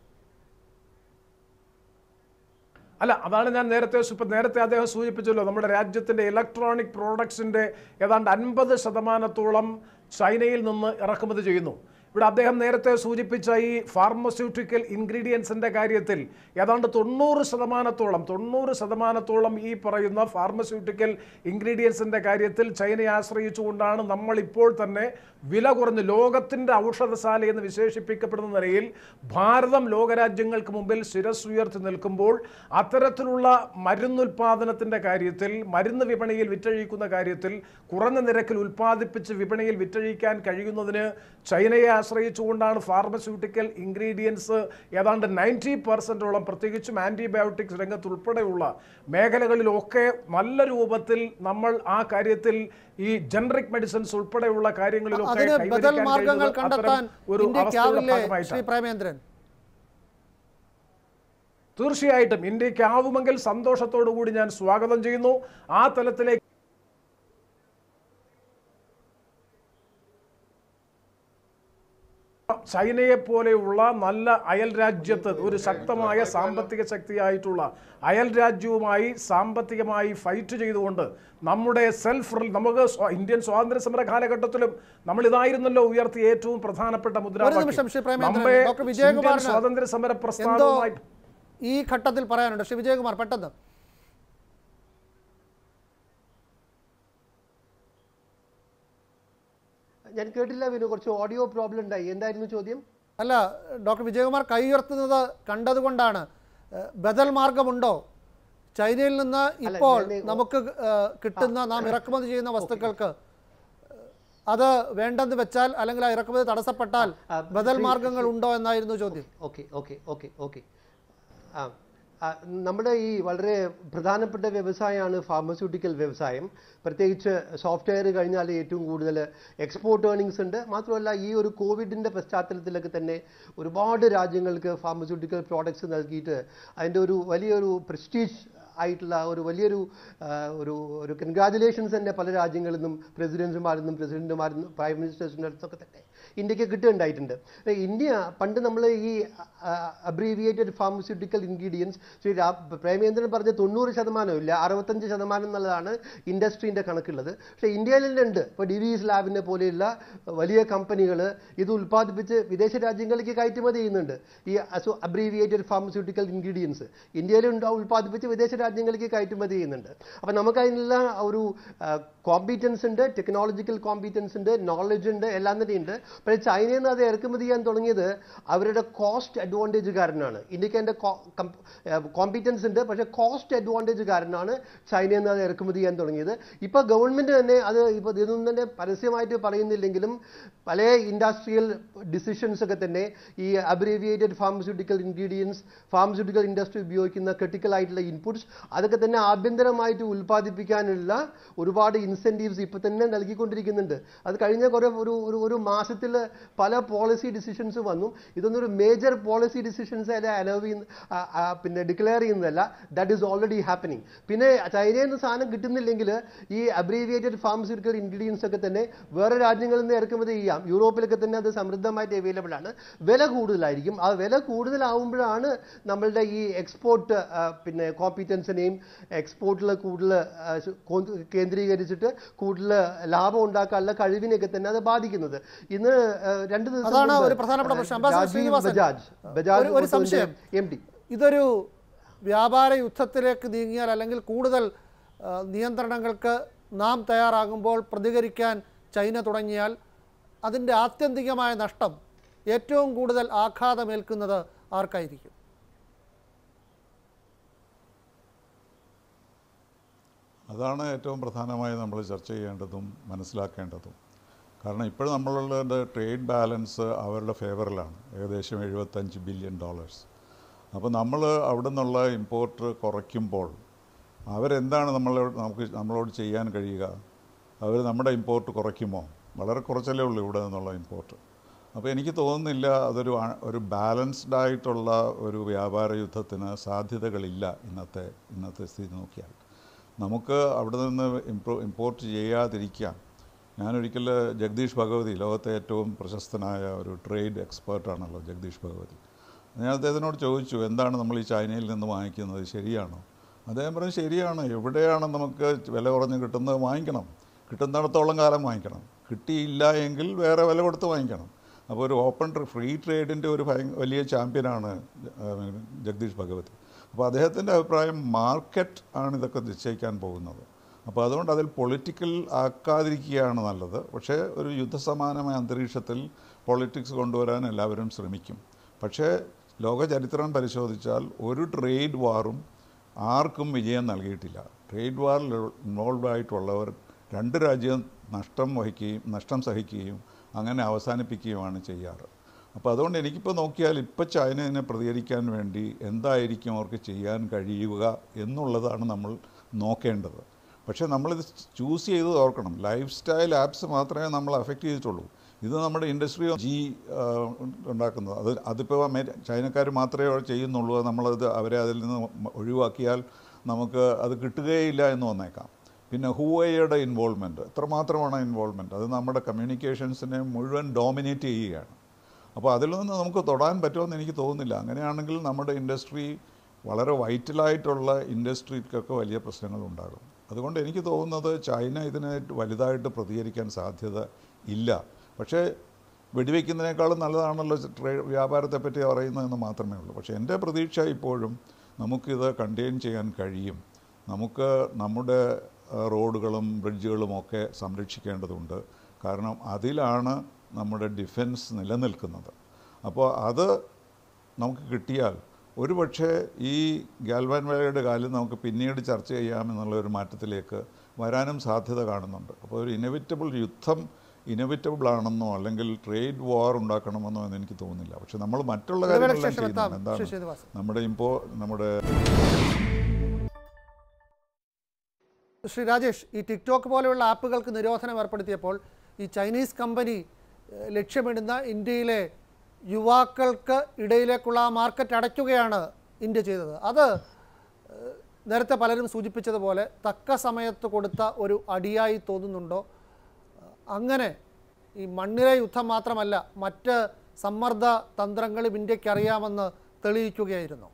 അല്ല, അതാണ് ഞാൻ നേരത്തെ നേരത്തെ അദ്ദേഹം സൂചിപ്പിച്ചല്ലോ, നമ്മുടെ രാജ്യത്തിൻ്റെ ഇലക്ട്രോണിക് പ്രോഡക്ട്സിൻ്റെ ഏതാണ്ട് അൻപത് ശതമാനത്തോളം ചൈനയിൽ നിന്ന് ഇറക്കുമതി ചെയ്യുന്നു. ഇവിടെ അദ്ദേഹം നേരത്തെ സൂചിപ്പിച്ച ഈ ഫാർമസ്യൂട്ടിക്കൽ ഇൻഗ്രീഡിയൻസിൻ്റെ കാര്യത്തിൽ ഏതാണ്ട് തൊണ്ണൂറ് ശതമാനത്തോളം തൊണ്ണൂറ് ശതമാനത്തോളം ഈ പറയുന്ന ഫാർമസ്യൂട്ടിക്കൽ ഇൻഗ്രീഡിയൻസിൻ്റെ കാര്യത്തിൽ ചൈനയെ ആശ്രയിച്ചുകൊണ്ടാണ് നമ്മളിപ്പോൾ തന്നെ വില കുറഞ്ഞ് ലോകത്തിൻ്റെ ഔഷധശാല എന്ന് വിശേഷിപ്പിക്കപ്പെടുന്ന നിലയിൽ ഭാരതം ലോകരാജ്യങ്ങൾക്ക് മുമ്പിൽ ശിരസ്സുയർത്തി നിൽക്കുമ്പോൾ അത്തരത്തിലുള്ള മരുന്നുൽപാദനത്തിൻ്റെ കാര്യത്തിൽ, മരുന്ന് വിപണിയിൽ വിറ്റഴിക്കുന്ന കാര്യത്തിൽ കുറഞ്ഞ നിരക്കിൽ ഉൽപ്പാദിപ്പിച്ച് വിപണിയിൽ വിറ്റഴിക്കാൻ കഴിയുന്നതിന് ചൈനയെ ആശ്രയിച്ചുകൊണ്ടാണ് ഫാർമസ്യൂട്ടിക്കൽ ഇൻഗ്രീഡിയൻസ് ഏതാണ്ട് നയൻറ്റി പെർസെൻറ്റോളം, പ്രത്യേകിച്ചും ആൻറ്റിബയോട്ടിക്സ് രംഗത്തുൾപ്പെടെയുള്ള മേഖലകളിലൊക്കെ നല്ല രൂപത്തിൽ നമ്മൾ ആ കാര്യത്തിൽ ഈ ജനറിക് മെഡിസിൻസ് ഉൾപ്പെടെയുള്ള കാര്യങ്ങളിലൊക്കെ മാർഗങ്ങൾ കണ്ടെത്താൻ തീർച്ചയായിട്ടും ഇന്ത്യക്കാവുമെങ്കിൽ സന്തോഷത്തോടു കൂടി ഞാൻ സ്വാഗതം ചെയ്യുന്നു. ആ തലത്തിലേക്ക് ചൈനയെ പോലെയുള്ള നല്ല അയൽ രാജ്യത്ത് ഒരു ശക്തമായ സാമ്പത്തിക ശക്തിയായിട്ടുള്ള അയൽ രാജ്യവുമായി സാമ്പത്തികമായി ഫൈറ്റ് ചെയ്തുകൊണ്ട് നമ്മുടെ സെൽഫ് നമുക്ക് ഇന്ത്യൻ സ്വാതന്ത്ര്യ സമര കാലഘട്ടത്തിലും നമ്മൾ ഇതായിരുന്നല്ലോ ഉയർത്തിയ ഏറ്റവും പ്രധാനപ്പെട്ട മുദ്രാവാക്യം. സ്വാതന്ത്ര്യ സമര പ്രസ്ഥാനവുമായി ഈ ഘട്ടത്തിൽ പറയാനുണ്ട് ശ്രീ വിജയകുമാർ, പെട്ടെന്ന്. ഞാൻ കേട്ടില്ല വിനു, കുറച്ച് ഓഡിയോ പ്രോബ്ലം ഉണ്ടായി. എന്തായിരുന്നു ചോദ്യം? അല്ല, ഡോക്ടർ വിജയകുമാർ കൈ ഉയർത്തുന്നത് കണ്ടതുകൊണ്ടാണ്. ബദൽ മാർഗമുണ്ടോ ചൈനയിൽ നിന്ന് ഇപ്പോൾ നമുക്ക് കിട്ടുന്ന, നാം ഇറക്കുമതി ചെയ്യുന്ന വസ്തുക്കൾക്ക് അത് വേണ്ടെന്ന് വെച്ചാൽ അല്ലെങ്കിൽ ആ ഇറക്കുമതി തടസ്സപ്പെട്ടാൽ ബദൽ മാർഗങ്ങൾ ഉണ്ടോ എന്നായിരുന്നു ചോദ്യം. ഓക്കെ ഓക്കെ ഓക്കെ ഓക്കെ ആ നമ്മുടെ ഈ വളരെ പ്രധാനപ്പെട്ട വ്യവസായമാണ് ഫാർമസ്യൂട്ടിക്കൽ വ്യവസായം. പ്രത്യേകിച്ച് സോഫ്റ്റ്വെയർ കഴിഞ്ഞാൽ ഏറ്റവും കൂടുതൽ എക്സ്പോർട്ട് ഏർണിങ്സ് ഉണ്ട്. മാത്രമല്ല ഈ ഒരു കോവിഡിൻ്റെ പശ്ചാത്തലത്തിലൊക്കെ തന്നെ ഒരുപാട് രാജ്യങ്ങൾക്ക് ഫാർമസ്യൂട്ടിക്കൽ പ്രോഡക്ട്സ് നൽകിയിട്ട് അതിൻ്റെ ഒരു വലിയൊരു പ്രസ്റ്റീജ് ആയിട്ടുള്ള ഒരു വലിയൊരു ഒരു ഒരു കൺഗ്രാജുലേഷൻസ് തന്നെ പല രാജ്യങ്ങളിൽ നിന്നും പ്രസിഡന്റുമാരിൽ നിന്നും പ്രസിഡന്റുമാരിൽ നിന്നും പ്രൈം മിനിസ്റ്റേഴ്സിൻ്റെ അടുത്തൊക്കെ തന്നെ ഇന്ത്യക്ക് കിട്ടുന്നുണ്ടായിട്ടുണ്ട്. ഇന്ത്യ പണ്ട് നമ്മൾ ഈ abbreviated pharmaceutical ingredients Shri Premendran പറഞ്ഞ തൊണ്ണൂറ് ശതമാനം ഇല്ല, അറുപത്തഞ്ച് ശതമാനം എന്നുള്ളതാണ് ഇൻഡസ്ട്രീൻ്റെ കണക്കുള്ളത്. പക്ഷേ ഇന്ത്യയിൽ തന്നെ ഉണ്ട്. ഇപ്പോൾ ഡിവീസ് ലാബിനെ പോലെയുള്ള വലിയ കമ്പനികൾ ഇത് ഉൽപ്പാദിപ്പിച്ച് വിദേശ രാജ്യങ്ങളിലേക്ക് കയറ്റുമതി ചെയ്യുന്നുണ്ട്. ഈ അബ്രീവിയേറ്റഡ് ഫാർമസ്യൂട്ടിക്കൽ ഇൻഗ്രീഡിയൻസ് ഇന്ത്യയിൽ ഉൽപ്പാദിപ്പിച്ച് വിദേശ രാജ്യങ്ങളിലേക്ക് കയറ്റുമതി ചെയ്യുന്നുണ്ട്. അപ്പം നമുക്ക് അതിനുള്ള ഒരു കോമ്പീറ്റൻസ് ഉണ്ട്, ടെക്നോളജിക്കൽ കോമ്പീറ്റൻസ് ഉണ്ട്, നോളജ് ഉണ്ട്, എല്ലാം തന്നെ ഉണ്ട്. പക്ഷേ ചൈനയിൽ നിന്ന് അത് ഇറക്കുമതി ചെയ്യാൻ തുടങ്ങിയത് അവരുടെ കോസ്റ്റ് അഡ്വാൻറ്റേജ് കാരനാണ്. ഇന്ത്യക്ക് അതിൻ്റെ കോമ്പീറ്റൻസ് ഉണ്ട്, പക്ഷേ കോസ്റ്റ് അഡ്വാൻറ്റേജ് കാരനാണ് ചൈനയിൽ നിന്ന് അത് ഇറക്കുമതി ചെയ്യാൻ തുടങ്ങിയത്. ഇപ്പോൾ ഗവൺമെൻറ് തന്നെ അത് ഇപ്പോൾ ഇതൊന്നും തന്നെ പരസ്യമായിട്ട് പറയുന്നില്ലെങ്കിലും പല ഇൻഡസ്ട്രിയൽ ഡിസിഷൻസ് ഒക്കെ തന്നെ ഈ abbreviated pharmaceutical ingredients, pharmaceutical industry ഉപയോഗിക്കുന്ന ക്രിട്ടിക്കൽ ആയിട്ടുള്ള ഇൻപുട്സ് അതൊക്കെ തന്നെ ആഭ്യന്തരമായിട്ട് ഉൽപ്പാദിപ്പിക്കാനുള്ള ഒരുപാട് ഇൻസെൻറ്റീവ്സ് ഇപ്പം തന്നെ നൽകിക്കൊണ്ടിരിക്കുന്നുണ്ട്. അത് കഴിഞ്ഞ കുറേ ഒരു ഒരു മാസത്തിൽ പല പോളിസി ഡിസിഷൻസ് വന്നു. ഇതൊന്നും ഒരു മേജർ പോളിസി ഡിസിഷൻസ് അല്ല അലോ പിന്നെ ഡിക്ലെയർ ചെയ്യുന്നതല്ല, ദാറ്റ് ഈസ് ഓൾറെഡി ഹാപ്പനിങ്. പിന്നെ ചൈനയിൽ നിന്ന് സാധനം കിട്ടുന്നില്ലെങ്കിൽ ഈ അബ്രീവിയേറ്റഡ് ഫാർമസ്യൂട്ടിക്കൽ ഇൻഗ്രീഡിയൻസ് ഒക്കെ തന്നെ വേറെ രാജ്യങ്ങളിൽ നിന്ന് ഇറക്കുമതി ചെയ്യാം. യൂറോപ്പിലൊക്കെ തന്നെ അത് സമൃദ്ധമായിട്ട് അവൈലബിൾ ആണ്. വില കൂടുതലായിരിക്കും. ആ വില കൂടുതലാവുമ്പോഴാണ് നമ്മളുടെ ഈ എക്സ്പോർട്ട് പിന്നെ കോമ്പീറ്റൻസിനെയും എക്സ്പോർട്ടിൽ കൂടുതൽ കേന്ദ്രീകരിച്ചിട്ട് കൂടുതൽ ലാഭം ഉണ്ടാക്കാനുള്ള കഴിവിനെയൊക്കെ തന്നെ അത് ബാധിക്കുന്നത്. ഇന്ന് രണ്ട് ദിവസം ബജാജ് ബജാജ് എം ഡി ഇതൊരു വ്യാപാര യുദ്ധത്തിലേക്ക് നീങ്ങിയാൽ അല്ലെങ്കിൽ കൂടുതൽ നിയന്ത്രണങ്ങൾക്ക് നാം തയ്യാറാകുമ്പോൾ പ്രതികരിക്കാൻ ചൈന തുടങ്ങിയാൽ അതിൻ്റെ ആത്യന്തികമായ നഷ്ടം ഏറ്റവും കൂടുതൽ ആഘാതമേൽക്കുന്നത് ആർക്കായിരിക്കും? അതാണ് ഏറ്റവും പ്രധാനമായി നമ്മൾ ചർച്ച ചെയ്യേണ്ടതും മനസ്സിലാക്കേണ്ടതും. കാരണം ഇപ്പോൾ നമ്മളുടെ ട്രേഡ് ബാലൻസ് അവരുടെ ഫേവറിലാണ്, ഏകദേശം എഴുപത്തഞ്ച് ബില്യൺ ഡോളേഴ്സ്. അപ്പോൾ നമ്മൾ അവിടെ നിന്നുള്ള ഇമ്പോർട്ട് കുറയ്ക്കുമ്പോൾ അവരെന്താണ് നമ്മളോട് നമുക്ക് നമ്മളോട് ചെയ്യാൻ കഴിയുക? അവർ നമ്മുടെ ഇമ്പോർട്ട് കുറയ്ക്കുമോ? വളരെ കുറച്ചല്ലേ ഉള്ളൂ ഇവിടെ നിന്നുള്ള ഇമ്പോർട്ട്. അപ്പോൾ എനിക്ക് തോന്നുന്നില്ല അതൊരു ഒരു ബാലൻസ്ഡ് ആയിട്ടുള്ള ഒരു വ്യാപാര യുദ്ധത്തിന് സാധ്യതകളില്ല ഇന്നത്തെ ഇന്നത്തെ സ്ഥിതി നോക്കിയാൽ. നമുക്ക് അവിടെ നിന്ന് ഇംപ്രൂ ഇമ്പോർട്ട് ചെയ്യാതിരിക്കാം. ഞാനൊരിക്കൽ ജഗദീഷ് ഭഗവതി, ലോകത്തെ ഏറ്റവും പ്രശസ്തനായ ഒരു ട്രേഡ് എക്സ്പേർട്ടാണല്ലോ ജഗദീഷ് ഭഗവതി, ഞാൻ അദ്ദേഹത്തിനോട് ചോദിച്ചു, എന്താണ് നമ്മൾ ഈ ചൈനയിൽ നിന്ന് വാങ്ങിക്കുന്നത്, ശരിയാണോ? അദ്ദേഹം പറഞ്ഞു, ശരിയാണ്, എവിടെയാണ് നമുക്ക് വില കുറഞ്ഞ് കിട്ടുന്നത് വാങ്ങിക്കണം, കിട്ടുന്നിടത്തോളം കാലം വാങ്ങിക്കണം, കിട്ടിയില്ല എങ്കിൽ വേറെ വില കൊടുത്ത് വാങ്ങിക്കണം. അപ്പോൾ ഒരു ഓപ്പൺ ഫ്രീ ട്രേഡിൻ്റെ ഒരു വലിയ ചാമ്പ്യനാണ് ജഗദീഷ് ഭഗവതി. അപ്പോൾ അദ്ദേഹത്തിൻ്റെ അഭിപ്രായം മാർക്കറ്റ് ആണ് ഇതൊക്കെ നിശ്ചയിക്കാൻ പോകുന്നത്. അപ്പോൾ അതുകൊണ്ട് അതിൽ പൊളിറ്റിക്കൽ ആക്കാതിരിക്കുകയാണ് നല്ലത്. പക്ഷേ ഒരു യുദ്ധസമാനമായ അന്തരീക്ഷത്തിൽ പൊളിറ്റിക്സ് കൊണ്ടുവരാൻ എല്ലാവരും ശ്രമിക്കും. പക്ഷേ ലോക ചരിത്രം പരിശോധിച്ചാൽ ഒരു ട്രേഡ് വാറും ആർക്കും വിജയം നൽകിയിട്ടില്ല. ട്രേഡ് വാറിൽ ഇൻവോൾവ് ആയിട്ടുള്ളവർ രണ്ട് രാജ്യം നഷ്ടം വഹിക്കുകയും നഷ്ടം സഹിക്കുകയും അങ്ങനെ അവസാനിപ്പിക്കുകയുമാണ് ചെയ്യാറ്. അപ്പോൾ അതുകൊണ്ട് എനിക്കിപ്പോൾ നോക്കിയാൽ ഇപ്പോൾ ചൈനയെ പ്രതികരിക്കാൻ വേണ്ടി എന്തായിരിക്കും അവർക്ക് ചെയ്യാൻ കഴിയുക എന്നുള്ളതാണ് നമ്മൾ നോക്കേണ്ടത്. പക്ഷേ നമ്മളിത് ചൂസ് ചെയ്ത് ഓർക്കണം, ലൈഫ് സ്റ്റൈൽ ആപ്സ് മാത്രമേ നമ്മൾ അഫക്റ്റ് ചെയ്തിട്ടുള്ളൂ. ഇത് നമ്മുടെ ഇൻഡസ്ട്രി ജി ഉണ്ടാക്കുന്നത്. അത് അതിപ്പോൾ ചൈനക്കാർ മാത്രമേ ചെയ്യുന്നുള്ളൂ. നമ്മളത് അവരെ അതിൽ നിന്ന് ഒഴിവാക്കിയാൽ നമുക്ക് അത് കിട്ടുകയില്ല എന്ന് വന്നേക്കാം. പിന്നെ ഹുവൈയുടെ ഇൻവോൾവ്മെൻറ്റ് എത്രമാത്രമാണ് ഇൻവോൾവ്മെൻറ്റ്, അത് നമ്മുടെ കമ്മ്യൂണിക്കേഷൻസിനെ മുഴുവൻ ഡോമിനേറ്റ് ചെയ്യുകയാണ്. അപ്പോൾ അതിൽ നിന്ന് നമുക്ക് തൊടാൻ പറ്റുമെന്ന് എനിക്ക് തോന്നുന്നില്ല. അങ്ങനെയാണെങ്കിൽ നമ്മുടെ ഇൻഡസ്ട്രി വളരെ വൈറ്റലായിട്ടുള്ള ഇൻഡസ്ട്രിക്കൊക്കെ വലിയ പ്രശ്നങ്ങളുണ്ടാകും. അതുകൊണ്ട് എനിക്ക് തോന്നുന്നത് ചൈന ഇതിനെ വലുതായിട്ട് പ്രതികരിക്കാൻ സാധ്യത ഇല്ല. പക്ഷേ വെടിവെക്കുന്നതിനേക്കാളും നല്ലതാണല്ലോ ട്രേ വ്യാപാരത്തെപ്പറ്റി പറയുന്നതെന്ന് മാത്രമേ ഉള്ളൂ. പക്ഷേ എൻ്റെ പ്രതീക്ഷ ഇപ്പോഴും നമുക്കിത് കണ്ടെയ്ൻ ചെയ്യാൻ കഴിയും. നമുക്ക് നമ്മുടെ റോഡുകളും ബ്രിഡ്ജുകളും ഒക്കെ സംരക്ഷിക്കേണ്ടതുണ്ട്. കാരണം അതിലാണ് നമ്മുടെ ഡിഫൻസ് നിലനിൽക്കുന്നത്. അപ്പോൾ അത് നമുക്ക് കിട്ടിയാൽ ഒരു പക്ഷേ ഈ ഗാൽവാൻ വേലയുടെ കാര്യം നമുക്ക് പിന്നീട് ചർച്ച ചെയ്യാമെന്നുള്ള ഒരു മാറ്റത്തിലേക്ക് വരാനും സാധ്യത കാണുന്നുണ്ട്. അപ്പോൾ ഒരു ഇനവിറ്റബിൾ യുദ്ധം ഇനവിറ്റബിൾ ആണെന്നോ അല്ലെങ്കിൽ ട്രേഡ് വാർ ഉണ്ടാക്കണമെന്നോ എന്ന് എനിക്ക് തോന്നുന്നില്ല. പക്ഷെ നമ്മൾ മറ്റുള്ള കാര്യങ്ങളെല്ലാം ചെയ്യുന്നുണ്ട്. എന്താണ് നമ്മുടെ ഇപ്പോ നമ്മുടെ ശ്രീ രാജേഷ്, ഈ ടിക്ടോക്ക് പോലെയുള്ള ആപ്പുകൾക്ക് നിരോധനം ഏർപ്പെടുത്തിയപ്പോൾ ഈ ചൈനീസ് കമ്പനി ലക്ഷ്യമിടുന്ന ഇന്ത്യയിലെ യുവാക്കൾക്ക് ഇടയിലേക്കുള്ള മാർക്കറ്റ് അടയ്ക്കുകയാണ് ഇന്ത്യ ചെയ്തത്. അത് നേരത്തെ പലരും സൂചിപ്പിച്ചതുപോലെ തക്ക സമയത്ത് കൊടുത്ത ഒരു അടിയായി തോന്നുന്നുണ്ടോ? അങ്ങനെ ഈ മണ്ണിലെ യുദ്ധം മാത്രമല്ല, മറ്റ് സമ്മർദ്ദ തന്ത്രങ്ങളും ഇന്ത്യക്ക് അറിയാമെന്ന് തെളിയിക്കുകയായിരുന്നു.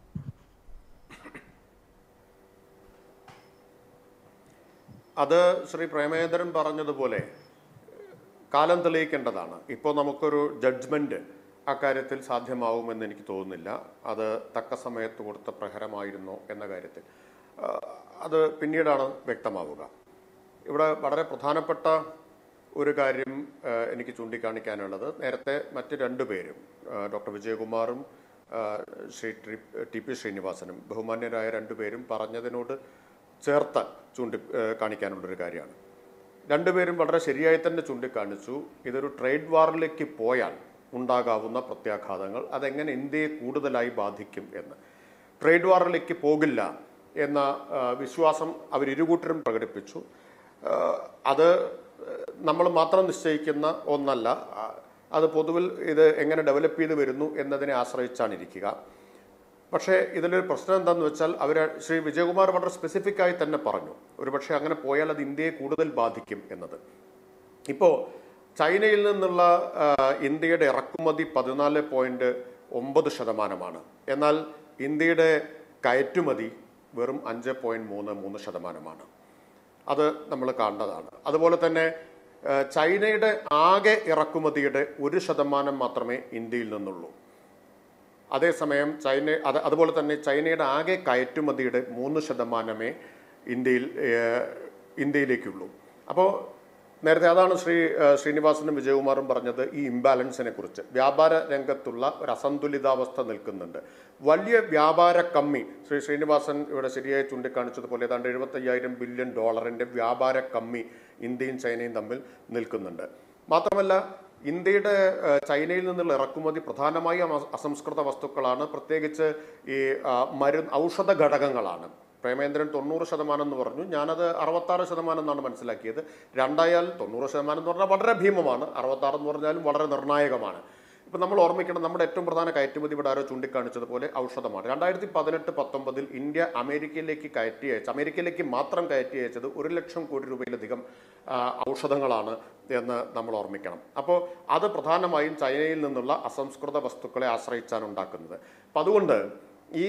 അത് ശ്രീ പ്രേമേന്ദ്രൻ പറഞ്ഞതുപോലെ കാലം തെളിയിക്കേണ്ടതാണ്. ഇപ്പോൾ നമുക്കൊരു ജഡ്ജ്മെൻറ്റ് അക്കാര്യത്തിൽ സാധ്യമാവുമെന്ന് എനിക്ക് തോന്നുന്നില്ല. അത് തക്ക സമയത്ത് കൊടുത്ത പ്രഹരമായിരുന്നോ എന്ന കാര്യത്തിൽ അത് പിന്നീടാണ് വ്യക്തമാവുക. ഇവിടെ വളരെ പ്രധാനപ്പെട്ട ഒരു കാര്യം എനിക്ക് ചൂണ്ടിക്കാണിക്കാനുള്ളത്, നേരത്തെ മറ്റ് രണ്ടുപേരും ഡോക്ടർ വിജയകുമാറും ശ്രീ ടി പി ശ്രീനിവാസനും ബഹുമാന്യരായ രണ്ടുപേരും പറഞ്ഞതിനോട് ചേർത്ത് ചൂണ്ടി കാണിക്കാനുള്ളൊരു കാര്യമാണ്. രണ്ടുപേരും വളരെ ശരിയായി തന്നെ ചൂണ്ടിക്കാണിച്ചു, ഇതൊരു ട്രേഡ് വാറിലേക്ക് പോയാൽ ഉണ്ടാകാവുന്ന പ്രത്യാഘാതങ്ങൾ, അതെങ്ങനെ ഇന്ത്യയെ കൂടുതലായി ബാധിക്കും എന്ന്. ട്രേഡ് വാറിലേക്ക് പോകില്ല എന്ന വിശ്വാസം അവരിരുകൂട്ടരും പ്രകടിപ്പിച്ചു. അത് നമ്മൾ മാത്രം നിശ്ചയിക്കുന്ന ഒന്നല്ല, അത് പൊതുവിൽ ഇത് എങ്ങനെ ഡെവലപ്പ് ചെയ്ത് വരുന്നു എന്നതിനെ ആശ്രയിച്ചാണ് ഇരിക്കുക. പക്ഷേ ഇതിലൊരു പ്രശ്നം എന്താണെന്ന് വെച്ചാൽ, അവർ ശ്രീ വിജയകുമാർ വളരെ സ്പെസിഫിക് ആയി തന്നെ പറഞ്ഞു, ഒരുപക്ഷെ അങ്ങനെ പോയാൽ അത് ഇന്ത്യയെ കൂടുതൽ ബാധിക്കും എന്നത്. ഇപ്പോൾ ചൈനയിൽ നിന്നുള്ള ഇന്ത്യയുടെ ഇറക്കുമതി പതിനാല് പോയിന്റ് ഒമ്പത് ശതമാനമാണ്. എന്നാൽ ഇന്ത്യയുടെ കയറ്റുമതി വെറും അഞ്ച് പോയിന്റ് മൂന്ന് മൂന്ന് ശതമാനമാണ്. അത് നമ്മൾ കാണേണ്ടതാണ്. അതുപോലെ തന്നെ ചൈനയുടെ ആകെ ഇറക്കുമതിയുടെ ഒരു ശതമാനം മാത്രമേ ഇന്ത്യയിൽ നിന്നുള്ളൂ. അതേസമയം ചൈന അത് അതുപോലെ തന്നെ ചൈനയുടെ ആകെ കയറ്റുമതിയുടെ മൂന്ന് ശതമാനമേ ഇന്ത്യയിൽ ഇന്ത്യയിലേക്കുള്ളൂ. അപ്പോൾ നേരത്തെ അതാണ് ശ്രീ ശ്രീനിവാസനും വിജയകുമാറും പറഞ്ഞത്, ഈ ഇംബാലൻസിനെ കുറിച്ച്. വ്യാപാര രംഗത്തുള്ള ഒരു അസന്തുലിതാവസ്ഥ നിൽക്കുന്നുണ്ട്. വലിയ വ്യാപാര കമ്മി, ശ്രീ ശ്രീനിവാസൻ ഇവിടെ ശരിയായി ചൂണ്ടിക്കാണിച്ചതുപോലെ ഏതാണ്ട് എഴുപത്തയ്യായിരം ബില്യൺ ഡോളറിന്റെ വ്യാപാര കമ്മി ഇന്ത്യയും ചൈനയും തമ്മിൽ നിൽക്കുന്നുണ്ട്. മാത്രമല്ല, ഇന്ത്യയുടെ ചൈനയിൽ നിന്നുള്ള ഇറക്കുമതി പ്രധാനമായും അസംസ്കൃത വസ്തുക്കളാണ്, പ്രത്യേകിച്ച് ഈ മരുന്ന് ഔഷധ ഘടകങ്ങളാണ്. പ്രേമേന്ദ്രൻ തൊണ്ണൂറ് ശതമാനം എന്ന് പറഞ്ഞു, ഞാനത് അറുപത്താറ് ശതമാനം എന്നാണ് മനസ്സിലാക്കിയത്. രണ്ടായാൽ തൊണ്ണൂറ് ശതമാനം എന്ന് പറഞ്ഞാൽ വളരെ ഭീമമാണ്, അറുപത്താറ് എന്ന് പറഞ്ഞാലും വളരെ നിർണായകമാണ്. ഇപ്പം നമ്മൾ ഓർമ്മിക്കണം, നമ്മുടെ ഏറ്റവും പ്രധാന കയറ്റുമതി ഇവിടെ ആരോ ചൂണ്ടിക്കാണിച്ചതുപോലെ ഔഷധമാണ്. രണ്ടായിരത്തി പതിനെട്ട് പത്തൊമ്പതിൽ ഇന്ത്യ അമേരിക്കയിലേക്ക് കയറ്റി അയച്ച അമേരിക്കയിലേക്ക് മാത്രം കയറ്റി അയച്ചത് ഒരു ലക്ഷം കോടി രൂപയിലധികം ഔഷധങ്ങളാണ് എന്ന് നമ്മൾ ഓർമ്മിക്കണം. അപ്പോൾ അത് പ്രധാനമായും ചൈനയിൽ നിന്നുള്ള അസംസ്കൃത വസ്തുക്കളെ ആശ്രയിച്ചാണ് ഉണ്ടാക്കുന്നത്. അപ്പം അതുകൊണ്ട് ഈ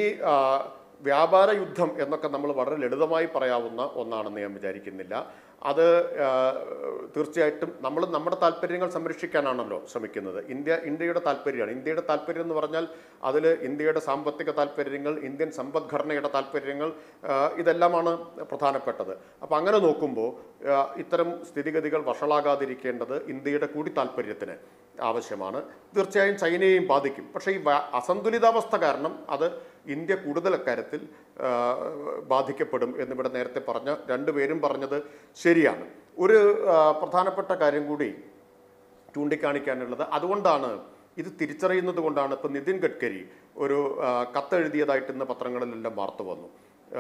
വ്യാപാര യുദ്ധം എന്നൊക്കെ നമ്മൾ വളരെ ലളിതമായി പറയാവുന്ന ഒന്നാണെന്ന് ഞാൻ വിചാരിക്കുന്നില്ല. അത് തീർച്ചയായിട്ടും നമ്മൾ നമ്മുടെ താല്പര്യങ്ങൾ സംരക്ഷിക്കാനാണല്ലോ ശ്രമിക്കുന്നത്. ഇന്ത്യ ഇന്ത്യയുടെ താല്പര്യമാണ്. ഇന്ത്യയുടെ താല്പര്യം എന്ന് പറഞ്ഞാൽ അതിൽ ഇന്ത്യയുടെ സാമ്പത്തിക താല്പര്യങ്ങൾ, ഇന്ത്യൻ സമ്പദ്ഘടനയുടെ താല്പര്യങ്ങൾ, ഇതെല്ലാമാണ് പ്രധാനപ്പെട്ടത്. അപ്പം അങ്ങനെ നോക്കുമ്പോൾ ഇത്തരം സ്ഥിതിഗതികൾ വഷളാകാതിരിക്കേണ്ടത് ഇന്ത്യയുടെ കൂടി താല്പര്യത്തിന് ആവശ്യമാണ്. തീർച്ചയായും ചൈനയെയും ബാധിക്കും. പക്ഷേ ഈ അസന്തുലിതാവസ്ഥ കാരണം അത് ഇന്ത്യ കൂടുതൽ അക്കാര്യത്തിൽ ബാധിക്കപ്പെടും എന്നിവിടെ നേരത്തെ പറഞ്ഞ രണ്ടുപേരും പറഞ്ഞത് ശരിയാണ്. ഒരു പ്രധാനപ്പെട്ട കാര്യം കൂടി ചൂണ്ടിക്കാണിക്കാനുള്ളത്, അതുകൊണ്ടാണ് ഇത് തിരിച്ചറിയുന്നത് കൊണ്ടാണ് ഇപ്പം നിതിൻ ഗഡ്കരി ഒരു കത്തെഴുതിയതായിട്ട് ഇന്ന് പത്രങ്ങളിലെല്ലാം വാർത്ത വന്നു.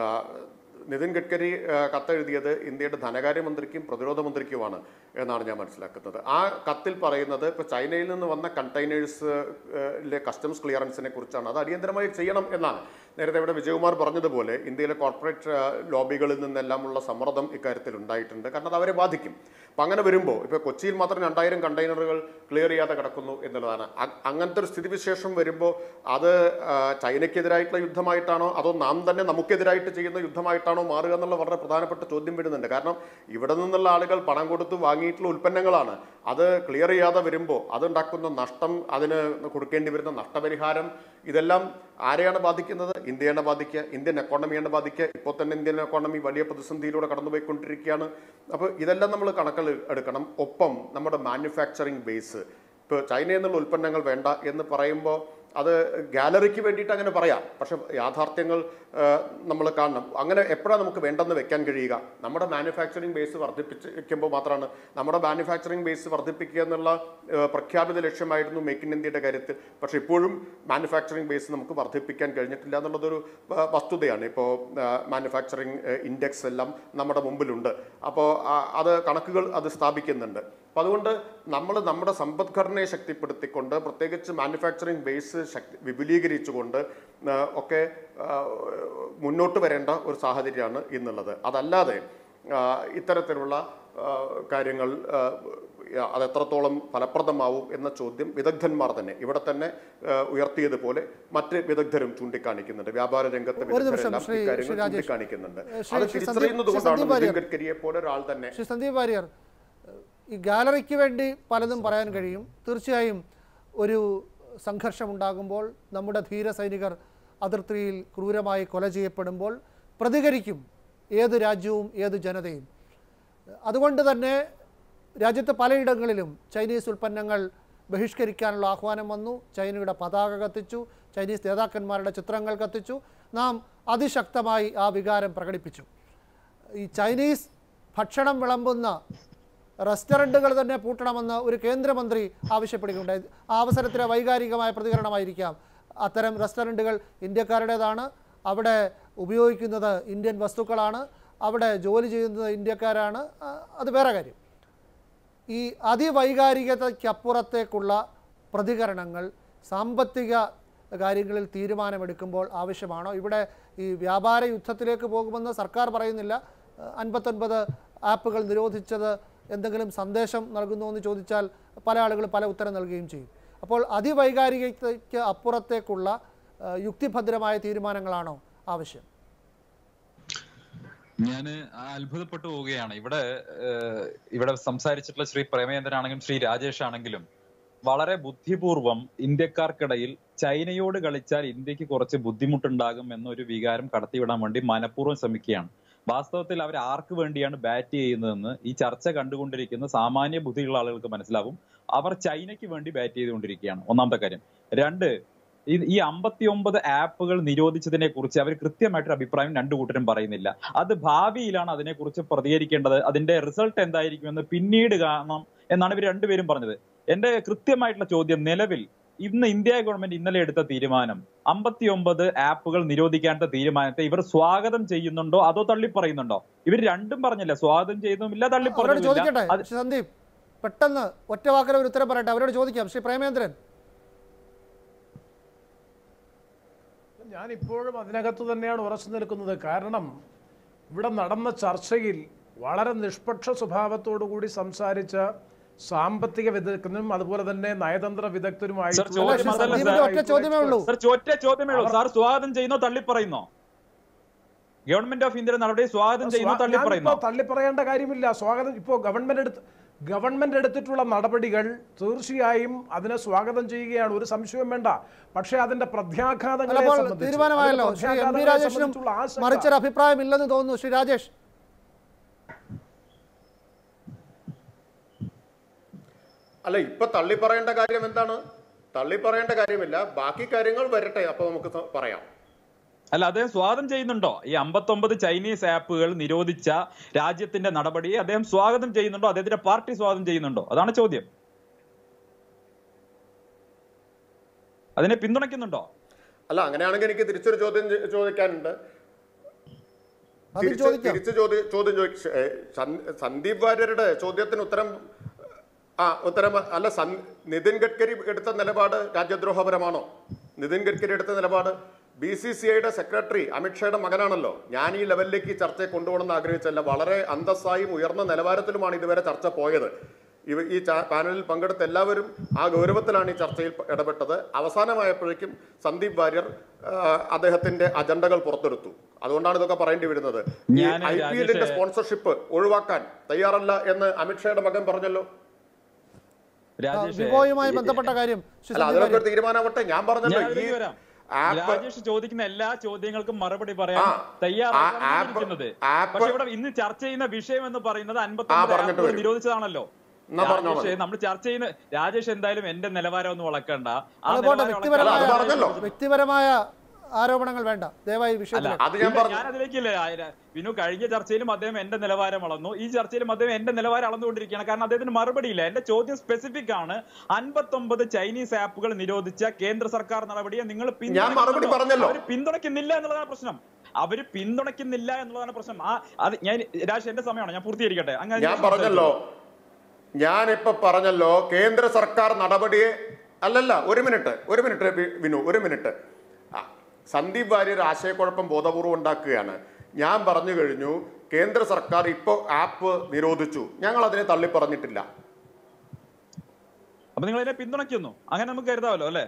നിതിൻ ഗഡ്കരി കത്തെഴുതിയത് ഇന്ത്യയുടെ ധനകാര്യമന്ത്രിക്കും പ്രതിരോധ മന്ത്രിക്കുമാണ് എന്നാണ് ഞാൻ മനസ്സിലാക്കുന്നത്. ആ കത്തിൽ പറയുന്നത് ഇപ്പോൾ ചൈനയിൽ നിന്ന് വന്ന കണ്ടെയ്നേഴ്സിലെ കസ്റ്റംസ് ക്ലിയറൻസിനെ കുറിച്ചാണ്. അത് അടിയന്തരമായി ചെയ്യണം എന്നാണ്. നേരത്തെ ഇവിടെ വിജയകുമാർ പറഞ്ഞതുപോലെ ഇന്ത്യയിലെ കോർപ്പറേറ്റ് ലോബികളിൽ നിന്നെല്ലാമുള്ള സമ്മർദ്ദം ഇക്കാര്യത്തിൽ ഉണ്ടായിട്ടുണ്ട്. കാരണം അത് അവരെ ബാധിക്കും. അപ്പം അങ്ങനെ വരുമ്പോൾ ഇപ്പോൾ കൊച്ചിയിൽ മാത്രം രണ്ടായിരം കണ്ടെയ്നറുകൾ ക്ലിയർ ചെയ്യാതെ കിടക്കുന്നു എന്നുള്ളതാണ്. അങ്ങനത്തെ ഒരു സ്ഥിതിവിശേഷം വരുമ്പോൾ അത് ചൈനയ്ക്കെതിരായിട്ടുള്ള യുദ്ധമായിട്ടാണോ അതോ നാം തന്നെ നമുക്കെതിരായിട്ട് ചെയ്യുന്ന യുദ്ധമായിട്ടാണോ മാറുക എന്നുള്ള വളരെ പ്രധാനപ്പെട്ട ചോദ്യം വരുന്നുണ്ട്. കാരണം ഇവിടെ നിന്നുള്ള ആളുകൾ പണം കൊടുത്ത് വാങ്ങിയിട്ടുള്ള ഉൽപ്പന്നങ്ങളാണ്. അത് ക്ലിയർ ചെയ്യാതെ വരുമ്പോൾ അതുണ്ടാക്കുന്ന നഷ്ടം, അതിന് കൊടുക്കേണ്ടി വരുന്ന നഷ്ടപരിഹാരം, ഇതെല്ലാം ആരെയാണ് ബാധിക്കുന്നത്? ഇന്ത്യയാണ് ബാധിക്കുക, ഇന്ത്യൻ എക്കോണമിയാണ് ബാധിക്കുക. ഇപ്പോൾ തന്നെ ഇന്ത്യൻ എക്കോണമി വലിയ പ്രതിസന്ധിയിലൂടെ കടന്നുപോയിക്കൊണ്ടിരിക്കുകയാണ്. അപ്പോൾ ഇതെല്ലാം നമ്മൾ കണക്കിൽ എടുക്കണം. ഒപ്പം നമ്മുടെ മാനുഫാക്ചറിങ് ബേസ്, ഇപ്പോൾ ചൈനയിൽ നിന്നുള്ള ഉൽപ്പന്നങ്ങൾ വേണ്ട എന്ന് പറയുമ്പോൾ അത് ഗാലറിക്ക് വേണ്ടിയിട്ട് അങ്ങനെ പറയാം. പക്ഷെ യാഥാർത്ഥ്യങ്ങൾ നമ്മൾ കാണണം. അങ്ങനെ എപ്പോഴാണ് നമുക്ക് വേണ്ടെന്ന് വെക്കാൻ കഴിയുക? നമ്മുടെ മാനുഫാക്ചറിങ് ബേസ് വർദ്ധിപ്പിക്കുമ്പോൾ മാത്രമാണ്. നമ്മുടെ മാനുഫാക്ചറിങ് ബേസ് വർദ്ധിപ്പിക്കുക എന്നുള്ള പ്രഖ്യാപിത ലക്ഷ്യമായിരുന്നു മേക്ക് ഇൻ ഇന്ത്യയുടെ കാര്യത്തിൽ. പക്ഷെ ഇപ്പോഴും മാനുഫാക്ചറിങ് ബേസ് നമുക്ക് വർദ്ധിപ്പിക്കാൻ കഴിഞ്ഞിട്ടില്ല എന്നുള്ളതൊരു വസ്തുതയാണ്. ഇപ്പോൾ മാനുഫാക്ചറിങ് ഇൻഡെക്സ് എല്ലാം നമ്മുടെ മുമ്പിലുണ്ട്. അപ്പോൾ അത് കണക്കുകൾ അത് സ്ഥാപിക്കുന്നുണ്ട്. അപ്പം അതുകൊണ്ട് നമ്മൾ നമ്മുടെ സമ്പദ്ഘടനയെ ശക്തിപ്പെടുത്തിക്കൊണ്ട്, പ്രത്യേകിച്ച് മാനുഫാക്ചറിങ് ബേസ് ശക്തി വിപുലീകരിച്ചുകൊണ്ട് ഒക്കെ മുന്നോട്ട് വരേണ്ട ഒരു സാഹചര്യമാണ് ഇന്നുള്ളത്. അതല്ലാതെ ഇത്തരത്തിലുള്ള കാര്യങ്ങൾ അതെത്രത്തോളം ഫലപ്രദമാവും എന്ന ചോദ്യം വിദഗ്ധന്മാർ തന്നെ ഇവിടെ തന്നെ ഉയർത്തിയതുപോലെ മറ്റ് വിദഗ്ധരും ചൂണ്ടിക്കാണിക്കുന്നുണ്ട്. വ്യാപാര രംഗത്തെ വിദഗ്ധരെല്ലാം ഇക്കാര്യങ്ങൾ ചൂണ്ടിക്കാണിക്കുന്നുണ്ട്. അത് തിരിച്ചറിയുന്നത് കൊണ്ടാണ് നിതിൻ ഗഡ്കരിയെ പോലെ ഒരാൾ തന്നെ. സന്ദീപ് വാര്യർ, ഈ ഗാലറിക്ക് വേണ്ടി പലതും പറയാൻ കഴിയും. തീർച്ചയായും ഒരു സംഘർഷമുണ്ടാകുമ്പോൾ, നമ്മുടെ ധീര സൈനികർ അതിർത്തിയിൽ ക്രൂരമായി കൊല ചെയ്യപ്പെടുമ്പോൾ പ്രതികരിക്കും ഏത് രാജ്യവും ഏത് ജനതയും. അതുകൊണ്ട് തന്നെ രാജ്യത്ത് പലയിടങ്ങളിലും ചൈനീസ് ഉൽപ്പന്നങ്ങൾ ബഹിഷ്കരിക്കാനുള്ള ആഹ്വാനം വന്നു. ചൈനയുടെ പതാക കത്തിച്ചു, ചൈനീസ് നേതാക്കന്മാരുടെ ചിത്രങ്ങൾ കത്തിച്ചു. നാം അതിശക്തമായി ആ വികാരം പ്രകടിപ്പിച്ചു. ഈ ചൈനീസ് ഭക്ഷണം വിളമ്പുന്ന റെസ്റ്റോറൻറ്റുകൾ തന്നെ പൂട്ടണമെന്ന് ഒരു കേന്ദ്രമന്ത്രി ആവശ്യപ്പെടുകയുണ്ടായി. ആ അവസരത്തിലെ വൈകാരികമായ പ്രതികരണമായിരിക്കാം. അത്തരം റെസ്റ്റോറൻറ്റുകൾ ഇന്ത്യക്കാരുടേതാണ്, അവിടെ ഉപയോഗിക്കുന്നത് ഇന്ത്യൻ വസ്തുക്കളാണ്, അവിടെ ജോലി ചെയ്യുന്നത് ഇന്ത്യക്കാരാണ്, അത് വേറെ കാര്യം. ഈ അതിവൈകാരികതയ്ക്കപ്പുറത്തേക്കുള്ള പ്രതികരണങ്ങൾ സാമ്പത്തിക കാര്യങ്ങളിൽ തീരുമാനമെടുക്കുമ്പോൾ ആവശ്യമാണോ? ഇവിടെ ഈ വ്യാപാര യുദ്ധത്തിലേക്ക് പോകുമെന്ന് സർക്കാർ പറയുന്നില്ല. അൻപത്തൊൻപത് ആപ്പുകൾ നിരോധിച്ചത് എന്തെങ്കിലും സന്ദേശം നൽകുന്നു എന്ന് ചോദിച്ചാൽ പല ആളുകളും പല ഉത്തരം നൽകുകയും ചെയ്യും. അപ്പോൾ അതിവൈകാരികതയ്ക്ക് അപ്പുറത്തേക്കുള്ള യുക്തിഭദ്രമായ തീരുമാനങ്ങളാണോ ആവശ്യം? ഞാൻ അത്ഭുതപ്പെട്ടു പോവുകയാണ്. ഇവിടെ ഇവിടെ സംസാരിച്ചിട്ടുള്ള ശ്രീ പ്രേമചന്ദ്രനാണെങ്കിലും ശ്രീ രാജേഷ് ആണെങ്കിലും വളരെ ബുദ്ധിപൂർവം ഇന്ത്യക്കാർക്കിടയിൽ ചൈനയോട് കളിച്ചാൽ ഇന്ത്യക്ക് കുറച്ച് ബുദ്ധിമുട്ടുണ്ടാകും എന്നൊരു വികാരം കടത്തിവിടാൻ വേണ്ടി മനഃപൂർവ്വം ശ്രമിക്കുകയാണ്. വാസ്തവത്തിൽ അവർ ആർക്ക് വേണ്ടിയാണ് ബാറ്റ് ചെയ്യുന്നതെന്ന് ഈ ചർച്ച കണ്ടുകൊണ്ടിരിക്കുന്ന സാമാന്യ ബുദ്ധിയുള്ള ആളുകൾക്ക് മനസ്സിലാവും. അവർ ചൈനയ്ക്ക് വേണ്ടി ബാറ്റ് ചെയ്തുകൊണ്ടിരിക്കുകയാണ്, ഒന്നാമത്തെ കാര്യം. രണ്ട്, ഈ അമ്പത്തി ഒമ്പത് ആപ്പുകൾ നിരോധിച്ചതിനെ കുറിച്ച് അവർ കൃത്യമായിട്ടൊരു അഭിപ്രായം രണ്ടു കൂട്ടരും പറയുന്നില്ല. അത് ഭാവിയിലാണ് അതിനെക്കുറിച്ച് പ്രതികരിക്കേണ്ടത്, അതിന്റെ റിസൾട്ട് എന്തായിരിക്കുമെന്ന് പിന്നീട് കാണണം എന്നാണ് ഇവർ രണ്ടുപേരും പറഞ്ഞത്. എന്റെ കൃത്യമായിട്ടുള്ള ചോദ്യം, നിലവിൽ ഇന്ന് ഇന്ത്യ ഗവൺമെന്റ് ഇന്നലെ എടുത്ത തീരുമാനം അമ്പത്തി ഒമ്പത് ആപ്പുകൾ നിരോധിക്കാത്ത തീരുമാനത്തെ ഇവർ സ്വാഗതം ചെയ്യുന്നുണ്ടോ അതോ തള്ളിപ്പറയുന്നുണ്ടോ? ഇവർ രണ്ടും പറഞ്ഞില്ല, സ്വാഗതം ചെയ്യുന്നുമില്ല, തള്ളിപ്പറയുന്നില്ല. സന്ദീപ് പെട്ടെന്ന് ഒറ്റ വാക്കിൽ ഒരു ഉത്തരം പറയട്ടെ, അവരോട് ചോദിക്കാം. ശ്രീ പ്രേമേന്ദ്രൻ. ഞാൻ ഇപ്പോഴും അതിനകത്ത് തന്നെയാണ് ഉറച്ചു നിൽക്കുന്നത്. കാരണം ഇവിടെ നടന്ന ചർച്ചയിൽ വളരെ നിഷ്പക്ഷ സ്വഭാവത്തോടു കൂടി സംസാരിച്ച സാമ്പത്തിക വിദഗ്ധനും അതുപോലെ തന്നെ നയതന്ത്ര വിദഗ്ധരുമായി സ്വാഗതം ചെയ്യുന്നോ തള്ളിപ്പറയുന്നോ? ഗവൺമെന്റ് ഓഫ് ഇന്ത്യയുടെ നടപടി സ്വാഗതം ചെയ്യുന്നോ തള്ളിപ്പറയുന്നോ? തള്ളിപ്പറയേണ്ട കാര്യമില്ല. സ്വാഗതം ഇപ്പോ ഗവൺമെന്റ് എടുത്ത് ഗവൺമെന്റ് എടുത്തിട്ടുള്ള നടപടികൾ തീർച്ചയായും അതിനെ സ്വാഗതം ചെയ്യുകയാണ്, ഒരു സംശയവും വേണ്ട. പക്ഷേ അതിന്റെ പ്രത്യാഘാതങ്ങളെ തീരുമാനമായല്ലോ. ശ്രീ എം പി രാജേഷിനും മറിച്ചൊരു അഭിപ്രായം ഇല്ലെന്ന് തോന്നുന്നു. ശ്രീ രാജേഷ്. അല്ല, ഇപ്പൊ തള്ളി പറയേണ്ട കാര്യം എന്താണ്? തള്ളി പറയേണ്ട കാര്യമില്ല, ബാക്കി കാര്യങ്ങൾ വരട്ടെ, അപ്പൊ നമുക്ക് പറയാം. അല്ല, അദ്ദേഹം സ്വാഗതം ചെയ്യുന്നുണ്ടോ? ഈ അമ്പത്തൊമ്പത് ചൈനീസ് ആപ്പുകൾ നിരോധിച്ച രാജ്യത്തിന്റെ നടപടിയെ അദ്ദേഹം സ്വാഗതം ചെയ്യുന്നുണ്ടോ? അദ്ദേഹത്തിന്റെ പാർട്ടി സ്വാഗതം ചെയ്യുന്നുണ്ടോ? അതാണ് ചോദ്യം. അതിനെ പിന്തുണയ്ക്കുന്നുണ്ടോ? അല്ല, അങ്ങനെയാണെങ്കിൽ എനിക്ക് തിരിച്ചൊരു ചോദ്യം ചോദിക്കാനുണ്ട്. തിരിച്ച് ചോദ്യം ചോദ്യം ചോദിച്ച സന്ദീപ് വാര്യരുടെ ചോദ്യത്തിന് ഉത്തരം ആ ഉത്തരം അല്ല. നിതിൻ ഗഡ്കരി എടുത്ത നിലപാട് രാജ്യദ്രോഹപരമാണോ? നിതിൻ ഗഡ്കരി എടുത്ത നിലപാട് ബി സി സി ഐയുടെ സെക്രട്ടറി അമിത്ഷായുടെ മകനാണല്ലോ. ഞാൻ ഈ ലെവലിലേക്ക് ഈ ചർച്ചയെ കൊണ്ടുപോകണമെന്ന് ആഗ്രഹിച്ചല്ല. വളരെ അന്തസ്സായും ഉയർന്ന നിലവാരത്തിലുമാണ് ഇതുവരെ ചർച്ച പോയത്. ഇവ ഈ പാനലിൽ പങ്കെടുത്ത എല്ലാവരും ആ ഗൗരവത്തിലാണ് ഈ ചർച്ചയിൽ ഇടപെട്ടത്. അവസാനമായപ്പോഴേക്കും സന്ദീപ് വാര്യർ അദ്ദേഹത്തിന്റെ അജണ്ടകൾ പുറത്തെടുത്തു. അതുകൊണ്ടാണ് ഇതൊക്കെ പറയേണ്ടി വരുന്നത്. ഈ ഐ പി എല്ലിന്റെ സ്പോൺസർഷിപ്പ് ഒഴിവാക്കാൻ തയ്യാറല്ല എന്ന് അമിത്ഷായുടെ മകൻ പറഞ്ഞല്ലോ. വിവോയുമായി ബന്ധപ്പെട്ട കാര്യം അതിനൊക്കെ ഒരു തീരുമാനമാവട്ടെ. ഞാൻ പറഞ്ഞല്ലോ, ഈ രാജേഷ് ചോദിക്കുന്ന എല്ലാ ചോദ്യങ്ങൾക്കും മറുപടി പറയാൻ തയ്യാറായിരിക്കുന്നത്. പക്ഷെ ഇവിടെ ഇന്ന് ചർച്ച ചെയ്യുന്ന വിഷയം എന്ന് പറയുന്നത് അൻപത്തി നിരോധിച്ചതാണല്ലോ. നമ്മൾ ചർച്ച ചെയ്യുന്ന രാജേഷ് എന്തായാലും എന്റെ നിലവാരം ഒന്നും വളക്കണ്ട. വ്യക്തിപരമായ ആരോപണങ്ങൾ വേണ്ട ദയവായി വിഷയത്തിൽ. ഞാൻ അതിലേക്കില്ല. വിനു, കഴിഞ്ഞ ചർച്ചയിലും അദ്ദേഹം എന്റെ നിലവാരം അളന്നു, ഈ ചർച്ചയിലും അദ്ദേഹം എന്റെ നിലവാരം അളന്നുകൊണ്ടിരിക്കുകയാണ്. കാരണം അദ്ദേഹത്തിന് മറുപടിയില്ല. എന്റെ ചോദ്യം സ്പെസിഫിക് ആണ്. അൻപത്തൊമ്പത് ചൈനീസ് ആപ്പുകൾ നിരോധിച്ച കേന്ദ്ര സർക്കാർ നടപടിയെ നിങ്ങൾ പിന്തുണയ്ക്കുന്നില്ല എന്നുള്ളതാണ് പ്രശ്നം. അവര് പിന്തുണയ്ക്കുന്നില്ല എന്നുള്ളതാണ് പ്രശ്നം. ആ അത് ഞാൻ രാജേഷ് എന്റെ സമയമാണ്, ഞാൻ പൂർത്തീകരിക്കട്ടെ. അങ്ങനെ ഞാൻ പറഞ്ഞല്ലോ ഞാനിപ്പോ പറഞ്ഞല്ലോ കേന്ദ്ര സർക്കാർ നടപടിയെ അല്ലല്ല ഒരു മിനിറ്റ് ഒരു മിനിറ്റ് വിനു ഒരു മിനിറ്റ് സന്ദീപ് വാര്യർ ആശയക്കുഴപ്പം ബോധപൂർവം ഉണ്ടാക്കുകയാണ്. ഞാൻ പറഞ്ഞു കഴിഞ്ഞു, കേന്ദ്ര സർക്കാർ ഇപ്പോൾ ആപ്പ് നിരോധിച്ചു, ഞങ്ങൾ അതിനെ തള്ളി പറഞ്ഞിട്ടില്ല. അപ്പൊ നിങ്ങൾ അതിനെ പിന്തുണയ്ക്കുന്നു, അങ്ങനെ നമുക്ക് കരുതാമല്ലോ അല്ലെ?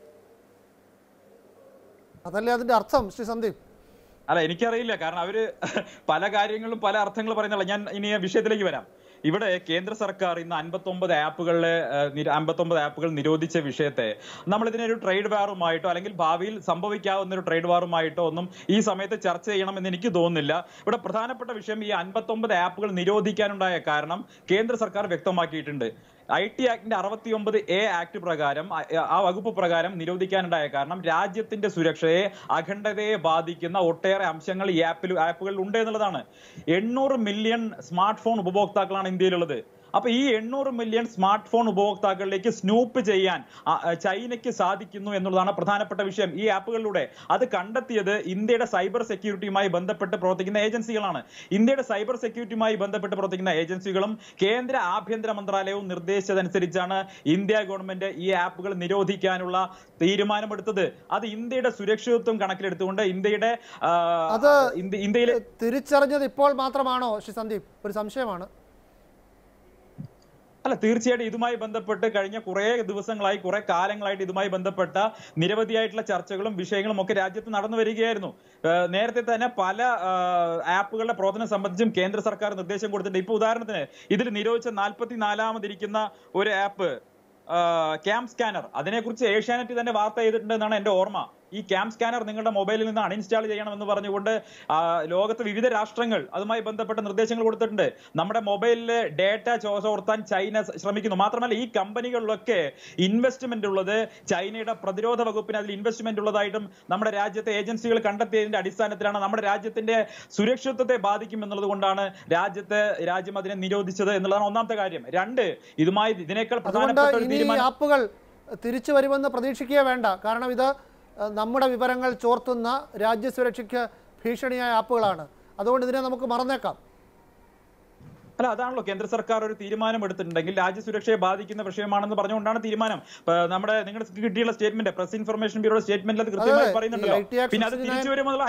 അതല്ലേ അതിന്റെ അർത്ഥം ശ്രീ സന്ദീപ്? അല്ല, എനിക്കറിയില്ല. കാരണം അവര് പല കാര്യങ്ങളും പല അർത്ഥങ്ങൾ പറയുന്നുള്ള. ഞാൻ ഇനി വിഷയത്തിലേക്ക് വരാം. ഇവിടെ കേന്ദ്ര സർക്കാർ ഇന്ന് അൻപത്തൊമ്പത് ആപ്പുകളിലെ അൻപത്തൊമ്പത് ആപ്പുകൾ നിരോധിച്ച വിഷയത്തെ നമ്മൾ ഇതിനൊരു ട്രേഡ് വാറുമായിട്ടോ അല്ലെങ്കിൽ ഭാവിയിൽ സംഭവിക്കാവുന്ന ഒരു ട്രേഡ് വാറുമായിട്ടോ ഒന്നും ഈ സമയത്ത് ചർച്ച ചെയ്യണമെന്ന് എനിക്ക് തോന്നുന്നില്ല. ഇവിടെ പ്രധാനപ്പെട്ട വിഷയം ഈ അൻപത്തൊമ്പത് ആപ്പുകൾ നിരോധിക്കാനുണ്ടായ കാരണം കേന്ദ്ര സർക്കാർ വ്യക്തമാക്കിയിട്ടുണ്ട്. ഐ ടി ആക്ടിന്റെ അറുപത്തി ഒമ്പത് എ ആക്ട് പ്രകാരം ആ വകുപ്പ് പ്രകാരം നിരോധിക്കാനുണ്ടായ കാരണം രാജ്യത്തിന്റെ സുരക്ഷയെ അഖണ്ഡതയെ ബാധിക്കുന്ന ഒട്ടേറെ അംശങ്ങൾ ഈ ആപ്പിൽ ആപ്പുകളിൽ ഉണ്ട് എന്നുള്ളതാണ്. എണ്ണൂറ് മില്യൺ സ്മാർട്ട് ഫോൺ ഉപഭോക്താക്കളാണ് ഇന്ത്യയിലുള്ളത്. അപ്പൊ ഈ എണ്ണൂറ് മില്യൺ സ്മാർട്ട് ഫോൺ ഉപഭോക്താക്കളിലേക്ക് സ്നൂപ്പ് ചെയ്യാൻ ചൈനയ്ക്ക് സാധിക്കുന്നു എന്നുള്ളതാണ് പ്രധാനപ്പെട്ട വിഷയം ഈ ആപ്പുകളിലൂടെ. അത് കണ്ടെത്തിയത് ഇന്ത്യയുടെ സൈബർ സെക്യൂരിറ്റിയുമായി ബന്ധപ്പെട്ട് പ്രവർത്തിക്കുന്ന ഏജൻസികളാണ്. ഇന്ത്യയുടെ സൈബർ സെക്യൂരിറ്റിയുമായി ബന്ധപ്പെട്ട് പ്രവർത്തിക്കുന്ന ഏജൻസികളും കേന്ദ്ര ആഭ്യന്തര മന്ത്രാലയവും നിർദ്ദേശിച്ചതനുസരിച്ചാണ് ഇന്ത്യ ഗവൺമെന്റ് ഈ ആപ്പുകൾ നിരോധിക്കാനുള്ള തീരുമാനമെടുത്തത്. അത് ഇന്ത്യയുടെ സുരക്ഷിതത്വം കണക്കിലെടുത്തുകൊണ്ട് ഇന്ത്യയുടെ ഇന്ത്യയിലെ തിരിച്ചറിഞ്ഞത് ഇപ്പോൾ മാത്രമാണോ ശ്രീ സന്ദീപ്? ഒരു സംശയമാണ്. അല്ല, തീർച്ചയായിട്ടും ഇതുമായി ബന്ധപ്പെട്ട് കഴിഞ്ഞ കുറെ ദിവസങ്ങളായി കുറെ കാലങ്ങളായിട്ട് ഇതുമായി ബന്ധപ്പെട്ട നിരവധിയായിട്ടുള്ള ചർച്ചകളും വിഷയങ്ങളും ഒക്കെ രാജ്യത്ത് നടന്നു വരികയായിരുന്നു. നേരത്തെ തന്നെ പല ആപ്പുകളുടെ പ്രവർത്തനം സംബന്ധിച്ചും കേന്ദ്ര സർക്കാർ നിർദ്ദേശം കൊടുത്തിട്ടുണ്ട്. ഇപ്പൊ ഉദാഹരണത്തിന് ഇതിൽ നിരോധിച്ച നാൽപ്പത്തി നാലാമതിരിക്കുന്ന ഒരു ആപ്പ് ക്യാം സ്കാനർ, അതിനെക്കുറിച്ച് ഏഷ്യാനെറ്റ് തന്നെ വാർത്ത ചെയ്തിട്ടുണ്ടെന്നാണ് എന്റെ ഓർമ്മ. ഈ ക്യാം സ്കാനർ നിങ്ങളുടെ മൊബൈലിൽ നിന്ന് അൺഇൻസ്റ്റാൾ ചെയ്യണമെന്ന് പറഞ്ഞുകൊണ്ട് ലോകത്ത് വിവിധ രാഷ്ട്രങ്ങൾ അതുമായി ബന്ധപ്പെട്ട നിർദ്ദേശങ്ങൾ കൊടുത്തിട്ടുണ്ട്. നമ്മുടെ മൊബൈലിലെ ഡേറ്റ ചോർത്താൻ ചൈന ശ്രമിക്കുന്നു. മാത്രമല്ല ഈ കമ്പനികളിലൊക്കെ ഇൻവെസ്റ്റ്മെന്റ് ഉള്ളത് ചൈനയുടെ പ്രതിരോധ വകുപ്പിന് അതിൽ ഇൻവെസ്റ്റ്മെന്റ് ഉള്ളതായിട്ടും നമ്മുടെ രാജ്യത്തെ ഏജൻസികൾ കണ്ടെത്തിയതിന്റെ അടിസ്ഥാനത്തിലാണ് നമ്മുടെ രാജ്യത്തിന്റെ സുരക്ഷിതത്വത്തെ ബാധിക്കും എന്നുള്ളത് കൊണ്ടാണ് രാജ്യത്തെ രാജ്യം അതിനെ നിരോധിച്ചത് എന്നുള്ളതാണ് ഒന്നാമത്തെ കാര്യം. രണ്ട്, ഇതുമായി ഇതിനേക്കാൾ പ്രധാനപ്പെട്ട ഒരു തീരുമാനം ആപ്പുകൾ തിരിച്ചു വരുമെന്ന് പ്രതീക്ഷിക്കുക വേണ്ട. കാരണം ഇത് നമ്മുടെ വിവരങ്ങൾ ചോർത്തുന്ന രാജ്യസുരക്ഷയ്ക്ക് ഭീഷണിയായ ആപ്പുകളാണ്. അതുകൊണ്ട് ഇതിനെ നമുക്ക് മറന്നേക്കാം. അല്ല, അതാണല്ലോ കേന്ദ്ര സർക്കാർ ഒരു തീരുമാനം എടുത്തിട്ടുണ്ടെങ്കിൽ രാജ്യസുരക്ഷയെ ബാധിക്കുന്ന വിഷയമാണെന്ന് പറഞ്ഞുകൊണ്ടാണ് തീരുമാനം. നമ്മുടെ നിങ്ങൾക്ക് കിട്ടിയുള്ള സ്റ്റേറ്റ്മെന്റ്, പ്രസ് ഇൻഫർമേഷൻ ബ്യൂറോ സ്റ്റേറ്റ്മെന്റിൽ അത് കൃത്യമായി പറയുന്നുണ്ടല്ലോ. പിന്നെ അത് തിരിച്ചു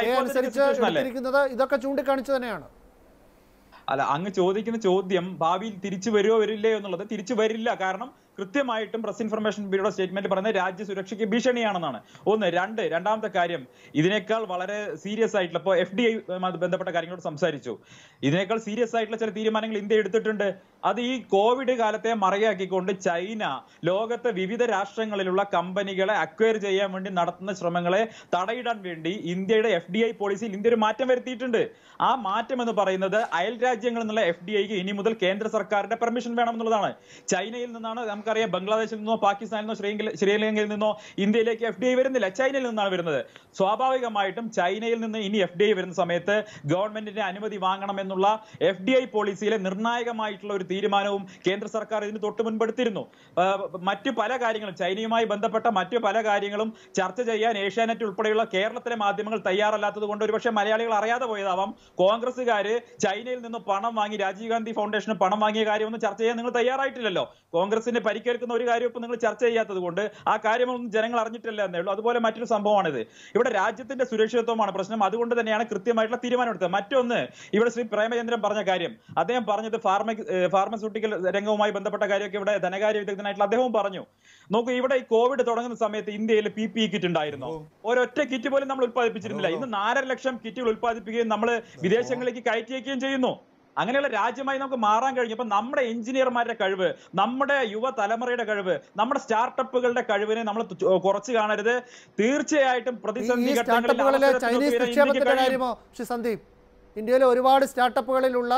വരുമ്പോൾ ഇതൊക്കെ ചൂണ്ടിക്കാണിച്ചു തന്നെയാണ്. അല്ല, അങ്ങ് ചോദിക്കുന്ന ചോദ്യം ഭാവിയിൽ തിരിച്ചു വരുമോ വരില്ലേ എന്നുള്ളത് തിരിച്ചു വരില്ല. കാരണം കൃത്യമായിട്ടും പ്രസ് ഇൻഫർമേഷൻ ബ്യൂറോ സ്റ്റേറ്റ്മെന്റ് പറയുന്നത് രാജ്യസുരക്ഷയ്ക്ക് ഭീഷണിയാണെന്നാണ്. ഒന്ന്. രണ്ട് രണ്ടാമത്തെ കാര്യം, ഇതിനേക്കാൾ വളരെ സീരിയസ് ആയിട്ടുള്ള ഇപ്പോൾ എഫ് ഡി ഐ ബന്ധപ്പെട്ട കാര്യങ്ങളോട് സംസാരിച്ചു. ഇതിനേക്കാൾ സീരിയസ് ആയിട്ടുള്ള ചില തീരുമാനങ്ങൾ ഇന്ത്യ എടുത്തിട്ടുണ്ട്. അത് ഈ കോവിഡ് കാലത്തെ മറയാക്കിക്കൊണ്ട് ചൈന ലോകത്തെ വിവിധ രാഷ്ട്രങ്ങളിലുള്ള കമ്പനികളെ അക്വയർ ചെയ്യാൻ വേണ്ടി നടത്തുന്ന ശ്രമങ്ങളെ തടയിടാൻ വേണ്ടി ഇന്ത്യയുടെ എഫ് ഡി ഐ പോളിസിയിൽ ഇന്ത്യ ഒരു മാറ്റം വരുത്തിയിട്ടുണ്ട്. ആ മാറ്റം എന്ന് പറയുന്നത് അയൽ രാജ്യങ്ങളിൽ നിന്നുള്ള എഫ് ഡി ഐക്ക് ഇനി മുതൽ കേന്ദ്ര സർക്കാരിന്റെ പെർമിഷൻ വേണം എന്നുള്ളതാണ്. ചൈനയിൽ നിന്നാണ്, നമുക്കറിയാം, ബംഗ്ലാദേശിൽ നിന്നോ പാകിസ്ഥാനിൽ നിന്നോ ശ്രീലങ്കയിൽ നിന്നോ ഇന്ത്യയിലേക്ക് എഫ് ഡി ഐ വരുന്നില്ല, ചൈനയിൽ നിന്നാണ് വരുന്നത്. സ്വാഭാവികമായിട്ടും ചൈനയിൽ നിന്ന് ഇനി എഫ് ഡി ഐ വരുന്ന സമയത്ത് ഗവൺമെന്റിന്റെ അനുമതി വാങ്ങണം എന്നുള്ള എഫ് ഡി ഐ പോളിസിയിലെ നിർണായകമായിട്ടുള്ള ഒരു തീരുമാനവും കേന്ദ്ര സർക്കാർ ഇതിന് തൊട്ട് മുൻപെടുത്തിരുന്നു. മറ്റു പല കാര്യങ്ങളും, ചൈനയുമായി ബന്ധപ്പെട്ട മറ്റു പല കാര്യങ്ങളും ചർച്ച ചെയ്യാൻ ഏഷ്യാനെറ്റ് ഉൾപ്പെടെയുള്ള കേരളത്തിലെ മാധ്യമങ്ങൾ തയ്യാറല്ലാത്തത് കൊണ്ട് ഒരുപക്ഷെ മലയാളികൾ അറിയാതെ പോയതാവാം. കോൺഗ്രസ്സുകാര് ചൈനയിൽ നിന്ന് പണം വാങ്ങി രാജീവ് ഗാന്ധി ഫൗണ്ടേഷന് പണം വാങ്ങിയ കാര്യമൊന്നും ചർച്ച ചെയ്യാൻ നിങ്ങൾ തയ്യാറായിട്ടില്ലല്ലോ. കോൺഗ്രസിന് പരിക്കേൽക്കുന്ന ഒരു കാര്യം ഇപ്പൊ നിങ്ങൾ ചർച്ച ചെയ്യാത്തത് കൊണ്ട് ആ കാര്യമൊന്നും ജനങ്ങൾ അറിഞ്ഞിട്ടില്ല എന്നേ ഉള്ളൂ. അതുപോലെ മറ്റൊരു സംഭവമാണിത്. ഇവിടെ രാജ്യത്തിന്റെ സുരക്ഷിതത്വമാണ് പ്രശ്നം. അതുകൊണ്ട് തന്നെയാണ് കൃത്യമായിട്ടുള്ള തീരുമാനമെടുത്തത്. മറ്റൊന്ന്, ഇവിടെ ശ്രീ പ്രേമചന്ദ്രൻ പറഞ്ഞ കാര്യം, അദ്ദേഹം പറഞ്ഞത് ഫാർമ ഫാർമസ്യൂട്ടിക്കൽ രംഗവുമായി ബന്ധപ്പെട്ട കാര്യമൊക്കെ ഇവിടെ ധനകാര്യ വിദഗ്ധനായിട്ടുള്ള അദ്ദേഹവും പറഞ്ഞു. നോക്കൂ, ഇവിടെ ഈ കോവിഡ് തുടങ്ങുന്ന സമയത്ത് ഇന്ത്യയിൽ പി പി ഇ കിറ്റ് ഉണ്ടായിരുന്നു. ഒരൊറ്റ കിറ്റ് പോലും നമ്മൾ ഉത്പാദിപ്പിച്ചിരുന്നില്ല. ഇന്ന് നാലര ലക്ഷം കിറ്റുകൾ ഉത്പാദിപ്പിക്കുകയും നമ്മൾ വിദേശങ്ങളിലേക്ക് കയറ്റിയേക്കുകയും ചെയ്യുന്നു. അങ്ങനെയുള്ള രാജ്യമായി നമുക്ക് മാറാൻ കഴിഞ്ഞു. അപ്പൊ നമ്മുടെ എഞ്ചിനീയർമാരുടെ കഴിവ്, നമ്മുടെ യുവ തലമുറയുടെ കഴിവ്, നമ്മുടെ സ്റ്റാർട്ടപ്പുകളുടെ കഴിവിനെ നമ്മൾ കുറച്ച് കാണരുത്. തീർച്ചയായിട്ടും പ്രതിസന്ധി ഘട്ടങ്ങളിൽ ചൈനീസ് നിക്ഷേപത്തിന്റെ കാര്യമോ ശ്രീ സന്ദീപ്? ഇന്ത്യയിലെ ഒരുപാട് സ്റ്റാർട്ടപ്പുകളിലുള്ള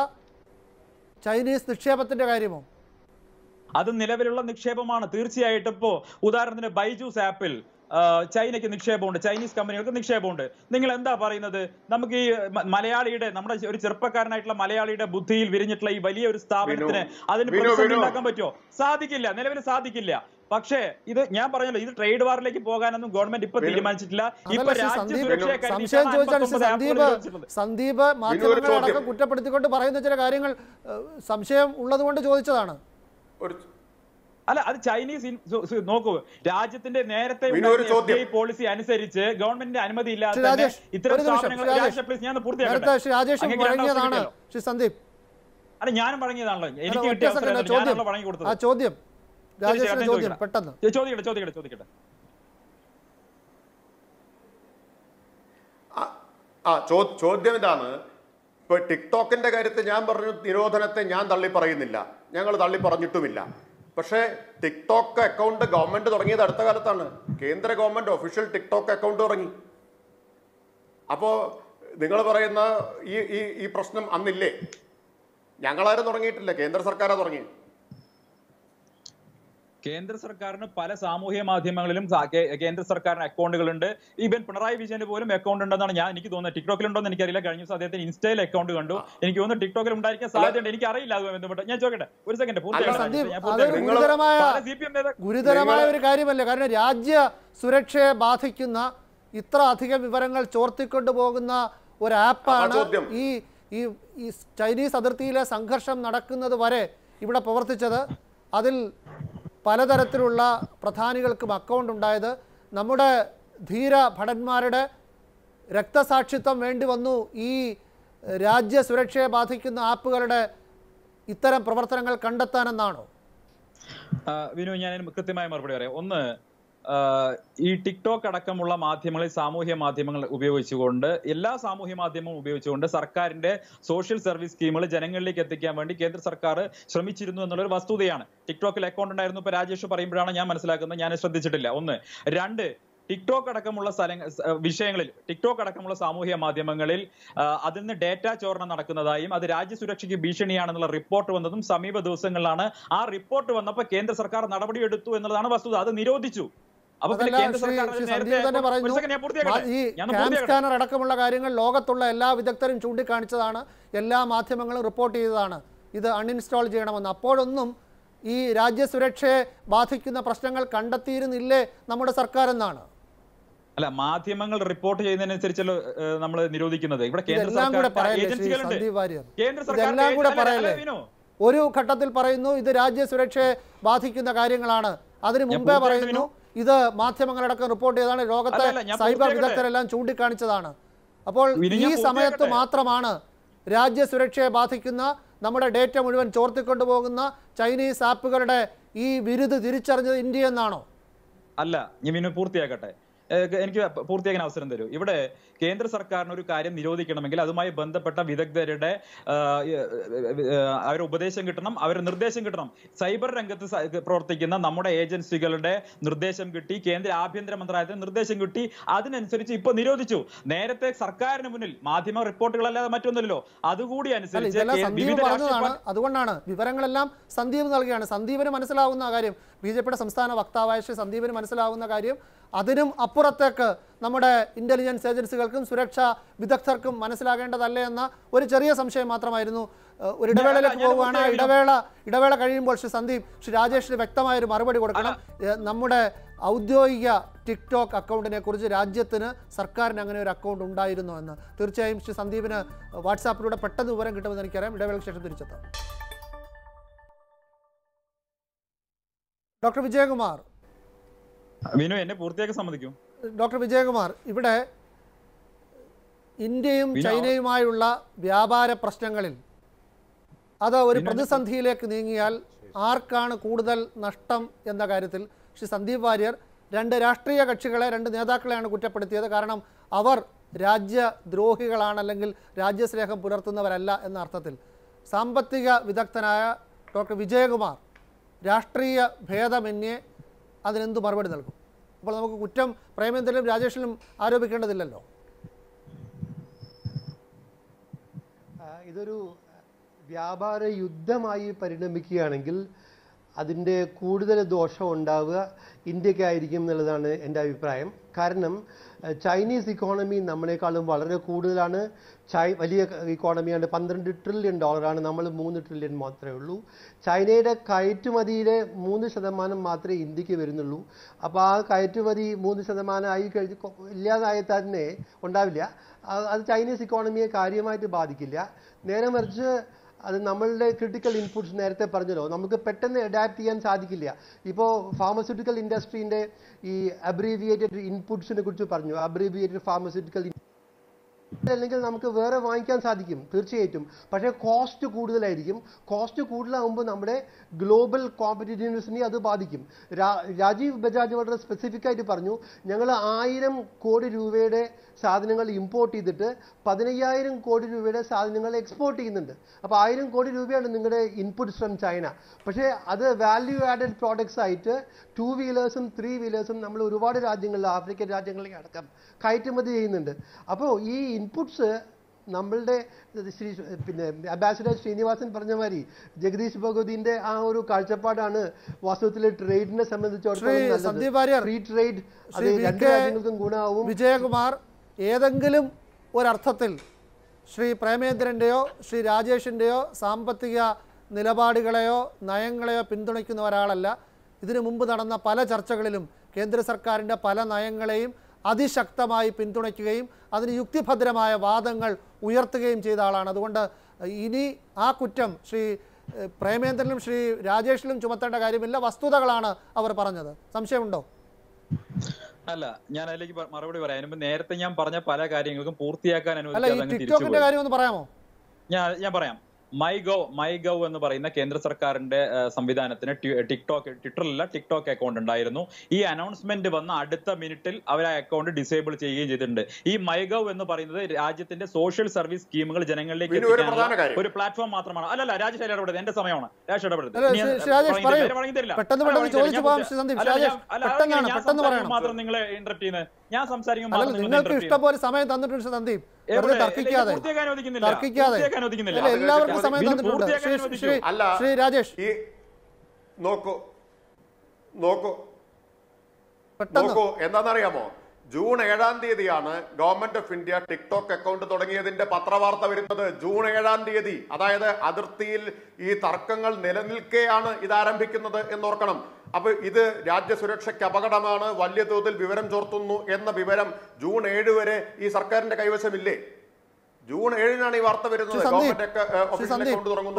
ചൈനീസ് നിക്ഷേപത്തിന്റെ കാര്യമോ? അത് നിലവിലുള്ള നിക്ഷേപമാണ്. തീർച്ചയായിട്ടും ഇപ്പോ ഉദാഹരണത്തിന് ബൈജൂസ് ആപ്പിൽ ചൈനയ്ക്ക് നിക്ഷേപമുണ്ട്, ചൈനീസ് കമ്പനികൾക്ക് നിക്ഷേപമുണ്ട്. നിങ്ങൾ എന്താ പറയുന്നത്? നമുക്ക് ഈ മലയാളിയുടെ, നമ്മുടെ ഒരു ചെറുപ്പക്കാരനായിട്ടുള്ള മലയാളിയുടെ ബുദ്ധിയിൽ വിരിഞ്ഞിട്ടുള്ള ഈ വലിയ ഒരു സ്ഥാപനത്തിന് അതിന് പ്രതിസന്ധി ഉണ്ടാക്കാൻ പറ്റുമോ? സാധിക്കില്ല, നിലവിൽ സാധിക്കില്ല. പക്ഷേ ഇത് ഞാൻ പറഞ്ഞല്ലോ, ഇത് ട്രേഡ് വാറിലേക്ക് പോകാനൊന്നും ഗവൺമെന്റ് ഇപ്പൊ തീരുമാനിച്ചിട്ടില്ല. ഇപ്പൊ സന്ദീപ് മാധ്യമങ്ങളടക്കം കുറ്റപ്പെടുത്തിക്കൊണ്ട് പറയുന്ന ചില കാര്യങ്ങൾ സംശയം ഉള്ളത് കൊണ്ട് ചോദിച്ചതാണ്. അല്ല, അത് ചൈനീസ് നോക്കൂ, രാജ്യത്തിന്റെ നേരത്തെ പോളിസി അനുസരിച്ച് ഗവൺമെന്റിന്റെ അനുമതി ഇല്ലാതെ ഇത്തരം സ്ഥാപനങ്ങൾ ഞാൻ പൂർത്തിയാക്കട്ടെ. അല്ല, ഞാനും വഴങ്ങിയതാണല്ലോ, എനിക്ക് കിട്ടിയ അവസരം വഴങ്ങി കൊടുത്തത്. ചോദ്യം പെട്ടെന്ന് ചോദിക്കട്ടെ ചോദിക്കട്ടെ ചോദിക്കട്ടെ ആ ചോദ്യം ഇതാണ്, ഇപ്പൊ ടിക്ടോക്കിന്റെ കാര്യത്തിൽ ഞാൻ പറഞ്ഞു നിരോധനത്തെ ഞാൻ തള്ളി പറയുന്നില്ല, ഞങ്ങൾ തള്ളി പറഞ്ഞിട്ടുമില്ല. പക്ഷേ ടിക്ടോക്ക് അക്കൗണ്ട് ഗവൺമെന്റ് തുടങ്ങിയത് അടുത്ത കാലത്താണ്. കേന്ദ്ര ഗവൺമെന്റ് ഒഫീഷ്യൽ ടിക്ടോക്ക് അക്കൗണ്ട് തുടങ്ങി. അപ്പോ നിങ്ങൾ പറയുന്ന ഈ ഈ ഈ പ്രശ്നം അന്നില്ലേ? ഞങ്ങളാരും തുടങ്ങിയിട്ടില്ല, കേന്ദ്ര സർക്കാരാണ് തുടങ്ങി. കേന്ദ്ര സർക്കാരിന് പല സാമൂഹ്യ മാധ്യമങ്ങളിലും കേന്ദ്ര സർക്കാരിന് അക്കൗണ്ടുകളുണ്ട്. ഈവൻ പിണറായി വിജയന് പോലും അക്കൗണ്ട് ഉണ്ടെന്നാണ് ഞാൻ എനിക്ക് തോന്നുന്നത്. ടിക്ടോക്കിൽ ഉണ്ടോ എന്ന് എനിക്കറിയില്ല. കഴിഞ്ഞ ദിവസം അദ്ദേഹത്തിന് ഇൻസ്റ്റയിൽ അക്കൗണ്ട് കണ്ടു. എനിക്ക് തോന്നുന്നു ടിക്ടോക്കിൽ ഉണ്ടായിരിക്കാൻ സാധ്യതയുണ്ട്. എനിക്ക് അറിയില്ല അതുമായി ബന്ധപ്പെട്ട്. ഞാൻ ചോദിക്കട്ടെ ഒരു സെക്കൻഡ്. ഗുരുതരമായ ഒരു കാര്യമല്ലേ? കാരണം രാജ്യ സുരക്ഷയെ ബാധിക്കുന്ന ഇത്ര അധികം വിവരങ്ങൾ ചോർത്തിക്കൊണ്ടു പോകുന്ന ഒരു ആപ്പാണ് ഈ ഈ ചൈനീസ് അതിർത്തിയിലെ സംഘർഷം നടക്കുന്നത് വരെ ഇവിടെ പ്രവർത്തിച്ചത്. അതിൽ പലതരത്തിലുള്ള പ്രധാനികൾക്കും അക്കൗണ്ട് ഉണ്ടായത്. നമ്മുടെ ധീര ഭടന്മാരുടെ രക്തസാക്ഷിത്വം വേണ്ടി വന്നു ഈ രാജ്യ സുരക്ഷയെ ബാധിക്കുന്ന ആപ്പുകളുടെ ഇത്തരം പ്രവർത്തനങ്ങൾ കണ്ടെത്താനെന്നാണോ? വിനു, ഞാൻ കൃത്യമായ മറുപടി പറയാം. ഒന്ന്, ഈ ടിക്ടോക്ക് അടക്കമുള്ള മാധ്യമങ്ങളിൽ സാമൂഹ്യ മാധ്യമങ്ങൾ ഉപയോഗിച്ചുകൊണ്ട് എല്ലാ സാമൂഹ്യ മാധ്യമങ്ങളും ഉപയോഗിച്ചുകൊണ്ട് സർക്കാരിന്റെ സോഷ്യൽ സർവീസ് സ്കീമുകൾ ജനങ്ങളിലേക്ക് എത്തിക്കാൻ വേണ്ടി കേന്ദ്ര സർക്കാർ ശ്രമിച്ചിരുന്നു എന്നുള്ളൊരു വസ്തുതയാണ്. ടിക്ടോക്കിൽ അക്കൗണ്ട് ഉണ്ടായിരുന്നു ഇപ്പൊ രാജേഷ് പറയുമ്പോഴാണ് ഞാൻ മനസ്സിലാക്കുന്നത്. ഞാൻ ശ്രദ്ധിച്ചിട്ടില്ല. ഒന്ന്. രണ്ട്, ടിക്ടോക്ക് അടക്കമുള്ള സ്ഥല വിഷയങ്ങളിൽ ടിക്ടോക്ക് അടക്കമുള്ള സാമൂഹ്യ മാധ്യമങ്ങളിൽ അതിൽ നിന്ന് ഡേറ്റ ചോർണം നടക്കുന്നതായും അത് രാജ്യസുരക്ഷയ്ക്ക് ഭീഷണിയാണെന്നുള്ള റിപ്പോർട്ട് വന്നതും സമീപ ദിവസങ്ങളിലാണ്. ആ റിപ്പോർട്ട് വന്നപ്പോൾ കേന്ദ്ര സർക്കാർ നടപടിയെടുത്തു എന്നുള്ളതാണ് വസ്തുത. അത് നിരോധിച്ചു. സ്കാനർ അടക്കമുള്ള കാര്യങ്ങൾ ലോകത്തുള്ള എല്ലാ വിദഗ്ധരും ചൂണ്ടിക്കാണിച്ചതാണ്, എല്ലാ മാധ്യമങ്ങളും റിപ്പോർട്ട് ചെയ്തതാണ്. ഇത് അൺഇൻസ്റ്റാൾ ചെയ്യണമെന്ന്. അപ്പോഴൊന്നും ഈ രാജ്യസുരക്ഷയെ ബാധിക്കുന്ന പ്രശ്നങ്ങൾ കണ്ടെത്തിയിരുന്നില്ലേ നമ്മുടെ സർക്കാർ എന്നാണ്. അല്ല, മാധ്യമങ്ങൾ റിപ്പോർട്ട് ചെയ്യുന്നതിനനുസരിച്ചല്ലോ നമ്മൾ നിരോധിക്കുന്നത്. ഇവിടെ കേന്ദ്ര സർക്കാർ ഒരു ഘട്ടത്തിൽ പറയുന്നു ഇത് രാജ്യസുരക്ഷയെ ബാധിക്കുന്ന കാര്യങ്ങളാണ്. അതിന് മുമ്പേ പറയുന്നു ഇത് മാധ്യമങ്ങളടക്കം റിപ്പോർട്ട് ചെയ്തതാണ്, ലോകത്തെ സൈബർ വിദഗ്ധരെല്ലാം ചൂണ്ടിക്കാണിച്ചതാണ്. അപ്പോൾ ഈ സമയത്ത് മാത്രമാണ് രാജ്യസുരക്ഷയെ ബാധിക്കുന്ന നമ്മുടെ ഡേറ്റ മുഴുവൻ ചോർത്തിക്കൊണ്ടുപോകുന്ന ചൈനീസ് ആപ്പുകളുടെ ഈ വിരുദ് തിരിച്ചറിഞ്ഞത് ഇന്ത്യ എന്നാണോ? അല്ല, ഞാൻ പൂർത്തിയാക്കട്ടെ. എനിക്ക് പൂർത്തിയാക്കാൻ അവസരം തരൂ. ഇവിടെ കേന്ദ്ര സർക്കാരിന് ഒരു കാര്യം നിരോധിക്കണമെങ്കിൽ അതുമായി ബന്ധപ്പെട്ട വിദഗ്ധരുടെ അവരുടെ ഉപദേശം കിട്ടണം, അവരുടെ നിർദ്ദേശം കിട്ടണം. സൈബർ രംഗത്ത് പ്രവർത്തിക്കുന്ന നമ്മുടെ ഏജൻസികളുടെ നിർദ്ദേശം കിട്ടി, കേന്ദ്ര ആഭ്യന്തര മന്ത്രാലയത്തിന് നിർദ്ദേശം കിട്ടി. അതിനനുസരിച്ച് ഇപ്പൊ നിരോധിച്ചു. നേരത്തെ സർക്കാരിന് മുന്നിൽ മാധ്യമ റിപ്പോർട്ടുകളല്ലാതെ മറ്റൊന്നുമില്ലല്ലോ. അതുകൂടി അനുസരിച്ച് അതുകൊണ്ടാണ് വിവരങ്ങളെല്ലാം സന്ദീപ് നൽകുകയാണ്. സന്ദീപിന് മനസ്സിലാവുന്ന കാര്യം, ബി ജെ പിയുടെ സംസ്ഥാന വക്താവായ ശ്രീ സന്ദീപിന് മനസ്സിലാവുന്ന കാര്യം അതിനും അപ്പുറത്തേക്ക് നമ്മുടെ ഇന്റലിജൻസ് ഏജൻസികൾക്കും സുരക്ഷാ വിദഗ്ധർക്കും മനസ്സിലാകേണ്ടതല്ലേ എന്ന ഒരു ചെറിയ സംശയം മാത്രമായിരുന്നു. ഒരു ഇടവേളയിലേക്ക് പോവുകയാണ്. ഇടവേള ഇടവേള കഴിയുമ്പോൾ ശ്രീ സന്ദീപ് ശ്രീ രാജേഷിന് വ്യക്തമായൊരു മറുപടി കൊടുക്കണം. നമ്മുടെ ഔദ്യോഗിക ടിക്ടോക്ക് അക്കൗണ്ടിനെ കുറിച്ച് രാജ്യത്തിന് സർക്കാരിന് അങ്ങനെ ഒരു അക്കൗണ്ട് ഉണ്ടായിരുന്നോ എന്ന് തീർച്ചയായും ശ്രീ സന്ദീപിന് വാട്സാപ്പിലൂടെ പെട്ടെന്ന് വിവരം കിട്ടുമെന്ന് എനിക്കറിയാം. ഇടവേളയ്ക്ക് ശേഷം തിരിച്ചെത്താം. ഡോക്ടർ വിജയകുമാർ, വിനു എന്നെ പൂർത്തിയാക്കാൻ സമ്മതിക്കും? ഡോക്ടർ വിജയകുമാർ, ഇവിടെ ഇന്ത്യയും ചൈനയുമായുള്ള വ്യാപാര പ്രശ്നങ്ങളിൽ അത് ഒരു പ്രതിസന്ധിയിലേക്ക് നീങ്ങിയാൽ ആർക്കാണ് കൂടുതൽ നഷ്ടം എന്ന കാര്യത്തിൽ ശ്രീ സന്ദീപ് വാര്യർ രണ്ട് രാഷ്ട്രീയ കക്ഷികളെ, രണ്ട് നേതാക്കളെയാണ് കുറ്റപ്പെടുത്തിയത്. കാരണം അവർ രാജ്യദ്രോഹികളാണ്, അല്ലെങ്കിൽ രാജ്യസ്നേഹം പുലർത്തുന്നവരല്ല എന്ന അർത്ഥത്തിൽ. സാമ്പത്തിക വിദഗ്ധനായ ഡോക്ടർ വിജയകുമാർ രാഷ്ട്രീയ ഭേദമന്യേ അതിനെന്ത് മറുപടി നൽകും? അപ്പോൾ നമുക്ക് കുറ്റം പ്രേമേന്ദ്രനും രാജേഷിനും ആരോപിക്കേണ്ടതില്ലല്ലോ. ഇതൊരു വ്യാപാര യുദ്ധമായി പരിണമിക്കുകയാണെങ്കിൽ അതിൻ്റെ കൂടുതൽ ദോഷം ഉണ്ടാവുക ഇന്ത്യക്കായിരിക്കും എന്നുള്ളതാണ് എൻ്റെ അഭിപ്രായം. കാരണം ചൈനീസ് ഇക്കോണമി നമ്മളെക്കാളും വളരെ കൂടുതലാണ്. ചൈ വലിയ ഇക്കോണമിയാണ്, പന്ത്രണ്ട് ട്രില്യൺ ഡോളറാണ്, നമ്മൾ മൂന്ന് ട്രില്യൺ മാത്രമേ ഉള്ളൂ. ചൈനയുടെ കയറ്റുമതിയുടെ മൂന്ന് ശതമാനം മാത്രമേ ഇന്ത്യക്ക് വരുന്നുള്ളൂ. അപ്പോൾ ആ കയറ്റുമതി മൂന്ന് ശതമാനം ആയി കഴിഞ്ഞ് ഇല്ലാതായി തന്നെ ഉണ്ടാവില്ല. അത് ചൈനീസ് ഇക്കോണമിയെ കാര്യമായിട്ട് ബാധിക്കില്ല. നേരെ മറിച്ച് അത് നമ്മളുടെ ക്രിട്ടിക്കൽ ഇൻപുട്സ് നേരത്തെ പറഞ്ഞല്ലോ, നമുക്ക് പെട്ടെന്ന് അഡാപ്റ്റ് ചെയ്യാൻ സാധിക്കില്ല. ഇപ്പോൾ ഫാർമസ്യൂട്ടിക്കൽ ഇൻഡസ്ട്രീൻ്റെ ഈ അബ്രീവിയേറ്റഡ് ഇൻപുട്സിനെ കുറിച്ച് പറഞ്ഞു. അബ്രീവിയേറ്റഡ് ഫാർമസ്യൂട്ടിക്കൽ അല്ലെങ്കിൽ നമുക്ക് വേറെ വാങ്ങിക്കാൻ സാധിക്കും തീർച്ചയായിട്ടും. പക്ഷേ കോസ്റ്റ് കൂടുതലായിരിക്കും. കോസ്റ്റ് കൂടുതലാകുമ്പോൾ നമ്മുടെ ഗ്ലോബൽ കോമ്പറ്റീറ്റീവ്നെസ്സിനെ അത് ബാധിക്കും. രാജീവ് ബജാജ് വളരെ സ്പെസിഫിക് ആയിട്ട് പറഞ്ഞു, ഞങ്ങൾ ആയിരം കോടി രൂപയുടെ സാധനങ്ങൾ ഇമ്പോർട്ട് ചെയ്തിട്ട് പതിനയ്യായിരം കോടി രൂപയുടെ സാധനങ്ങൾ എക്സ്പോർട്ട് ചെയ്യുന്നുണ്ട്. അപ്പോൾ ആയിരം കോടി രൂപയാണ് നിങ്ങളുടെ ഇൻപുട്സ് ഫ്രം ചൈന. പക്ഷേ അത് വാല്യൂ ആഡഡ് പ്രോഡക്ട്സ് ആയിട്ട് ടു വീലേഴ്സും ത്രീ വീലേഴ്സും നമ്മൾ ഒരുപാട് രാജ്യങ്ങളിൽ, ആഫ്രിക്കൻ രാജ്യങ്ങളിലേക്ക് അടക്കം കയറ്റുമതി ചെയ്യുന്നുണ്ട്. അപ്പോൾ ഈ ഇൻപുട്സ് നമ്മളുടെ ശ്രീ പിന്നെ അംബാസിഡർ ശ്രീനിവാസൻ പറഞ്ഞ മാതിരി ജഗദീഷ് ഭഗവതിന്റെ ആ ഒരു കാഴ്ചപ്പാടാണ് വാസ്തവത്തിൽ ട്രേഡിനെ സംബന്ധിച്ചിടത്തോളം ഫ്രീ ട്രേഡ് അത് രണ്ട് രാജ്യങ്ങൾക്കും ഗുണമാവും. വിജയകുമാർ, ഏതെങ്കിലും ഒരർത്ഥത്തിൽ ശ്രീ പ്രേമേന്ദ്രൻ്റെയോ ശ്രീ രാജേഷിൻ്റെയോ സാമ്പത്തിക നിലപാടുകളെയോ നയങ്ങളെയോ പിന്തുണയ്ക്കുന്ന ഒരാളല്ല. ഇതിനു മുമ്പ് നടന്ന പല ചർച്ചകളിലും കേന്ദ്ര സർക്കാരിൻ്റെ പല നയങ്ങളെയും അതിശക്തമായി പിന്തുണയ്ക്കുകയും അതിന് യുക്തിഭദ്രമായ വാദങ്ങൾ ഉയർത്തുകയും ചെയ്ത ആളാണ്. അതുകൊണ്ട് ഇനി ആ കുറ്റം ശ്രീ പ്രേമേന്ദ്രനും ശ്രീ രാജേഷിലും ചുമത്തേണ്ട കാര്യമില്ല. വസ്തുതകളാണ് അവർ പറഞ്ഞത്. സംശയമുണ്ടോ? അല്ല, ഞാൻ അതിലേക്ക് മറുപടി പറയാം. നേരത്തെ ഞാൻ പറഞ്ഞ പല കാര്യങ്ങൾക്കും പൂർത്തിയാക്കാൻ ടിക്ടോക്കിന്റെ കാര്യം ഒന്ന് പറയാമോ? ഞാൻ ഞാൻ പറയാം. മൈ ഗവ് മൈ ഗവ് എന്ന് പറയുന്ന കേന്ദ്ര സർക്കാരിന്റെ സംവിധാനത്തിന് ടിക്ടോക്ക് ട്വിറ്ററിലല്ല ടിക്ടോക്ക് അക്കൗണ്ട് ഉണ്ടായിരുന്നു. ഈ അനൗൺസ്മെന്റ് വന്ന അടുത്ത മിനിറ്റിൽ അവർ ആ അക്കൗണ്ട് ഡിസേബിൾ ചെയ്യുകയും ചെയ്തിട്ടുണ്ട്. ഈ മൈ ഗവ് എന്ന് പറയുന്നത് രാജ്യത്തിന്റെ സോഷ്യൽ സർവീസ് സ്കീമുകൾ ജനങ്ങളിലേക്ക് എത്തിക്കാനുള്ള ഒരു പ്ലാറ്റ്ഫോം മാത്രമാണ്. അല്ലല്ല, രാജേഷ് ഇടപെടുന്നത് എന്റെ സമയമാണ്. രാജേഷ് ഇടപെടുന്നത് മാത്രം നിങ്ങളെ ഇന്ററപ്റ്റ് ചെയ്യുന്നത്. ഞാൻ സംസാരിക്കുമ്പോൾ നിങ്ങൾക്ക് ഇഷ്ടംപോലെ സമയം തന്നിട്ടുണ്ട് സന്ദീപ്. എല്ലാവർക്കും സമയം തന്നിട്ടുണ്ട്. ശ്രീ രാജേഷ്, നോക്കൂ നോക്കൂ നോക്കൂ എന്താണെന്നറിയാമോ? ജൂൺ ഏഴാം തീയതിയാണ് government of India TikTok account തുടങ്ങിയതിന്റെ പത്രവാർത്ത വരുന്നത്. ജൂൺ ഏഴാം തീയതി, അതായത് അതിർത്തിയിൽ ഈ തർക്കങ്ങൾ നിലനിൽക്കെയാണ് ഇത് ആരംഭിക്കുന്നത് എന്നോർക്കണം. അപ്പൊ ഇത് രാജ്യസുരക്ഷയ്ക്ക് അപകടമാണ്, വലിയ തോതിൽ വിവരം ചോർത്തുന്നു എന്ന വിവരം ജൂൺ ഏഴ് വരെ ഈ സർക്കാരിന്റെ കൈവശമില്ലേ? ജൂൺ ഏഴിനാണ് ഈ വാർത്ത വരുന്നത്. ഗവൺമെന്റ് അക്കൗണ്ട് തുടങ്ങുന്നു.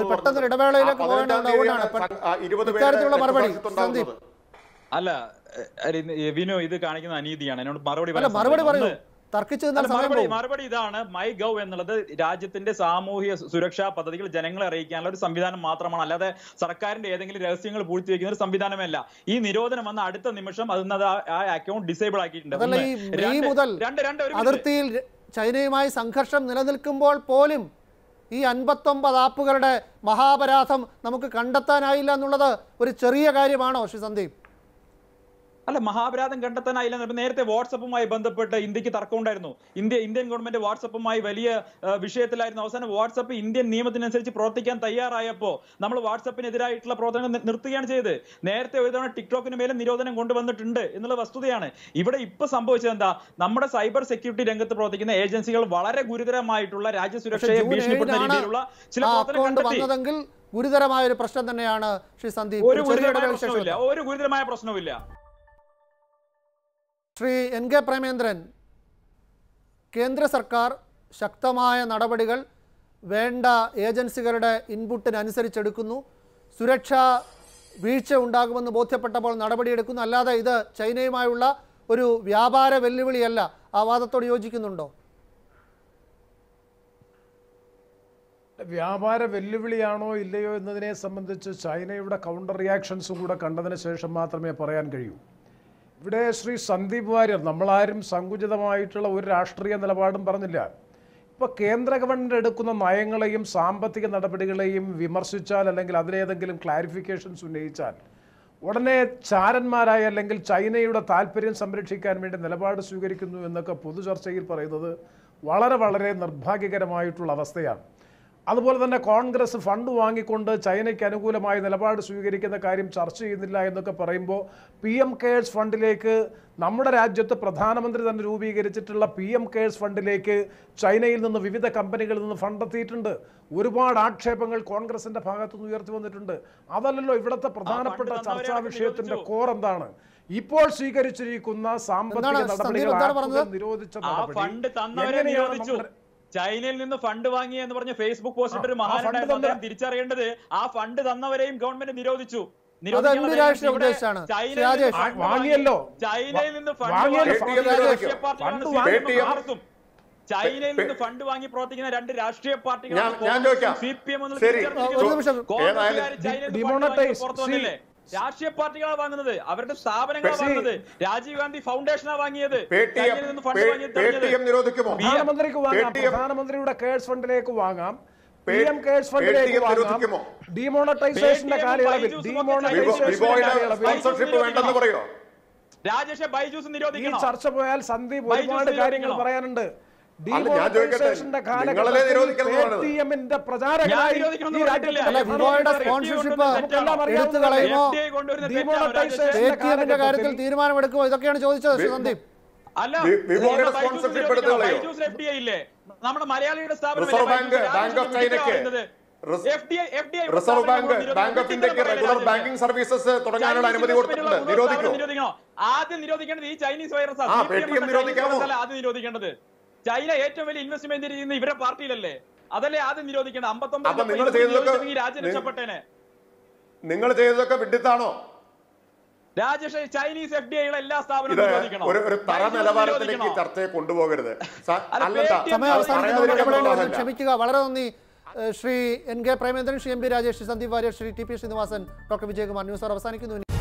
അല്ല വിനു, ഇത് കാണിക്കുന്ന അനീതിയാണ്. എന്നോട് മറുപടി മറുപടി പറയൂ. മറുപടി ഇതാണ്. മൈ ഗവ് എന്നുള്ളത് രാജ്യത്തിന്റെ സാമൂഹ്യ സുരക്ഷാ പദ്ധതികൾ ജനങ്ങളെ അറിയിക്കാനുള്ള ഒരു സംവിധാനം മാത്രമാണ്. അല്ലാതെ സർക്കാരിന്റെ ഏതെങ്കിലും രഹസ്യങ്ങൾ പൂഴ്ത്തിവെക്കുന്ന ഒരു സംവിധാനമല്ല. ഈ നിരോധനം വന്ന അടുത്ത നിമിഷം അത് ആ അക്കൗണ്ട് ഡിസേബിൾ ആക്കിയിട്ടുണ്ട്. അതിർത്തിയിൽ ചൈനയുമായി സംഘർഷം നിലനിൽക്കുമ്പോൾ പോലും ഈ അൻപത്തൊമ്പത് ആപ്പുകളുടെ മഹാപരാധം നമുക്ക് കണ്ടെത്താനായില്ല എന്നുള്ളത് ഒരു ചെറിയ കാര്യമാണോ ശ്രീ സന്ദീപ്? അല്ല, മഹാപരാധം കണ്ടെത്താനായില്ല. നേരത്തെ വാട്സപ്പുമായി ബന്ധപ്പെട്ട് ഇന്ത്യക്ക് തർക്കമുണ്ടായിരുന്നു. ഇന്ത്യ ഇന്ത്യൻ ഗവൺമെന്റ് വാട്സപ്പുമായി വലിയ വിഷയത്തിലായിരുന്നു. അവസാനം വാട്സപ്പ് ഇന്ത്യൻ നിയമത്തിനനുസരിച്ച് പ്രവർത്തിക്കാൻ തയ്യാറായപ്പോൾ നമ്മൾ വാട്സപ്പിനെതിരായിട്ടുള്ള പ്രവർത്തനങ്ങൾ നിർത്തുകയാണ് ചെയ്തത്. നേരത്തെ ഒരു തവണ ടിക്ടോക്കിന് മേലെ നിരോധനം കൊണ്ടുവന്നിട്ടുണ്ട് എന്നുള്ള വസ്തുതയാണ്. ഇവിടെ ഇപ്പൊ സംഭവിച്ചത് എന്താ? നമ്മുടെ സൈബർ സെക്യൂരിറ്റി രംഗത്ത് പ്രവർത്തിക്കുന്ന ഏജൻസികൾ വളരെ ഗുരുതരമായിട്ടുള്ള രാജ്യസുരക്ഷയെ ഭീഷണിപ്പെടുന്ന രീതിയിലുള്ള ചില പ്രവർത്തനങ്ങൾ ഗുരുതരമായ ഒരു പ്രശ്നം തന്നെയാണ് ശ്രീ സന്ദീപ്. ഒരു ഗുരുതരമായ പ്രശ്നമില്ല ഒരു ഗുരുതരമായ പ്രശ്നവുമില്ല ശ്രീ എൻ കെ പ്രേമേന്ദ്രൻ, കേന്ദ്ര സർക്കാർ ശക്തമായ നടപടികൾ വേണ്ട ഏജൻസികളുടെ ഇൻപുട്ടിനനുസരിച്ചെടുക്കുന്നു. സുരക്ഷാ വീഴ്ച ഉണ്ടാകുമെന്ന് ബോധ്യപ്പെട്ടപ്പോൾ നടപടിയെടുക്കുന്നു. അല്ലാതെ ഇത് ചൈനയുമായുള്ള ഒരു വ്യാപാര വെല്ലുവിളിയല്ല. ആ വാദത്തോട് യോജിക്കുന്നുണ്ടോ? വ്യാപാര വെല്ലുവിളിയാണോ ഇല്ലയോ എന്നതിനെ സംബന്ധിച്ച് ചൈനയുടെ കൗണ്ടർ റിയാക്ഷൻസും കൂടെ കണ്ടതിന് ശേഷം മാത്രമേ പറയാൻ കഴിയൂ. ഇവിടെ ശ്രീ സന്ദീപ് വാര്യർ നമ്മളാരും സങ്കുചിതമായിട്ടുള്ള ഒരു രാഷ്ട്രീയ നിലപാടും പറഞ്ഞില്ല. ഇപ്പോൾ കേന്ദ്ര ഗവൺമെൻറ് എടുക്കുന്ന നയങ്ങളെയും സാമ്പത്തിക നടപടികളെയും വിമർശിച്ചാൽ അല്ലെങ്കിൽ അതിലേതെങ്കിലും ക്ലാരിഫിക്കേഷൻസ് ഉന്നയിച്ചാൽ ഉടനെ ചാരന്മാരായ അല്ലെങ്കിൽ ചൈനയുടെ താല്പര്യം സംരക്ഷിക്കാൻ വേണ്ടി നിലപാട് സ്വീകരിക്കുന്നു എന്നൊക്കെ പൊതുചർച്ചയിൽ പറയുന്നത് വളരെ വളരെ നിർഭാഗ്യകരമായിട്ടുള്ള അവസ്ഥയാണ്. അതുപോലെ തന്നെ കോൺഗ്രസ് ഫണ്ട് വാങ്ങിക്കൊണ്ട് ചൈനയ്ക്ക് അനുകൂലമായ നിലപാട് സ്വീകരിക്കുന്ന കാര്യം ചർച്ച ചെയ്യുന്നില്ല എന്നൊക്കെ പറയുമ്പോൾ പി എം കെയേഴ്സ് ഫണ്ടിലേക്ക് നമ്മുടെ രാജ്യത്ത് പ്രധാനമന്ത്രി തന്നെ രൂപീകരിച്ചിട്ടുള്ള പി എം കെയേഴ്സ് ഫണ്ടിലേക്ക് ചൈനയിൽ നിന്ന് വിവിധ കമ്പനികളിൽ നിന്ന് ഫണ്ട് എത്തിയിട്ടുണ്ട്. ഒരുപാട് ആക്ഷേപങ്ങൾ കോൺഗ്രസിന്റെ ഭാഗത്തുനിന്ന് ഉയർത്തി വന്നിട്ടുണ്ട്. അതല്ലല്ലോ ഇവിടുത്തെ പ്രധാനപ്പെട്ട ചർച്ചാ വിഷയത്തിന്റെ കോർ എന്താണ്? ഇപ്പോൾ സ്വീകരിച്ചിരിക്കുന്ന സാമ്പത്തിക നടപടികൾ നിരോധിച്ച നടപടി ചൈനയിൽ നിന്ന് ഫണ്ട് വാങ്ങി എന്ന് പറഞ്ഞ ഫേസ്ബുക്ക് പോസ്റ്റ് ഒരു മഹാനുണ്ടായിരുന്നു. തിരിച്ചറിയേണ്ടത് ആ ഫണ്ട് തന്നവരെയും ഗവൺമെന്റ് നിരോധിച്ചു. വാങ്ങിയല്ലോ, ചൈനയിൽ നിന്ന് ഫണ്ട് ചൈനയിൽ നിന്ന് ഫണ്ട് വാങ്ങി പ്രവർത്തിക്കുന്ന രണ്ട് രാഷ്ട്രീയ ഞാൻ- ഞാൻ പാർട്ടികളാണ് ചോദിക്കാം. സി പി എം ശരി. ഒരു നിമിഷം. Demonetize. പുറത്തു വന്നില്ലേ? രാഷ്ട്രീയ പാർട്ടികളാണ് വാങ്ങുന്നത്, അവരുടെ സ്ഥാപനങ്ങളാണ് പക്ഷേ- വാങ്ങുന്നത്. രാജീവ് ഗാന്ധി ഫൗണ്ടേഷനാണ് വാങ്ങിയത്. പേടിഎം ചൈനയിൽ നിന്ന് ഫണ്ട് വാങ്ങി തെളിഞ്ഞത്. പേടിഎം നിരോധിക്കുമോ? പ്രധാനമന്ത്രിക്ക് വാങ്ങാം, പേടിഎം പ്രധാനമന്ത്രിയുടെ കേഴ്സ് ഫണ്ടിലേക്ക് വാങ്ങാം, പി പേ- എം കേഴ്സ് ഫണ്ടിലേക്ക് പേടിഎം വാങ്ങാം. നിരോധിക്കുമോ? ഡിമോണറ്റൈസേഷന്റെ കാലയളവിൽ ബൈജൂസും ഡിമോണറ്റൈസേഷന്റെ വിവോയുടെ കാലയളവിൽ സ്പോൺസർഷിപ്പ് വേണ്ടെന്ന് പറയോ? രാജേഷ് ബൈജൂസ് ഈ നിരോധിക്കണം. ചർച്ച പോയാൽ സന്ദീപ് ബൈജൂസ് ഒരുപാട് കാര്യങ്ങൾ നിരോധിക്കണം. പറയാനുണ്ട്. ഞാൻ ചോദിക്കട്ടെ, ഡിമോണറ്റൈസേഷന്റെ നിങ്ങളല്ലേ കാലഘട്ടത്തിൽ നിരോധിക്കണം എന്ന് പറഞ്ഞത്? പേടിഎമ്മിന്റെ ഞാൻ പ്രചാരകരായി നിരോധിക്കണം ഈ എന്ന് രാജ്യത്തെ പറഞ്ഞിട്ടില്ല. അല്ല, വിവോയുടെ സ്പോൺസർഷിപ്പ് എടുത്തു കളയുമോ? എഫ് ഡി ഐ കൊണ്ടുവരുന്ന തെറ്റാണ് ഡിമോണറ്റൈസേഷൻ രാജേഷ്. പേടിഎമ്മിന്റെ കാര്യത്തിൽ തീരുമാനമെടുക്കുമോ? ഇതൊക്കെയാണ് ചോദിച്ചത് ശ്രീ സന്ദീപ്. അല്ല, വി- വിവോയുടെ ബൈജൂസ് സ്പോൺസർഷിപ്പ് എടുത്ത് നിരോധിക്കണം. കളയോ? ബൈജൂസിന് എഫ് ഡി ഐ ഇല്ലേ? നമ്മുടെ മലയാളിയുടെ സ്ഥാപനം റിസർവ് ബാങ്ക്, ബാങ്ക് ഓഫ് ചൈനയ്ക്ക്, res- Reserve Bank, Bank of ഇന്ത്യക്ക് റെഗുലർ ബാങ്കിംഗ് സർവീസസ് തുടങ്ങാനുള്ള അനുമതി കൊടുത്തിട്ടുണ്ട്. നിരോധിക്കോ? ആദ്യം നിരോധിക്കേണ്ടത് ഈ ചൈനീസ് വൈറസ് ആ, പേടിഎം നിരോധിക്കാമോ? ആദ്യം നിരോധിക്കേണ്ടത്. ചൈന ഏറ്റവും വലിയ ഇൻവെസ്റ്റ്മെന്റ് ചെയ്യുന്ന ഇവരുടെ പാർട്ടിയിലല്ലേ? അതല്ലേ ആദ്യം നിരോധിക്കേണ്ടത്. അപ്പൊ നിങ്ങൾ ചെയ്തതൊക്കെ അമ്പത്തൊമ്പത് ഈ രാജ്യം രക്ഷപ്പെട്ടേനെ. നിങ്ങൾ ചെയ്തതൊക്കെ വിഡിത്താണോ? രാജേഷ്, ചൈനീസ് എഫ് ഡി ഐയുടെ എല്ലാ സ്ഥാപനവും ഇത് നിരോധിക്കണം. ഒരു ഒരു തറ ബൈജൂസ് നിലവാരത്തിലേക്ക് ഈ നിരോധിക്കണം. ചർച്ചയെ കൊണ്ടുപോകരുത്. സ- അല്ല, അല്ലല്ല, പേടിഎം സമയം അത് അവസാനിക്കുന്നു. പറയാതിരിക്കാൻ ഇടപെടലുകൾ പറ്റില്ല. ക്ഷമിക്കുക. വളരെ നന്ദി ഏഹ് Shri N K Premachandran, Shri M P Rajesh, Shri Sandeep Warrier, Shri T P Sreenivasan, doctor Vijayakumar. News hour അവസാനിക്കുന്നു.